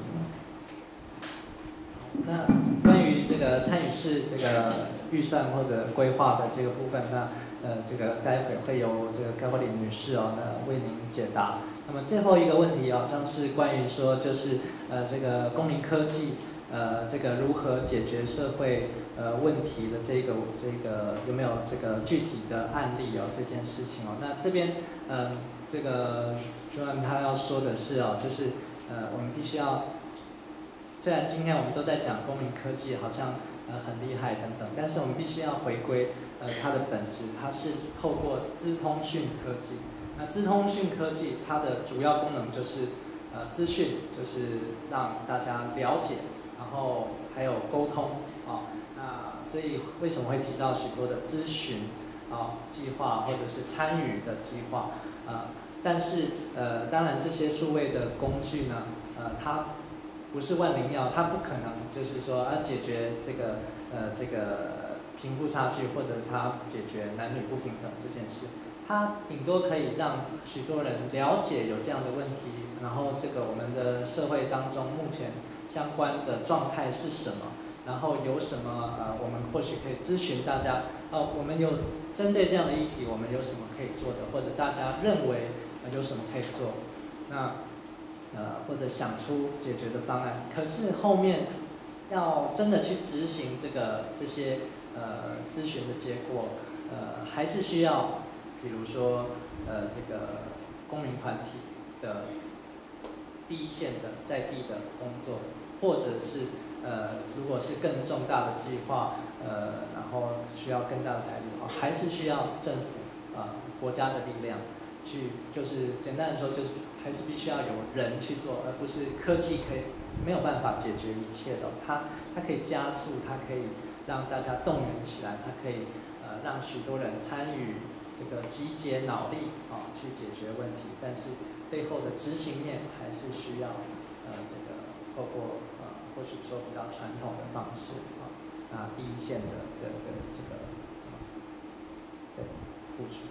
C: 那关于这个参与式这个预算或者规划的这个部分，那呃这个待会会由这个高慧玲女士哦，那为您解答。那么最后一个问题好像是关于说，就是呃这个公民科技呃这个如何解决社会呃问题的这个这个有没有这个具体的案例哦这件事情哦？那这边呃这个主任他要说的是哦，就是呃我们必须要。虽然今天我们都在讲公民科技好像呃很厉害等等，但是我们必须要回归呃它的本质，它是透过资通讯科技。那资通讯科技它的主要功能就是呃资讯，就是让大家了解，然后还有沟通啊。那所以为什么会提到许多的咨询啊计划或者是参与的计划啊？但是呃当然这些数位的工具呢，呃它不是万灵药，它不可能就是说啊解决这个呃这个贫富差距，或者它解决男女不平等这件事。 它顶多可以让许多人了解有这样的问题，然后这个我们的社会当中目前相关的状态是什么，然后有什么呃，我们或许可以咨询大家，呃，我们有针对这样的议题，我们有什么可以做的，或者大家认为呃有什么可以做，那呃或者想出解决的方案。可是后面要真的去执行这个这些呃咨询的结果，呃还是需要，比如说呃这个公民团体的第一线的在地的工作，或者是呃如果是更重大的计划，呃然后需要更大的财力的话，还是需要政府啊、呃、国家的力量去，就是简单的说就是还是必须要有人去做，而不是科技可以没有办法解决一切的，它它可以加速，它可以让大家动员起来，它可以呃让许多人参与这个集结脑力啊、去解决问题，但是背后的执行面还是需要呃这个透过呃或许说比较传统的方式啊，那第一线的的的这个对付出。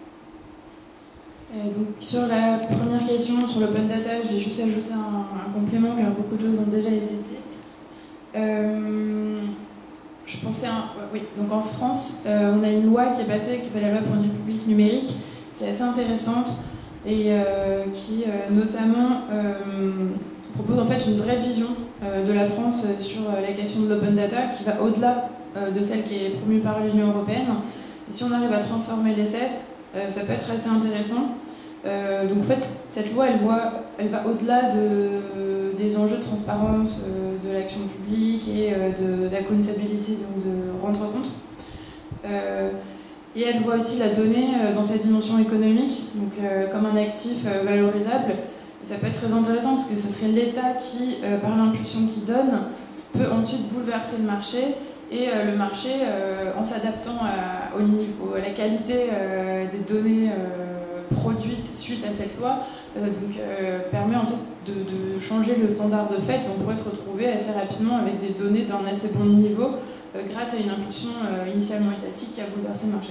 B: Et donc sur la première question sur l'open data, je vais juste ajouter un, un complément car beaucoup de choses ont déjà été dites. Euh, je pensais à, oui, donc en France, euh, on a une loi qui est passée qui s'appelle la loi pour une république numérique, qui est assez intéressante et euh, qui euh, notamment euh, propose en fait une vraie vision euh, de la France sur la question de l'open data qui va au-delà euh, de celle qui est promue par l'Union européenne. Et si on arrive à transformer l'essai, Euh, ça peut être assez intéressant. Euh, donc en fait, cette loi, elle, voit, elle va au-delà de, des enjeux de transparence euh, de l'action publique et euh, d'accountability, donc de rendre compte. Euh, et elle voit aussi la donnée euh, dans sa dimension économique, donc euh, comme un actif euh, valorisable. Et ça peut être très intéressant parce que ce serait l'État qui, euh, par l'impulsion qu'il donne, peut ensuite bouleverser le marché. Et euh, le marché, euh, en s'adaptant à, au niveau, à la qualité euh, des données euh, produites suite à cette loi, euh, donc, euh, permet ensuite de, de changer le standard de fait. Et on pourrait se retrouver assez rapidement avec des données d'un assez bon niveau euh, grâce à une impulsion euh, initialement étatique qui a bouleversé le marché.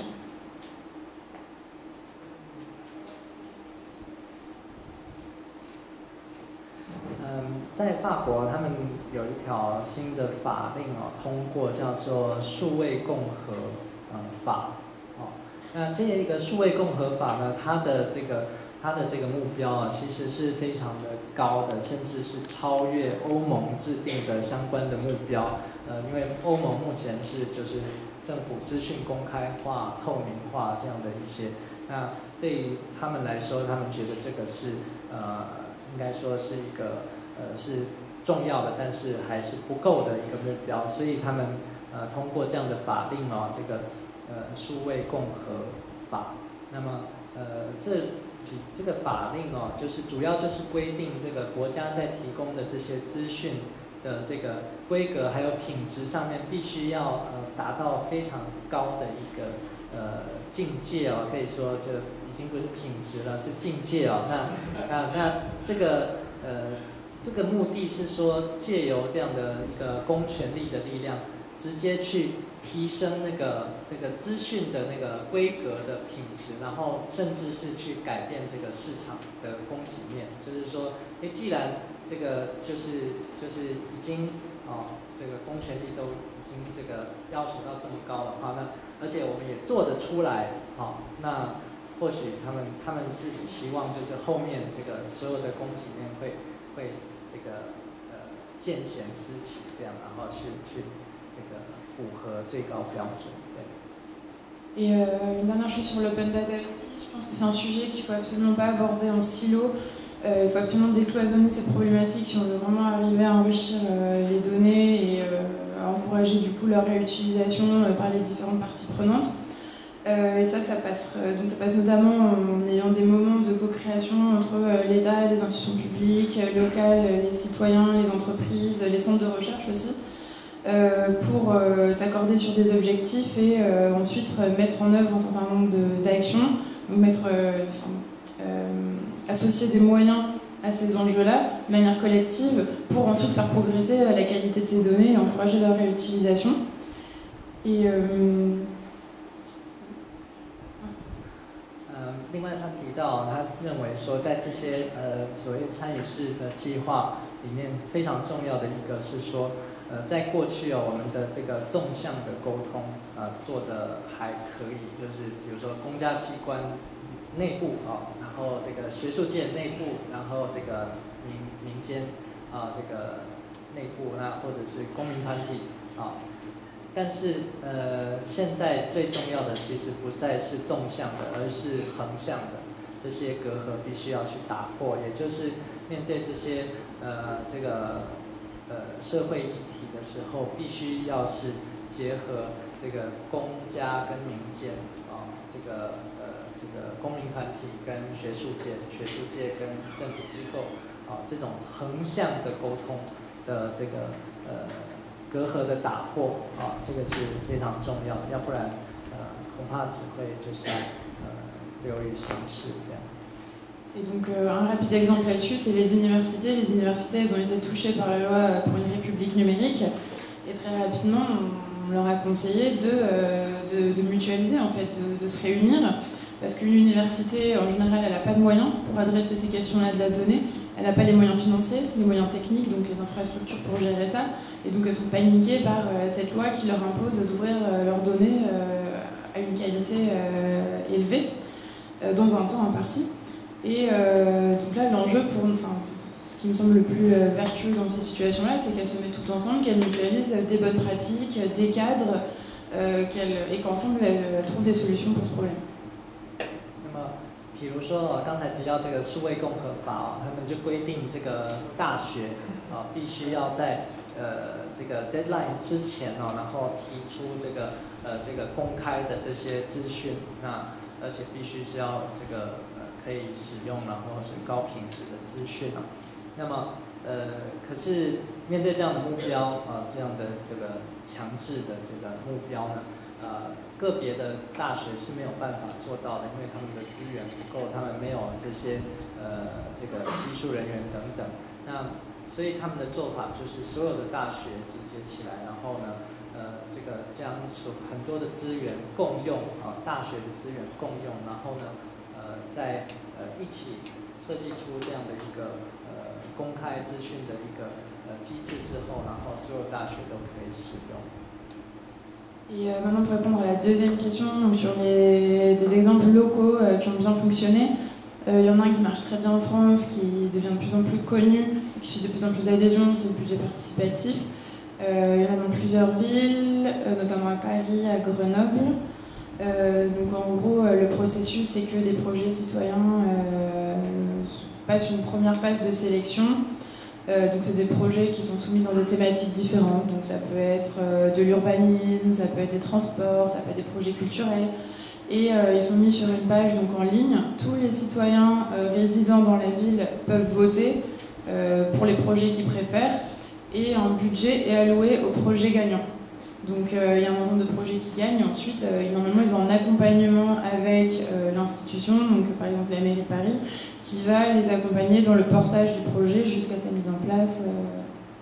C: 在法国，他们有一条新的法令哦，通过叫做数位共和呃法哦。那这一个数位共和法呢，它的这个它的这个目标啊，其实是非常的高的，甚至是超越欧盟制定的相关的目标。呃，因为欧盟目前是就是政府资讯公开化、透明化这样的一些，那对于他们来说，他们觉得这个是呃，应该说是一个。呃，是重要的，但是还是不够的一个目标，所以他们呃通过这样的法令哦，这个呃数位共和法，那么呃这里这个法令哦，就是主要就是规定这个国家在提供的这些资讯的这个规格还有品质上面，必须要呃达到非常高的一个呃境界哦，可以说这已经不是品质了，是境界哦。那那那这个呃。这个目的是说，借由这样的一个公权力的力量，直接去提升那个这个资讯的那个规格的品质，然后甚至是去改变这个市场的供给面。就是说，诶，既然这个就是就是已经哦，这个公权力都已经这个要求到这么高的话，那而且我们也做得出来，好、哦，那或许他们他们是期望就是后面这个所有的供给面会会。这个呃见贤思齐，这样，然后去去这个符合最高标准，这样。
B: Et euh, une dernière chose sur l'open data aussi, je pense que c'est un sujet qu'il ne faut absolument pas aborder en silo. Euh, il faut absolument décloisonner ces problématiques si on veut vraiment arriver à enrichir euh, les données et euh, à encourager du coup leur réutilisation euh, par les différentes parties prenantes. Euh, et ça, ça passe, euh, donc ça passe notamment en ayant des moments de co-création entre euh, l'État, les institutions publiques, euh, locales, les citoyens, les entreprises, les centres de recherche aussi, euh, pour euh, s'accorder sur des objectifs et euh, ensuite euh, mettre en œuvre un certain nombre d'actions, donc mettre, euh, enfin, euh, associer des moyens à ces enjeux-là de manière collective pour ensuite faire progresser la qualité de ces données et encourager leur réutilisation. Et, euh,
C: 另外他提到，他认为说，在这些呃所谓参与式的计划里面，非常重要的一个是说，呃，在过去哦，我们的这个纵向的沟通，呃，做得还可以，就是比如说公家机关内部啊、哦，然后这个学术界内部，然后这个民民间啊、呃、这个内部，那或者是公民团体啊。哦但是，呃，现在最重要的其实不再是纵向的，而是横向的，这些隔阂必须要去打破。也就是面对这些呃这个呃社会议题的时候，必须要是结合这个公家跟民间啊、哦，这个呃这个公民团体跟学术界、学术界跟政府机构啊、哦，这种横向的沟通的这个呃。隔阂的打破啊，这个是非常重要的，要不然呃恐怕只会就是呃流于形式这样。
B: Et donc euh, un rapide exemple là-dessus, c'est les universités. Les universités, elles ont été touchées par la loi pour une république numérique, et très rapidement, on leur a conseillé de, euh, de, de mutualiser en fait, de, de se réunir, parce qu'une université en général, elle n'a pas de moyens pour adresser ces questions-là de la donnée. Elle n'a pas les moyens financiers, les moyens techniques, donc les infrastructures pour gérer ça. Et donc elles sont paniquées par euh, cette loi qui leur impose d'ouvrir euh, leurs données euh, à une qualité euh, élevée, euh, dans un temps imparti. Et euh, donc là, l'enjeu pour, enfin, ce qui me semble le plus euh, vertueux dans ces situations-là, c'est qu'elles se mettent toutes ensemble, qu'elles mutualisent des bonnes pratiques, des cadres, euh, qu'elles, et qu'ensemble elles trouvent des solutions pour ce problème.
C: 比如说，刚才提到这个数位共和法哦，他们就规定这个大学啊必须要在呃这个 deadline 之前哦，然后提出这个呃这个公开的这些资讯，那而且必须是要这个呃可以使用，然后是高品质的资讯啊。那么呃可是面对这样的目标啊、呃，这样的这个强制的这个目标呢，呃。个别的大学是没有办法做到的，因为他们的资源不够，他们没有这些呃这个技术人员等等。那所以他们的做法就是所有的大学集结起来，然后呢，呃这个将所很多的资源共用啊，大学的资源共用，然后呢，呃在呃一起设计出这样的一个呃公开资讯的一个呃机制之后，然后所有大学都可以使用。
B: Et euh, maintenant, pour répondre à la deuxième question, donc sur les, des exemples locaux euh, qui ont bien fonctionné, il euh, y en a un qui marche très bien en France, qui devient de plus en plus connu, qui suit de plus en plus d'adhésions, c'est le budget participatif. Il euh, y en a dans plusieurs villes, euh, notamment à Paris, à Grenoble. Euh, donc en gros, euh, le processus, c'est que des projets citoyens euh, passent une première phase de sélection. Euh, donc c'est des projets qui sont soumis dans des thématiques différentes, donc ça peut être euh, de l'urbanisme, ça peut être des transports, ça peut être des projets culturels, et euh, ils sont mis sur une page donc en ligne. Tous les citoyens euh, résidant dans la ville peuvent voter euh, pour les projets qu'ils préfèrent, et un budget est alloué aux projets gagnants. Donc il euh, y a un ensemble de projets qui gagnent, et ensuite euh, normalement ils ont un accompagnement avec euh, l'institution, donc par exemple la mairie de Paris, qui va les accompagner dans le portage du projet jusqu'à sa mise en place. Euh...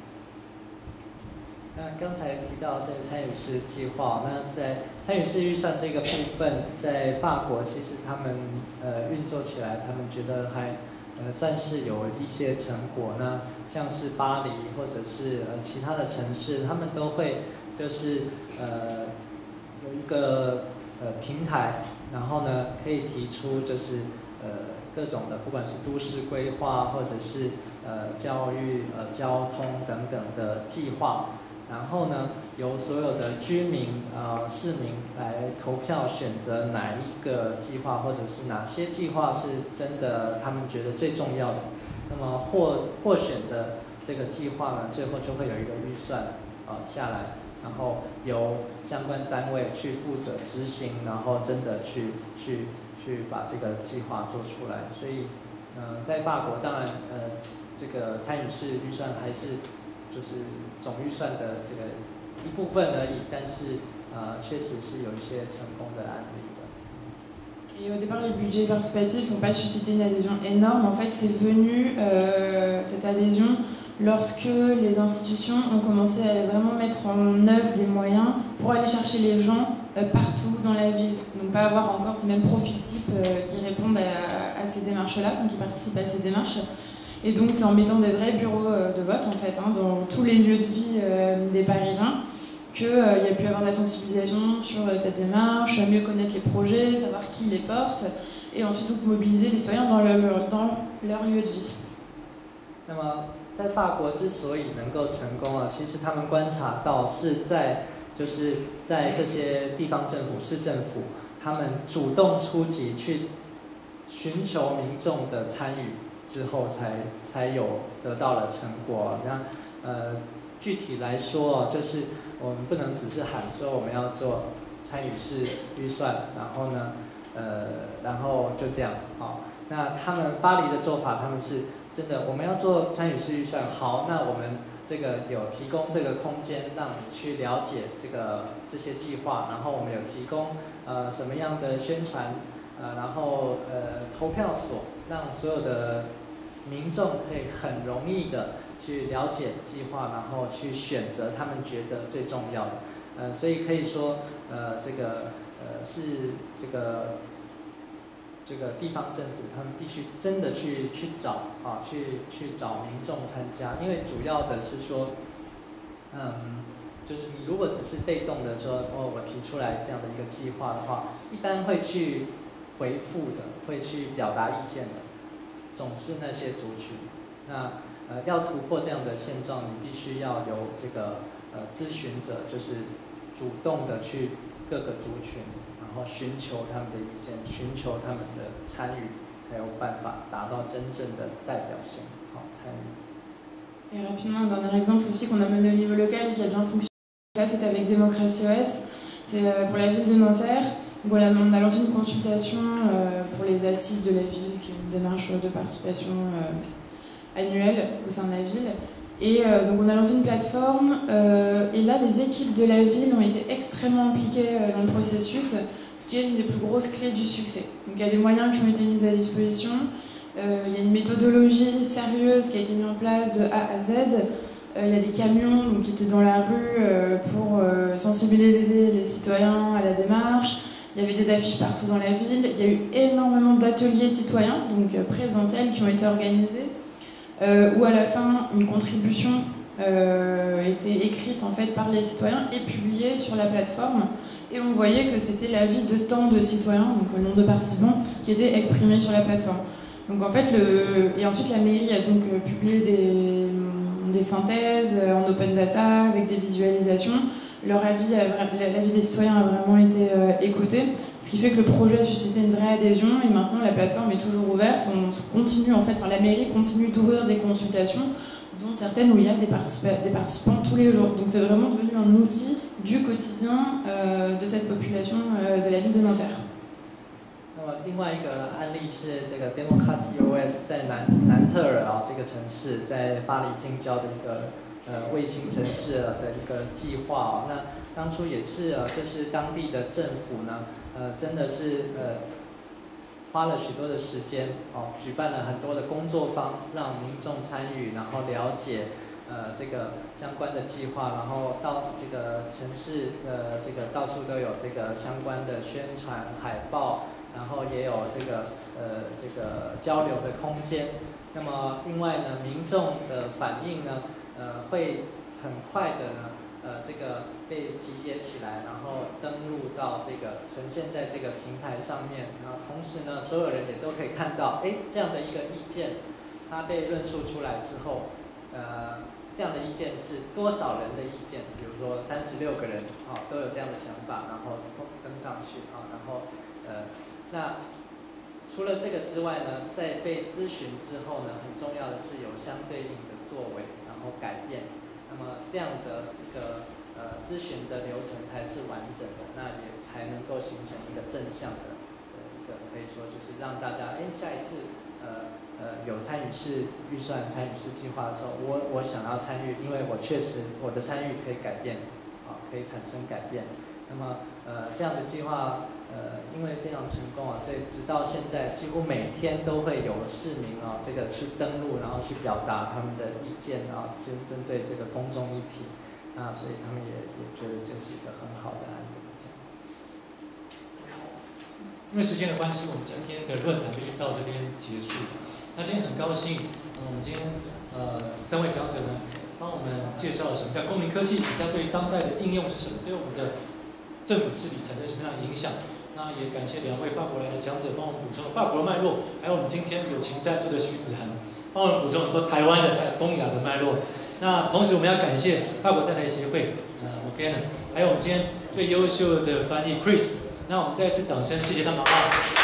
C: 那刚才提到这个参与式计划，那在参与式预算这个部分，在法国其实他们呃运作起来，他们觉得还呃算是有一些成果。那像是巴黎或者是呃其他的城市，他们都会就是呃有一个呃平台，然后呢可以提出就是呃各种的，不管是都市规划或者是呃教育、呃交通等等的计划，然后呢由所有的居民、呃市民来投票选择哪一个计划，或者是哪些计划是真的他们觉得最重要的。那么获获选的这个计划呢，最后就会有一个预算呃下来。然后由相关单位去负责执行，然后真的去去去把这个计划做出来。所以，呃，在法国当然，呃，这个参与式预算还是就是总预算的这个一部分而已，但是呃，确实是有一些成功的案例的。
B: Et au départ, les budgets participatifs n'ont pas suscité une adhésion énorme. En fait, c'est venu, euh, cette adhésion, lorsque les institutions ont commencé à vraiment mettre en œuvre des moyens pour aller chercher les gens euh, partout dans la ville. Donc pas avoir encore ces mêmes profils types euh, qui répondent à, à ces démarches-là, enfin, qui participent à ces démarches. Et donc c'est en mettant des vrais bureaux euh, de vote en fait, hein, dans tous les lieux de vie euh, des Parisiens, qu'il euh, y a pu avoir de la sensibilisation sur euh, cette démarche, mieux connaître les projets, savoir qui les porte, et ensuite donc mobiliser les citoyens dans leur, dans leur lieu de vie.
C: 那么在法国之所以能够成功啊，其实他们观察到是在就是在这些地方政府、市政府，他们主动出击去寻求民众的参与之后才，才有得到了成果。那呃，具体来说，就是我们不能只是喊说我们要做参与式预算，然后呢，呃，然后就这样啊。那他们巴黎的做法，他们是真的，我们要做参与式预算，好，那我们这个有提供这个空间，让你去了解这个这些计划，然后我们有提供呃什么样的宣传，呃，然后呃投票所，让所有的民众可以很容易的去了解计划，然后去选择他们觉得最重要的，呃，所以可以说，呃，这个呃是这个。这个地方政府他们必须真的去去找啊，去去找民众参加，因为主要的是说，嗯，就是你如果只是被动的说，哦，我提出来这样的一个计划的话，一般会去回复的，会去表达意见的，总是那些族群。那呃，要突破这样的现状，你必须要有这个呃咨询者，就是主动的去各个族群。然后寻求他们的意见，寻求他们的参与，才有办法达到真正的代表性，好参与。
B: Et rapidement, un dernier exemple aussi qu'on a mené au niveau local et qui a bien fonctionné, là c'est avec Démocratie O S, c'est pour la ville de Nanterre. Donc voilà, on a lancé une consultation pour les assises de la ville, qui est une démarche de participation annuelle au sein de la ville. Et euh, donc on a lancé une plateforme euh, et là les équipes de la ville ont été extrêmement impliquées euh, dans le processus, ce qui est une des plus grosses clés du succès. Donc il y a des moyens qui ont été mis à disposition, euh, il y a une méthodologie sérieuse qui a été mise en place de A à Z, euh, il y a des camions donc, qui étaient dans la rue euh, pour euh, sensibiliser les citoyens à la démarche, il y avait des affiches partout dans la ville, il y a eu énormément d'ateliers citoyens, donc euh, présentiels, qui ont été organisés. Euh, où à la fin une contribution euh, était écrite en fait par les citoyens et publiée sur la plateforme, et on voyait que c'était l'avis de tant de citoyens, donc le nombre de participants, qui était exprimé sur la plateforme. Donc en fait, le... et ensuite la mairie a donc publié des, des synthèses en open data avec des visualisations. Leur avis, l'avis des citoyens a vraiment été euh, écouté, ce qui fait que le projet a suscité une vraie adhésion et maintenant la plateforme est toujours ouverte. On continue en fait, enfin, la mairie continue d'ouvrir des consultations, dont certaines où il y a des participants, des participants tous les jours. Donc c'est vraiment devenu un outil du quotidien euh, de cette population euh, de la ville de Nanterre.
C: 那么另外一个案例是这个 Démocratie O S 在南南特尔啊这个城市，在巴黎近郊的一个。 呃，卫星城市的一个计划哦，那当初也是呃，就是当地的政府呢，呃，真的是呃，花了许多的时间哦，举办了很多的工作坊，让民众参与，然后了解呃这个相关的计划，然后到这个城市的这个到处都有这个相关的宣传海报，然后也有这个呃这个交流的空间。那么另外呢，民众的反应呢？ 呃，会很快的呢，呃，这个被集结起来，然后登录到这个呈现在这个平台上面，然后同时呢，所有人也都可以看到，哎，这样的一个意见，它被论述出来之后，呃，这样的意见是多少人的意见？比如说三十六个人啊、哦，都有这样的想法，然后登上去啊、哦，然后呃，那除了这个之外呢，在被咨询之后呢，很重要的是有相对应的作为。 改变，那么这样的一个呃咨询的流程才是完整的，那也才能够形成一个正向的呃一个可以说就是让大家哎下一次呃呃有参与式预算、参与式计划的时候，我我想要参与，因为我确实我的参与可以改变，啊可以产生改变。那么呃这样的计划呃，因为非常成功啊，所以直到现在几乎每天都会有市民啊，这个去登录，然后去表达他们的意见啊，针针对这个公众议题，啊，所以他们也也觉得这是一个很好的案例。这样。
A: 因为时间的关系，我们今天的论坛必须到这边结束。那今天很高兴，嗯，我们今天呃三位讲者呢，帮我们介绍了什么叫公民科技，它对于当代的应用是什么，对我们的政府治理产生什么样的影响。那也感谢两位法国来的讲者帮我们补充了法国的脉络，还有我们今天友情赞助的徐子涵帮我们补充很多台湾的还有东亚的脉络。那同时我们要感谢法国在台协会，呃 ，O K 呢，还有我们今天最优秀的翻译 Chris。那我们再次掌声，谢谢他们啊！